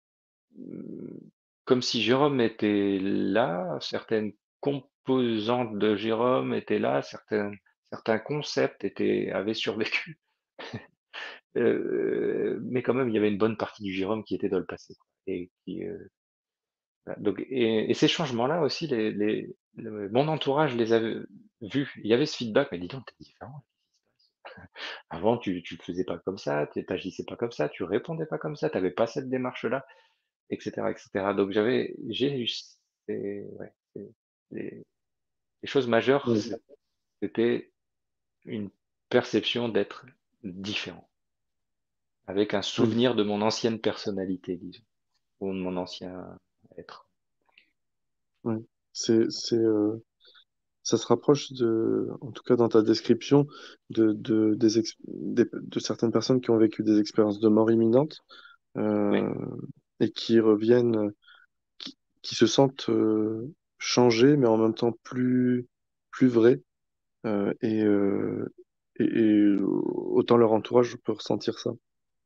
euh, comme si Jérôme était là, certaines composantes de Jérôme étaient là, certains, certains concepts étaient, avaient survécu. euh, mais quand même, il y avait une bonne partie du Jérôme qui était dans le passé, quoi. Et qui, euh, voilà. Donc, et, et ces changements-là aussi, les, les, le- mon entourage les avait vus. Il y avait ce feedback, mais dis donc, t'es différent. Avant, tu tu faisais pas comme ça, tu n'agissais pas comme ça, tu répondais pas comme ça, tu avais pas cette démarche-là, et cetera, et cetera. Donc j'avais, j'ai eu ces, ouais, ces- les, les choses majeures, Mm. c'était une perception d'être différent, avec un Mm. souvenir de mon ancienne personnalité, disons, ou de mon ancien être. Ouais. C'est, c'est, euh, ça se rapproche de, en tout cas dans ta description, de, de, des ex- des- de certaines personnes qui ont vécu des expériences de mort imminente Oui, euh, et qui reviennent, qui, qui se sentent euh, changés, mais en même temps plus, plus vrais. Euh, et, euh, et, et autant leur entourage peut ressentir ça.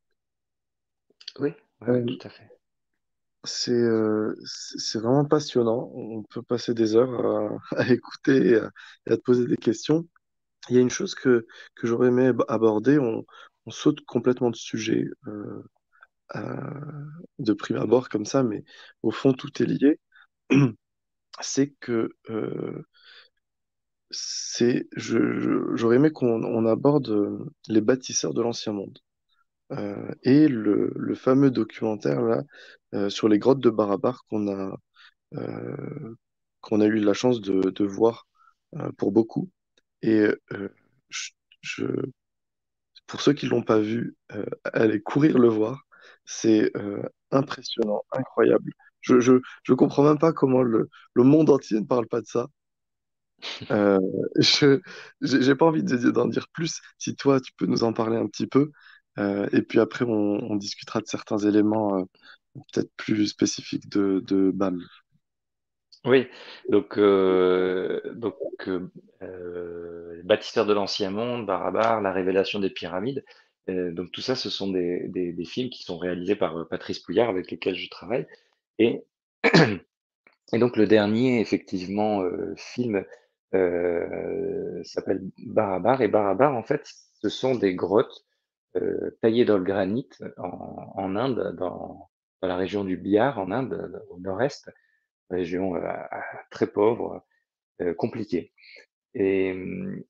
oui, ouais, ouais, Euh, tout à fait. c'est euh, c'est c'est vraiment passionnant. On peut passer des heures à, à écouter et à, et à te poser des questions. Il y a une chose que, que j'aurais aimé ab- aborder. On, on saute complètement de sujet euh, à- de prime abord comme ça, mais au fond, tout est lié. C'est que euh, c'est, je, je- j'aurais aimé qu'on on aborde euh, les bâtisseurs de l'Ancien Monde. Euh, et le, le fameux documentaire là euh, sur les grottes de Barabar qu'on a euh, qu'on a eu la chance de, de voir euh, pour beaucoup. Et euh, je, je- pour ceux qui l'ont pas vu, euh, allez courir le voir. C'est euh, impressionnant, incroyable. Je, je, je comprends même pas comment le, le monde entier ne parle pas de ça. Euh, je j'ai j'ai pas envie de- d'en dire plus. Si toi, tu peux nous en parler un petit peu. Euh, et puis après, on, on discutera de certains éléments euh, peut-être plus spécifiques de, de B A M. Oui, donc, euh, donc euh, euh, Bâtisseur de l'Ancien Monde, Barabar, La Révélation des Pyramides. Euh, donc tout ça, ce sont des, des, des films qui sont réalisés par euh, Patrice Pouillard, avec lesquels je travaille. Et, et donc le dernier, effectivement, euh, film euh, s'appelle Barabar. Et Barabar, en fait, ce sont des grottes euh, taillées dans le granit en, en Inde, dans, dans la région du Bihar, en Inde, au nord-est, région euh, très pauvre, euh, compliqué. Et, hum,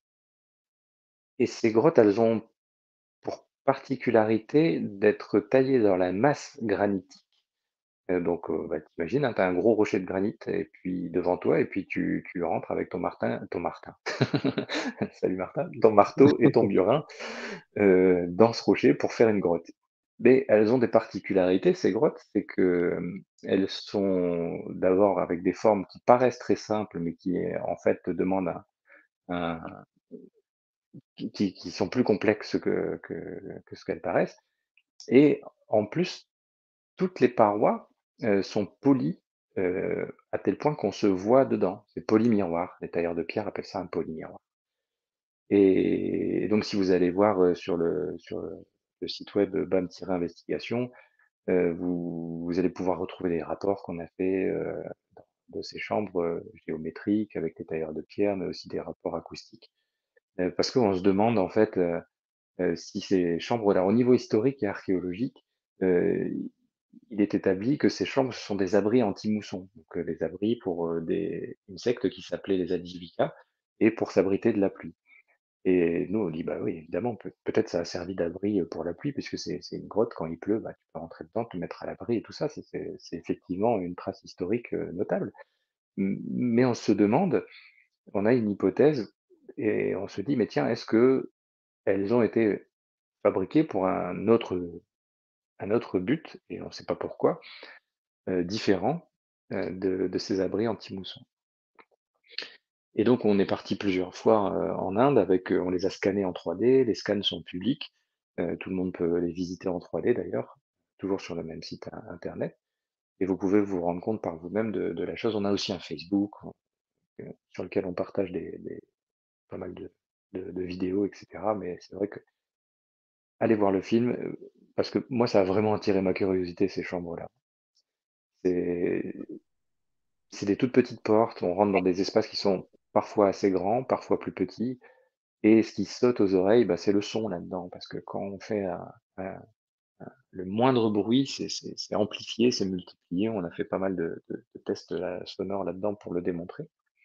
et ces grottes, elles ont pour particularité d'être taillées dans la masse granitique. Euh, donc, euh, bah, t'imagines, hein, tu as un gros rocher de granit et puis devant toi, et puis tu, tu rentres avec ton martin, ton martin, salut Martin, ton marteau et ton burin euh, dans ce rocher pour faire une grotte. Mais elles ont des particularités, ces grottes, c'est que hum, elles sont d'abord avec des formes qui paraissent très simples, mais qui en fait demandent un, un- qui, qui- qui sont plus complexes que, que, que ce qu'elles paraissent. Et en plus, toutes les parois euh, sont polies euh, à tel point qu'on se voit dedans. C'est poly-miroir. Les tailleurs de pierre appellent ça un poly-miroir. Et, et donc, si vous allez voir euh, sur le, sur le, le site web B A M-Investigation, euh, vous, vous allez pouvoir retrouver les rapports qu'on a fait euh, de ces chambres euh, géométriques avec les tailleurs de pierre, mais aussi des rapports acoustiques. Euh, parce qu'on se demande en fait euh, euh, si ces chambres-là, au niveau historique et archéologique, euh, il est établi que ces chambres ce sont des abris anti-mousson, donc euh, des abris pour euh, des insectes qui s'appelaient les adigvika et pour s'abriter de la pluie. Et nous, on dit, bah oui, évidemment, peut- peut-être ça a servi d'abri euh, pour la pluie, puisque c'est c'est une grotte, quand il pleut, bah, tu peux rentrer dedans, te mettre à l'abri et tout ça, c'est c'est- c'est effectivement une trace historique euh, notable. M- Mais on se demande, on a une hypothèse, et on se dit, mais tiens, est-ce que elles ont été fabriquées pour un autre, un autre but, et on ne sait pas pourquoi, euh, différent euh, de, de ces abris anti-mousson. Et donc on est parti plusieurs fois euh, en Inde, avec, euh, on les a scannés en trois D, les scans sont publics, euh, tout le monde peut les visiter en trois D d'ailleurs, toujours sur le même site euh, internet, et vous pouvez vous rendre compte par vous-même de, de la chose. On a aussi un Facebook euh, sur lequel on partage des, des- pas mal de, de- de vidéos, et cetera. Mais c'est vrai que allez voir le film, euh, parce que moi ça a vraiment attiré ma curiosité, ces chambres-là. C'est c'est des toutes petites portes, on rentre dans des espaces qui sont parfois assez grands, parfois plus petits, et ce qui saute aux oreilles, bah, c'est le son là-dedans, parce que quand on fait un, euh, le moindre bruit, c'est c'est- c'est amplifié, c'est multiplié. On a fait pas mal de, de- de tests là- sonores là-dedans pour le démontrer.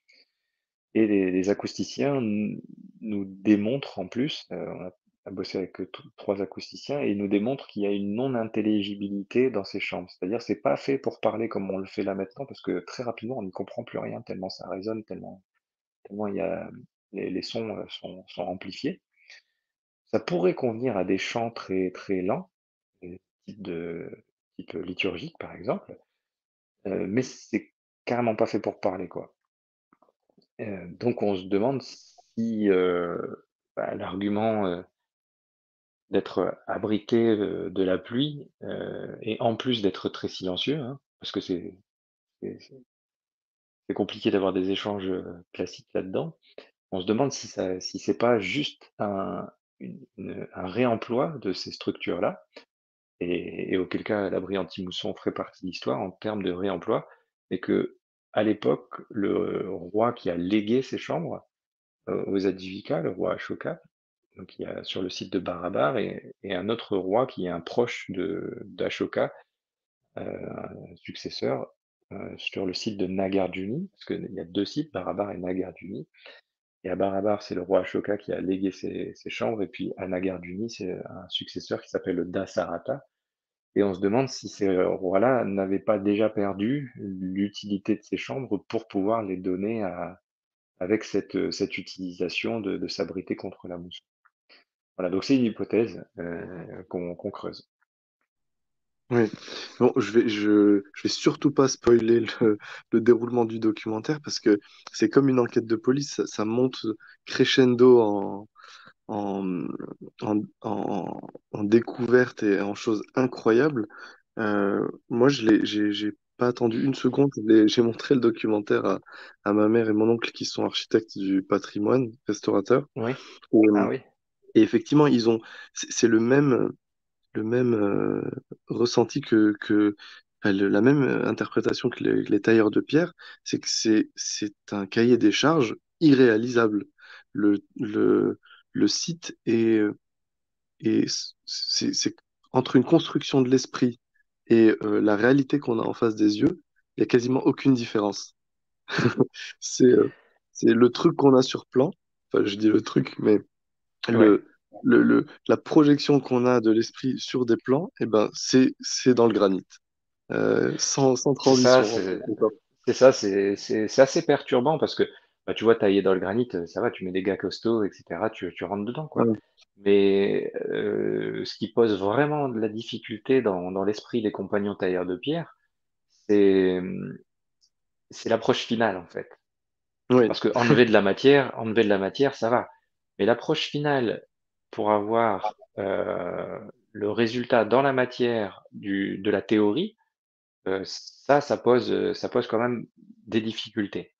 Et les, les acousticiens n- nous démontrent en plus, euh, on a, a bossé avec euh, t- trois acousticiens, et ils nous démontrent qu'il y a une non-intelligibilité dans ces chambres. C'est-à-dire, c'est pas fait pour parler comme on le fait là maintenant, parce que très rapidement, on n'y comprend plus rien, tellement ça résonne, tellement, tellement il y a, les, les sons euh, sont, sont amplifiés. Ça pourrait convenir à des chants très, très lents, des type de type liturgique par exemple, euh, mais c'est carrément pas fait pour parler, quoi. Euh, donc on se demande si euh, bah, l'argument euh, d'être abrité euh, de la pluie euh, et en plus d'être très silencieux, hein, parce que c'est c'est c'est compliqué d'avoir des échanges euh, classiques là-dedans. On se demande si ça si c'est pas juste un, une- une- un réemploi de ces structures-là. Et, et auquel cas l'abri anti-mousson ferait partie de l'histoire en termes de réemploi, et que à l'époque, le roi qui a légué ses chambres euh, aux Adivika, le roi Ashoka, donc il y a sur le site de Barabar, et, et un autre roi qui est un proche de d'Ashoka, euh, un successeur, euh, sur le site de Nagarjuni, parce qu'il y a deux sites, Barabar et Nagarjuni. Et à Barabar, c'est le roi Ashoka qui a légué ses, ses chambres, et puis à Nagarjuni, c'est un successeur qui s'appelle le Dasarata. Et on se demande si ces rois-là n'avaient pas déjà perdu l'utilité de ces chambres pour pouvoir les donner à, avec cette, cette utilisation de, de s'abriter contre la mousse. Voilà, donc c'est une hypothèse euh, qu'on qu'on creuse. Oui. Bon, je vais, je, je vais surtout pas spoiler le, le déroulement du documentaire parce que c'est comme une enquête de police, ça, ça monte crescendo en, en, en, en, en découverte et en choses incroyables. Euh, moi, je l'ai, j'ai, j'ai pas attendu une seconde. Je l'ai- J'ai montré le documentaire à, à ma mère et mon oncle qui sont architectes du patrimoine, restaurateurs. Oui, Et, ah oui, et effectivement, ils ont, c'est c'est le même le même euh, ressenti que, que enfin, le- la même interprétation que les, les tailleurs de pierre, c'est que c'est, c'est un cahier des charges irréalisable. Le, le, le site est, est c'est, c'est entre une construction de l'esprit et euh, la réalité qu'on a en face des yeux, il n'y a quasiment aucune différence. C'est euh, c'est le truc qu'on a sur plan. Enfin, je dis le truc, mais ouais. le, le, le- la projection qu'on a de l'esprit sur des plans, eh ben, c'est, c'est dans le granit, Euh, sans, sans C'est ça, transition. c'est c'est ça, c'est c'est- c'est assez perturbant parce que bah, tu vois, tailler dans le granit, euh, ça va, tu mets des gars costauds, et cetera, tu, tu rentres dedans, quoi. Ouais. Mais euh, ce qui pose vraiment de la difficulté dans, dans l'esprit des compagnons tailleurs de pierre, c'est c'est l'approche finale, en fait. Oui, Parce que enlever de la matière, enlever de la matière, ça va. Mais l'approche finale pour avoir euh, le résultat dans la matière du, de la théorie, euh, ça, ça pose, euh, ça pose quand même des difficultés.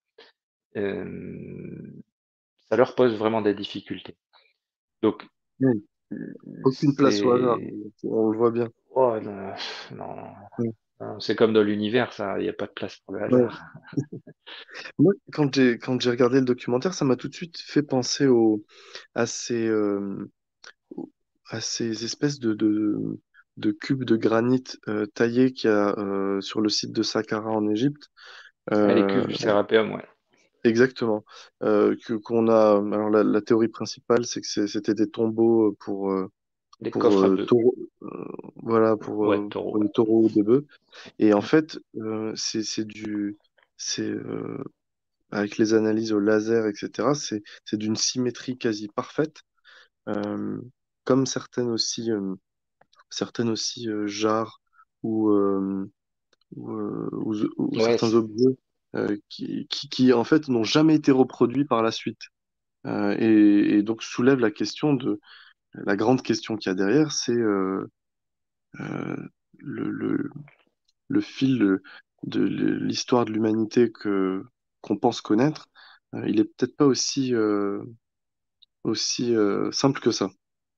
Euh, ça leur pose vraiment des difficultés. Donc, oui. euh, Aucune place au hasard, c'est, on le voit bien. oh, non, non, Ouais. non, c'est comme dans l'univers, ça, il n'y a pas de place pour le Ouais. hasard. Moi, quand j'ai quand j'ai regardé le documentaire, ça m'a tout de suite fait penser au, à ces, euh, à ces espèces de, de, de cubes de granit euh, taillés qu'il y a euh, sur le site de Saqqara en Égypte. Ah, les Euh, cuves du Sérapéum, ouais. Exactement. Euh, que qu'on a. Alors la, la théorie principale, c'est que c'est- c'était des tombeaux pour euh, Les pour coffres à euh, bœufs. taureaux, euh, voilà pour Ouais, euh, taureau, pour les ouais. taureaux ou des bœufs. Et en fait, euh, c'est c'est du c'est euh, avec les analyses au laser, et cetera. C'est c'est d'une symétrie quasi parfaite, euh, comme certaines aussi euh, certaines aussi euh, jarres ou euh, ou, euh, ou- ou Ouais, certains objets euh, qui, qui qui en fait n'ont jamais été reproduits par la suite. Euh, et, et donc soulève la question de la grande question qu'il y a derrière, c'est euh, euh, le, le, le fil de, de l'histoire de l'humanité que qu'on pense connaître. Euh, il est peut-être pas aussi euh, aussi euh, simple que ça.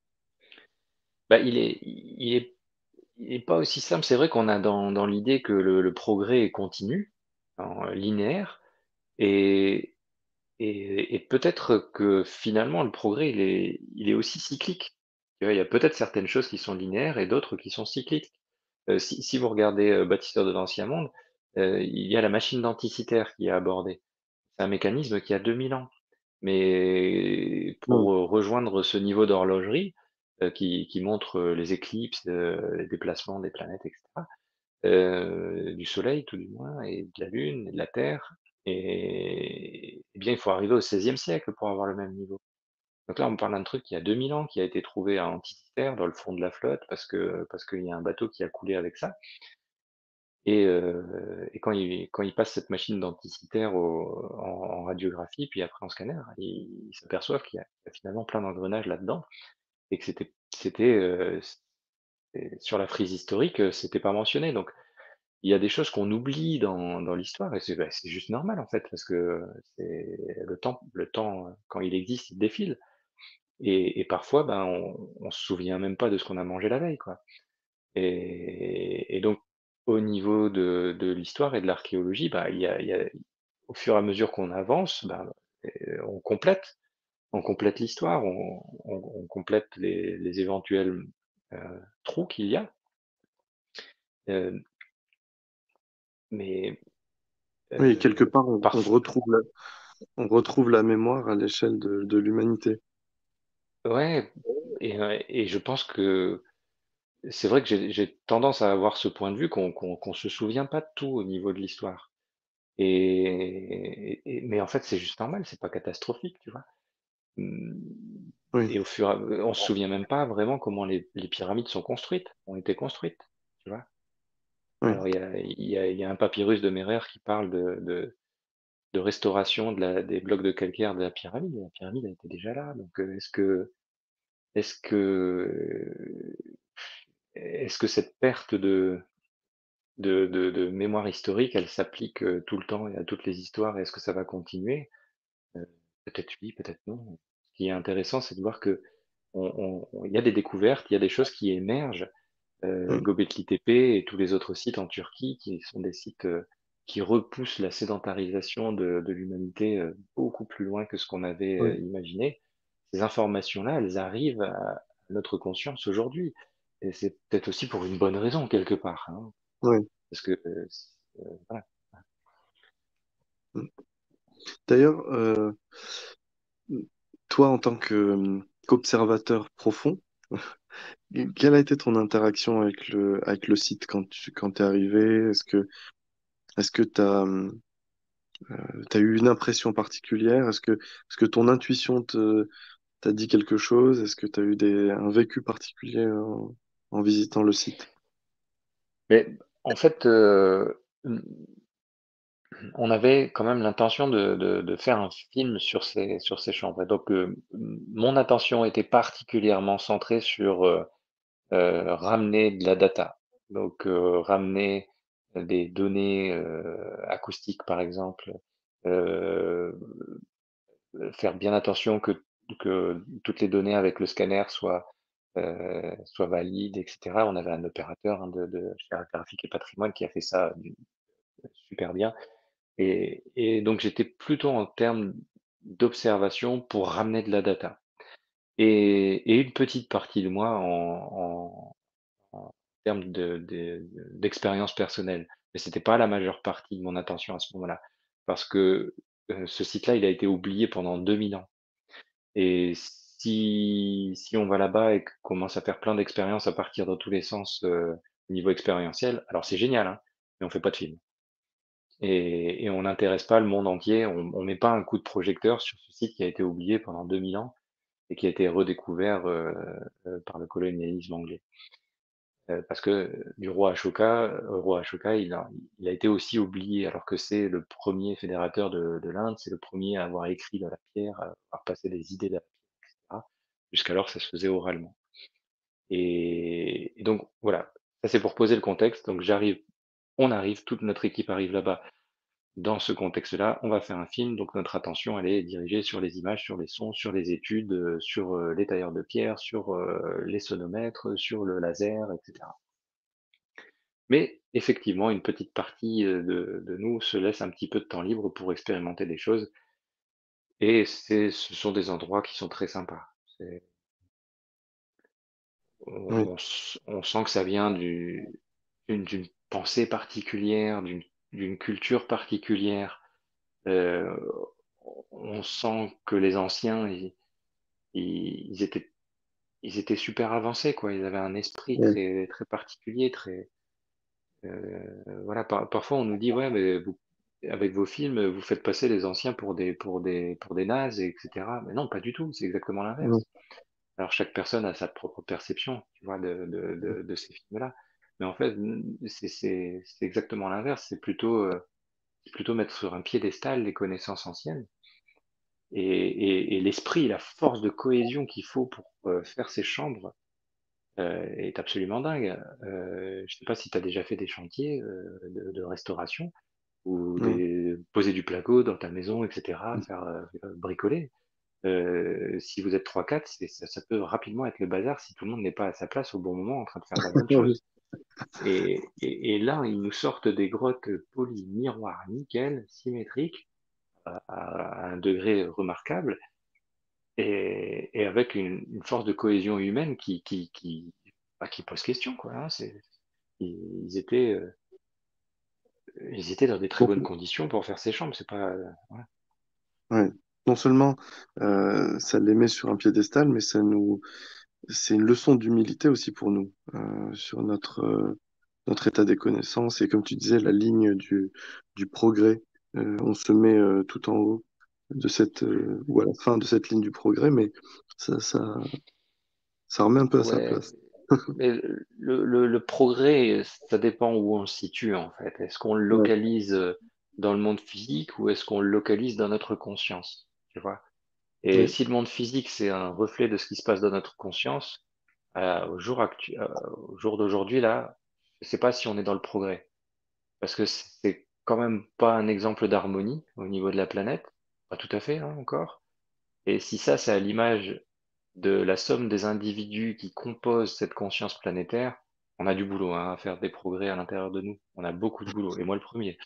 bah, il est, il est, il est pas aussi simple. C'est vrai qu'on a dans, dans l'idée que le, le progrès est continu, en linéaire, et, et, et peut-être que finalement le progrès il est, il est aussi cyclique. Tu vois, il y a peut-être certaines choses qui sont linéaires et d'autres qui sont cycliques. Heu, si si vous regardez, heu, Bâtisseurs de l'Ancien Monde, heu, il y a la machine denticitaire qui est abordée. C'est un mécanisme qui a deux mille ans. Mais Oui, pour, heu, rejoindre ce niveau d'horlogerie, heu, qui qui montre, heu, les éclipses, heu, les déplacements des planètes et cetera, heu, du soleil tout du moins et de la lune et de la terre et eh bien, il faut arriver au seizième siècle pour avoir le même niveau. Donc là, on parle d'un truc qui a deux mille ans, qui a été trouvé à Antikythère dans le fond de la flotte parce que parce qu'il y a un bateau qui a coulé avec ça et heu et quand il quand il passe cette machine denticitaire au en en radiographie, puis après en scanner, ils ils s'aperçoivent qu'il y a il y a finalement plein d'engrenages là-dedans et que c'était c'était, heu, c'était sur la frise historique, heu, c'était pas mentionné. Donc il y a des choses qu'on oublie dans dans l'histoire et c'est, bah, c'est juste normal en fait parce que c'est le temps le temps, heu, quand il existe, il défile et et parfois, ben, on on se souvient même pas de ce qu'on a mangé la veille, quoi et et donc au niveau de de l'histoire et de l'archéologie, bah, il y a il y a au fur et à mesure qu'on avance, bah, heu, on complète on complète l'histoire, on on on complète les les éventuels, heu, trous qu'il y a, heu, mais oui, quelque heu, part, on, on parf retrouve la, on retrouve la mémoire à l'échelle de, de l'humanité. ouais et heu et je pense que c'est vrai que j'ai j'ai tendance à avoir ce point de vue qu'on qu'on qu'on se souvient pas de tout au niveau de l'histoire et et mais en fait, c'est juste normal, c'est pas catastrophique, tu vois? Mmh Oui, et au fur et à on se souvient même pas vraiment comment les les pyramides sont construites, ont été construites, tu vois? oui, Alors il y a il y a il y a un papyrus de Mérer qui parle de de de restauration de la des blocs de calcaire de la pyramide, mais la pyramide, elle était déjà là, donc heu, est-ce que est-ce que est-ce que cette perte de de de de mémoire historique, elle s'applique, heu, tout le temps et à toutes les histoires et est-ce que ça va continuer? Heu, peut-être oui, peut-être non. Ce qui est intéressant, c'est de voir qu'on on on il y a des découvertes, il y a des choses qui émergent, heu, oui, Göbekli Tepe et tous les autres sites en Turquie qui sont des sites, heu, qui repoussent la sédentarisation de de l'humanité, heu, beaucoup plus loin que ce qu'on avait, oui, heu, imaginé. Ces informations-là, elles arrivent à notre conscience aujourd'hui et c'est peut-être aussi pour une bonne raison quelque part, hein, oui. parce que, heu, c heu, voilà. D'ailleurs, euh, toi, en tant que, qu'observateur profond, quelle a été ton interaction avec le, avec le site quand tu quand t'es arrivé? Est-ce que est-ce que t'as, t'as eu une impression particulière? Est-ce que est-ce que ton intuition te t'a dit quelque chose? Est-ce que tu as eu des, un vécu particulier en, en visitant le site? Mais en fait, heu, mmh, on avait quand même l'intention de de de faire un film sur ces sur ces chambres et donc, heu, m mon attention était particulièrement centrée sur, heu heu, ramener de la data. Donc, heu, ramener des données, heu, acoustiques par exemple, heu, faire bien attention que que toutes les données avec le scanner soient, heu, soient valides et cetera. On avait un opérateur, hein, de de chez Graphique et Patrimoine qui a fait ça du super bien. Et et donc j'étais plutôt en termes d'observation pour ramener de la data et et une petite partie de moi en en en termes de de d'expérience personnelle. Mais c'était pas la majeure partie de mon attention à ce moment-là. Parce que, heu, ce site-là, il a été oublié pendant deux mille ans et si si on va là-bas et qu'on commence à faire plein d'expériences à partir dans tous les sens, heu, au niveau expérientiel, alors c'est génial, hein, mais on fait pas de film. Et et on n'intéresse pas le monde entier, on on met pas un coup de projecteur sur ce site qui a été oublié pendant deux mille ans et qui a été redécouvert, heu heu, par le colonialisme anglais. Heu, parce que du roi Ashoka, heu, roi Ashoka, il a il a été aussi oublié alors que c'est le premier fédérateur de de l'Inde, c'est le premier à avoir écrit dans la pierre, à avoir passé des idées de la pierre et cetera. Jusqu'alors, ça se faisait oralement et et donc voilà, ça c'est pour poser le contexte, donc j'arrive on arrive, toute notre équipe arrive là-bas. Dans ce contexte-là, on va faire un film, donc notre attention, elle est dirigée sur les images, sur les sons, sur les études, heu, sur, heu, les tailleurs de pierre, sur, heu, les sonomètres, sur le laser et cetera. Mais effectivement, une petite partie, heu, de de nous se laisse un petit peu de temps libre pour expérimenter des choses et c'est ce sont des endroits qui sont très sympas. C'est on, Oui, on s- on sent que ça vient du, d'une, d'une pensée particulière, d'une, d'une culture particulière. Euh, on sent que les anciens, ils, ils, ils étaient, ils étaient super avancés, quoi. Ils avaient un esprit oui, très, très particulier, très, euh, voilà. Par- parfois, on nous dit, ouais, mais vous, avec vos films, vous faites passer les anciens pour des, pour des, pour des nazes, et etc. Mais non, pas du tout. C'est exactement oui, l'inverse. Alors, chaque personne a sa propre perception, tu vois, de, de, de, de ces films-là. Mais en fait, c'est, c'est, c'est exactement l'inverse. C'est plutôt, euh, c'est plutôt mettre sur un piédestal les connaissances anciennes et, et, et l'esprit, la force de cohésion qu'il faut pour euh, faire ces chambres euh, est absolument dingue. Euh, je sais pas si tu as déjà fait des chantiers euh, de, de restauration ou oui, des, poser du placo dans ta maison, et cetera, faire euh, bricoler. Euh, si vous êtes trois quatre, c'est- ça, ça peut rapidement être le bazar si tout le monde n'est pas à sa place au bon moment en train de faire la bonne oui, chose. Et, et, et là, ils nous sortent des grottes polies, miroirs, nickel, symétriques, à, à un degré remarquable, et, et avec une, une force de cohésion humaine qui, qui, qui, bah, qui pose question, quoi. Hein. C'est, ils, ils étaient, euh, ils étaient dans des très bonnes oui. conditions pour faire ces chambres. C'est pas, euh, voilà. Ouais. Non seulement euh, ça les met sur un piédestal, mais ça nous, c'est une leçon d'humilité aussi pour nous euh, sur notre euh, notre état des connaissances et comme tu disais la ligne du du progrès. Euh, on se met euh, tout en haut de cette euh, ou à la fin de cette ligne du progrès, mais ça ça ça remet un peu à sa Ouais, place. mais le, le, le progrès, ça dépend où on le situe en fait. Est-ce qu'on le Ouais, localise euh, dans le monde physique ou est-ce qu'on le localise dans notre conscience, tu vois? Et oui, si le monde physique, c'est un reflet de ce qui se passe dans notre conscience, euh, au jour actu- euh, au jour d'aujourd'hui, là, je sais pas si on est dans le progrès. Parce que c'est quand même pas un exemple d'harmonie au niveau de la planète. Pas tout à fait, hein, encore. Et si ça, c'est à l'image de la somme des individus qui composent cette conscience planétaire, on a du boulot, hein, à faire des progrès à l'intérieur de nous. On a beaucoup de boulot, et moi le premier.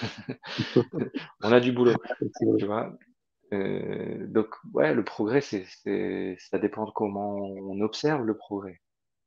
On a du boulot, c'est vrai. tu vois. Euh, donc, ouais, le progrès, c'est, c'est, ça dépend de comment on observe le progrès.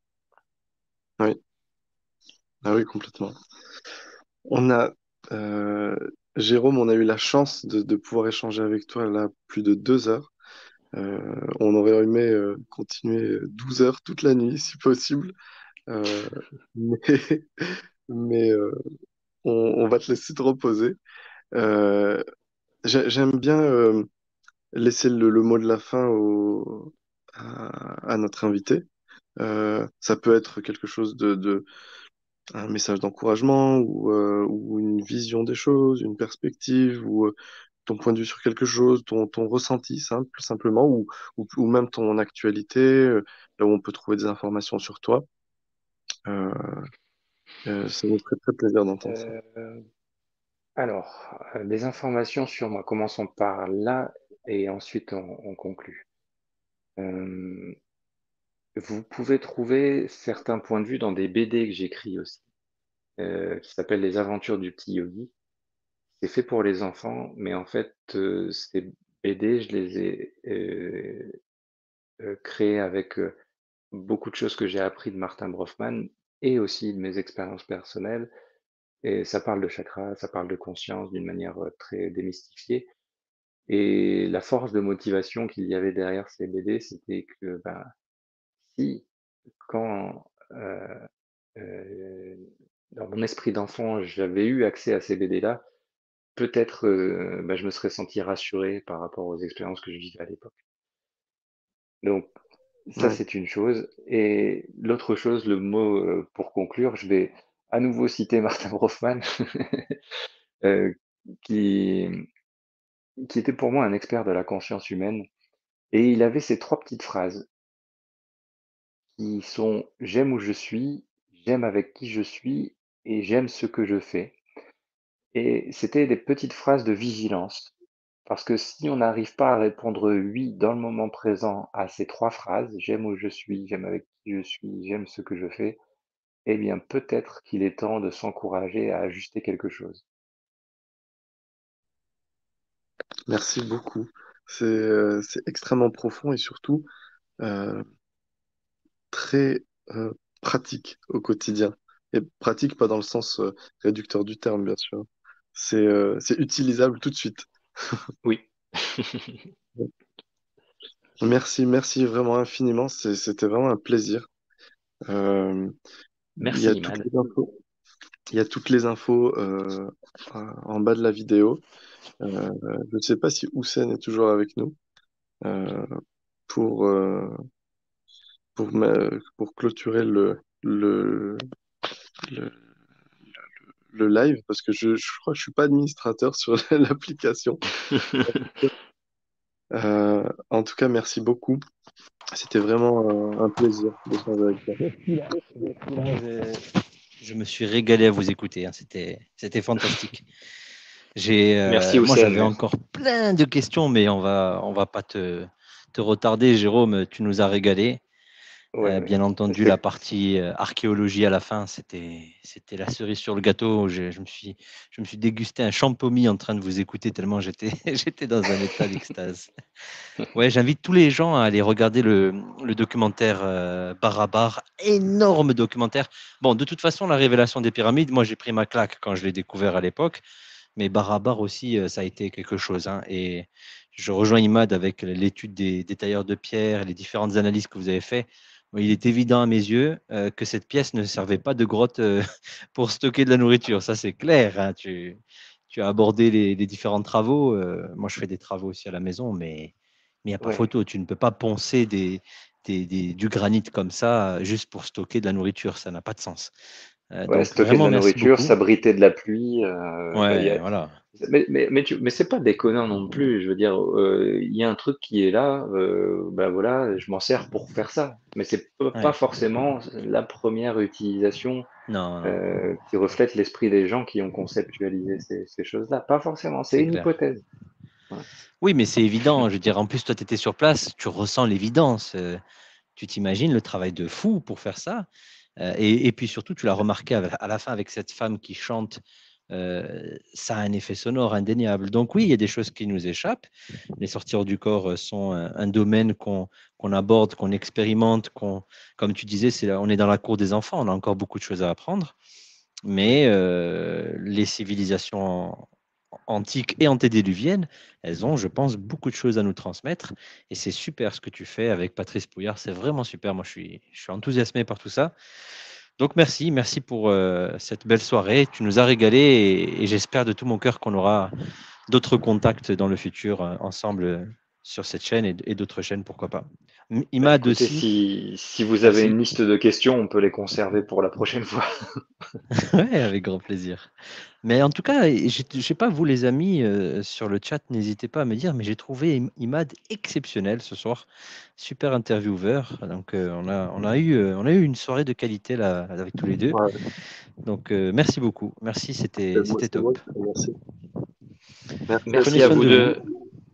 Oui, ah oui, complètement. On a euh, Jérôme, on a eu la chance de, de pouvoir échanger avec toi là plus de deux heures. Euh, on aurait aimé euh, continuer douze heures toute la nuit, si possible. Euh, mais mais euh, on, on va te laisser te reposer. Euh, j'ai- J'aime bien euh, laisser le, le mot de la fin au, à, à notre invité. Euh, ça peut être quelque chose de, de un message d'encouragement ou, euh, ou une vision des choses, une perspective ou euh, ton point de vue sur quelque chose, ton, ton ressenti simple, simplement, ou, ou, ou même ton actualité, euh, là où on peut trouver des informations sur toi. Euh, euh, ça nous ferait très plaisir d'entendre ça. Euh, alors, euh, des informations sur moi. Commençons par là et ensuite on, on conclut. Euh, Vous pouvez trouver certains points de vue dans des B D que j'écris aussi, euh, qui s'appellent Les Aventures du petit yogi. C'est fait pour les enfants, mais en fait, euh, ces B D, je les ai euh, euh, créés avec euh, beaucoup de choses que j'ai appris de Martin Brofman et aussi de mes expériences personnelles. Et ça parle de chakra, ça parle de conscience d'une manière euh, très démystifiée. Et la force de motivation qu'il y avait derrière ces B D, c'était que ben, si quand euh, euh, dans mon esprit d'enfant, j'avais eu accès à ces B D-là, peut-être euh, bah, je me serais senti rassuré par rapport aux expériences que je vivais à l'époque. Donc ça, Ouais, c'est une chose. Et l'autre chose, le mot euh, pour conclure, je vais à nouveau citer Martin Brofman, euh, qui, qui était pour moi un expert de la conscience humaine. Et il avait ces trois petites phrases qui sont j'aime où je suis, j'aime avec qui je suis et j'aime ce que je fais. Et c'était des petites phrases de vigilance. Parce que si on n'arrive pas à répondre oui dans le moment présent à ces trois phrases, j'aime où je suis, j'aime avec qui je suis, j'aime ce que je fais, eh bien peut-être qu'il est temps de s'encourager à ajuster quelque chose. merci beaucoup. C'est euh, c'est extrêmement profond et surtout euh, très euh, pratique au quotidien. Et pratique, pas dans le sens euh, réducteur du terme, bien sûr. C'est euh, c'est utilisable tout de suite. Oui. Merci, merci vraiment infiniment. C'est- C'était vraiment un plaisir. Euh, il y Merci, a toutes Imad. les infos, il y a toutes les infos euh, en bas de la vidéo. Euh, je ne sais pas si Houssen est toujours avec nous euh, pour, euh, pour, me- pour clôturer le, le, le, le live parce que je, je crois que je suis pas administrateur sur l'application. Euh, en tout cas, merci beaucoup. C'était vraiment euh, un plaisir d'échanger avec toi. Je, je me suis régalé à vous écouter, hein. C'était, c'était fantastique. J'ai, Merci, euh, moi, Houssen. j'avais Merci. encore plein de questions, mais on va, on va pas te, te retarder, Jérôme. Tu nous as régalé. Ouais, Euh, ouais. bien entendu, la C'est- partie euh, archéologie à la fin, c'était, c'était la cerise sur le gâteau. Je, je me suis, je me suis dégusté un champomis en train de vous écouter tellement j'étais, j'étais dans un état d'extase. Ouais, j'invite tous les gens à aller regarder le, le documentaire euh, Barabar, énorme documentaire. Bon, de toute façon, la révélation des pyramides, moi j'ai pris ma claque quand je l'ai découvert à l'époque, mais Barabar aussi, euh, ça a été quelque chose, hein. Et je rejoins Imad avec l'étude des, des tailleurs de pierre, les différentes analyses que vous avez faites. Bon, il est évident à mes yeux euh, que cette pièce ne servait pas de grotte euh, pour stocker de la nourriture, ça c'est clair, hein. Tu, tu as abordé les, les différents travaux. Euh, moi, je fais des travaux aussi à la maison, mais mais il n'y a pas Ouais. photo. Tu ne peux pas poncer des, des- des- du granit comme ça euh, juste pour stocker de la nourriture. Ça n'a pas de sens. Euh, Ouais, donc, stocker de vraiment, la merci nourriture, beaucoup. s'abriter de la pluie. Euh, bah, il y Ouais, a- voilà. Mais, mais, mais, tu... mais c'est pas déconnant non plus. Je veux dire, euh, il y a un truc qui est là. Euh, bah voilà, je m'en sers pour faire ça. Mais c'est pas pas Ouais. forcément la première utilisation Non, non, euh, qui reflète l'esprit des gens qui ont conceptualisé ces, ces choses-là. Pas forcément. C'est c'est une clair. hypothèse. Ouais. Oui, mais c'est évident. Je veux dire, en plus, toi, tu étais sur place, tu ressens l'évidence. Euh, tu t'imagines le travail de fou pour faire ça. Euh, et, et puis surtout, tu l'as remarqué à à la fin avec cette femme qui chante, euh, ça a un effet sonore indéniable. Donc oui, il y a des choses qui nous échappent. Les sorties hors du corps euh, sont un, un domaine qu'on qu'on aborde, qu'on expérimente, qu'on, comme tu disais, c'est là- on est dans la cour des enfants, on a encore beaucoup de choses à apprendre. Oui. Mais euh, les civilisations antiques et antédiluviennes, elles ont, je pense, beaucoup de choses à nous transmettre. Et c'est super ce que tu fais avec Patrice Pouillard. C'est vraiment super. Moi, je suis, je suis enthousiasmé par tout ça. Donc, merci. Merci pour euh, cette belle soirée. Tu nous as régalé et, et j'espère de tout mon cœur qu'on aura d'autres contacts dans le futur euh, ensemble euh, sur cette chaîne et, et d'autres chaînes, pourquoi pas. M- Bah, Imad écoutez, aussi, si, si vous avez merci. une liste de questions, on peut les conserver pour la prochaine fois. Ouais, avec grand plaisir. Mais en tout cas, et j'ai- je sais pas, vous les amis, euh, sur le chat, n'hésitez pas à me dire, mais j'ai trouvé Im- Imad exceptionnel ce soir. Super intervieweur. Donc, euh, on a, on a eu, euh, on a eu une soirée de qualité là, avec tous les deux. Ouais, Donc, euh, merci beaucoup. Merci, c'est c'était, moi, c'était c'est moi top. qui te remercie. Merci à Prenez Merci à tous. soin vous de vous. deux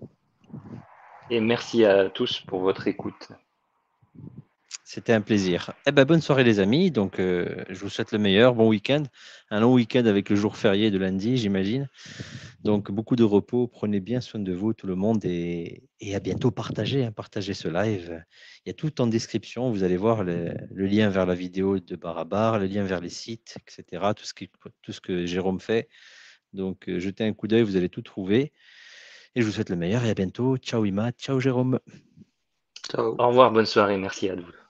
et merci à tous pour votre écoute. C'était un plaisir. Eh ben, bonne soirée les amis. Donc, euh, je vous souhaite le meilleur. Bon week-end. Un long week-end avec le jour férié de lundi, j'imagine. Donc, beaucoup de repos. Prenez bien soin de vous, tout le monde. Et, et à bientôt. Partagez, hein, partagez ce live. Il y a tout en description. Vous allez voir le, le lien vers la vidéo de Barabar, le lien vers les sites, et cetera. Tout ce, qui, tout ce que Jérôme fait. Donc, euh, jetez un coup d'œil. Vous allez tout trouver. Et je vous souhaite le meilleur. Et à bientôt. Ciao Ima. Ciao Jérôme. Ciao. Au revoir, bonne soirée, merci à vous.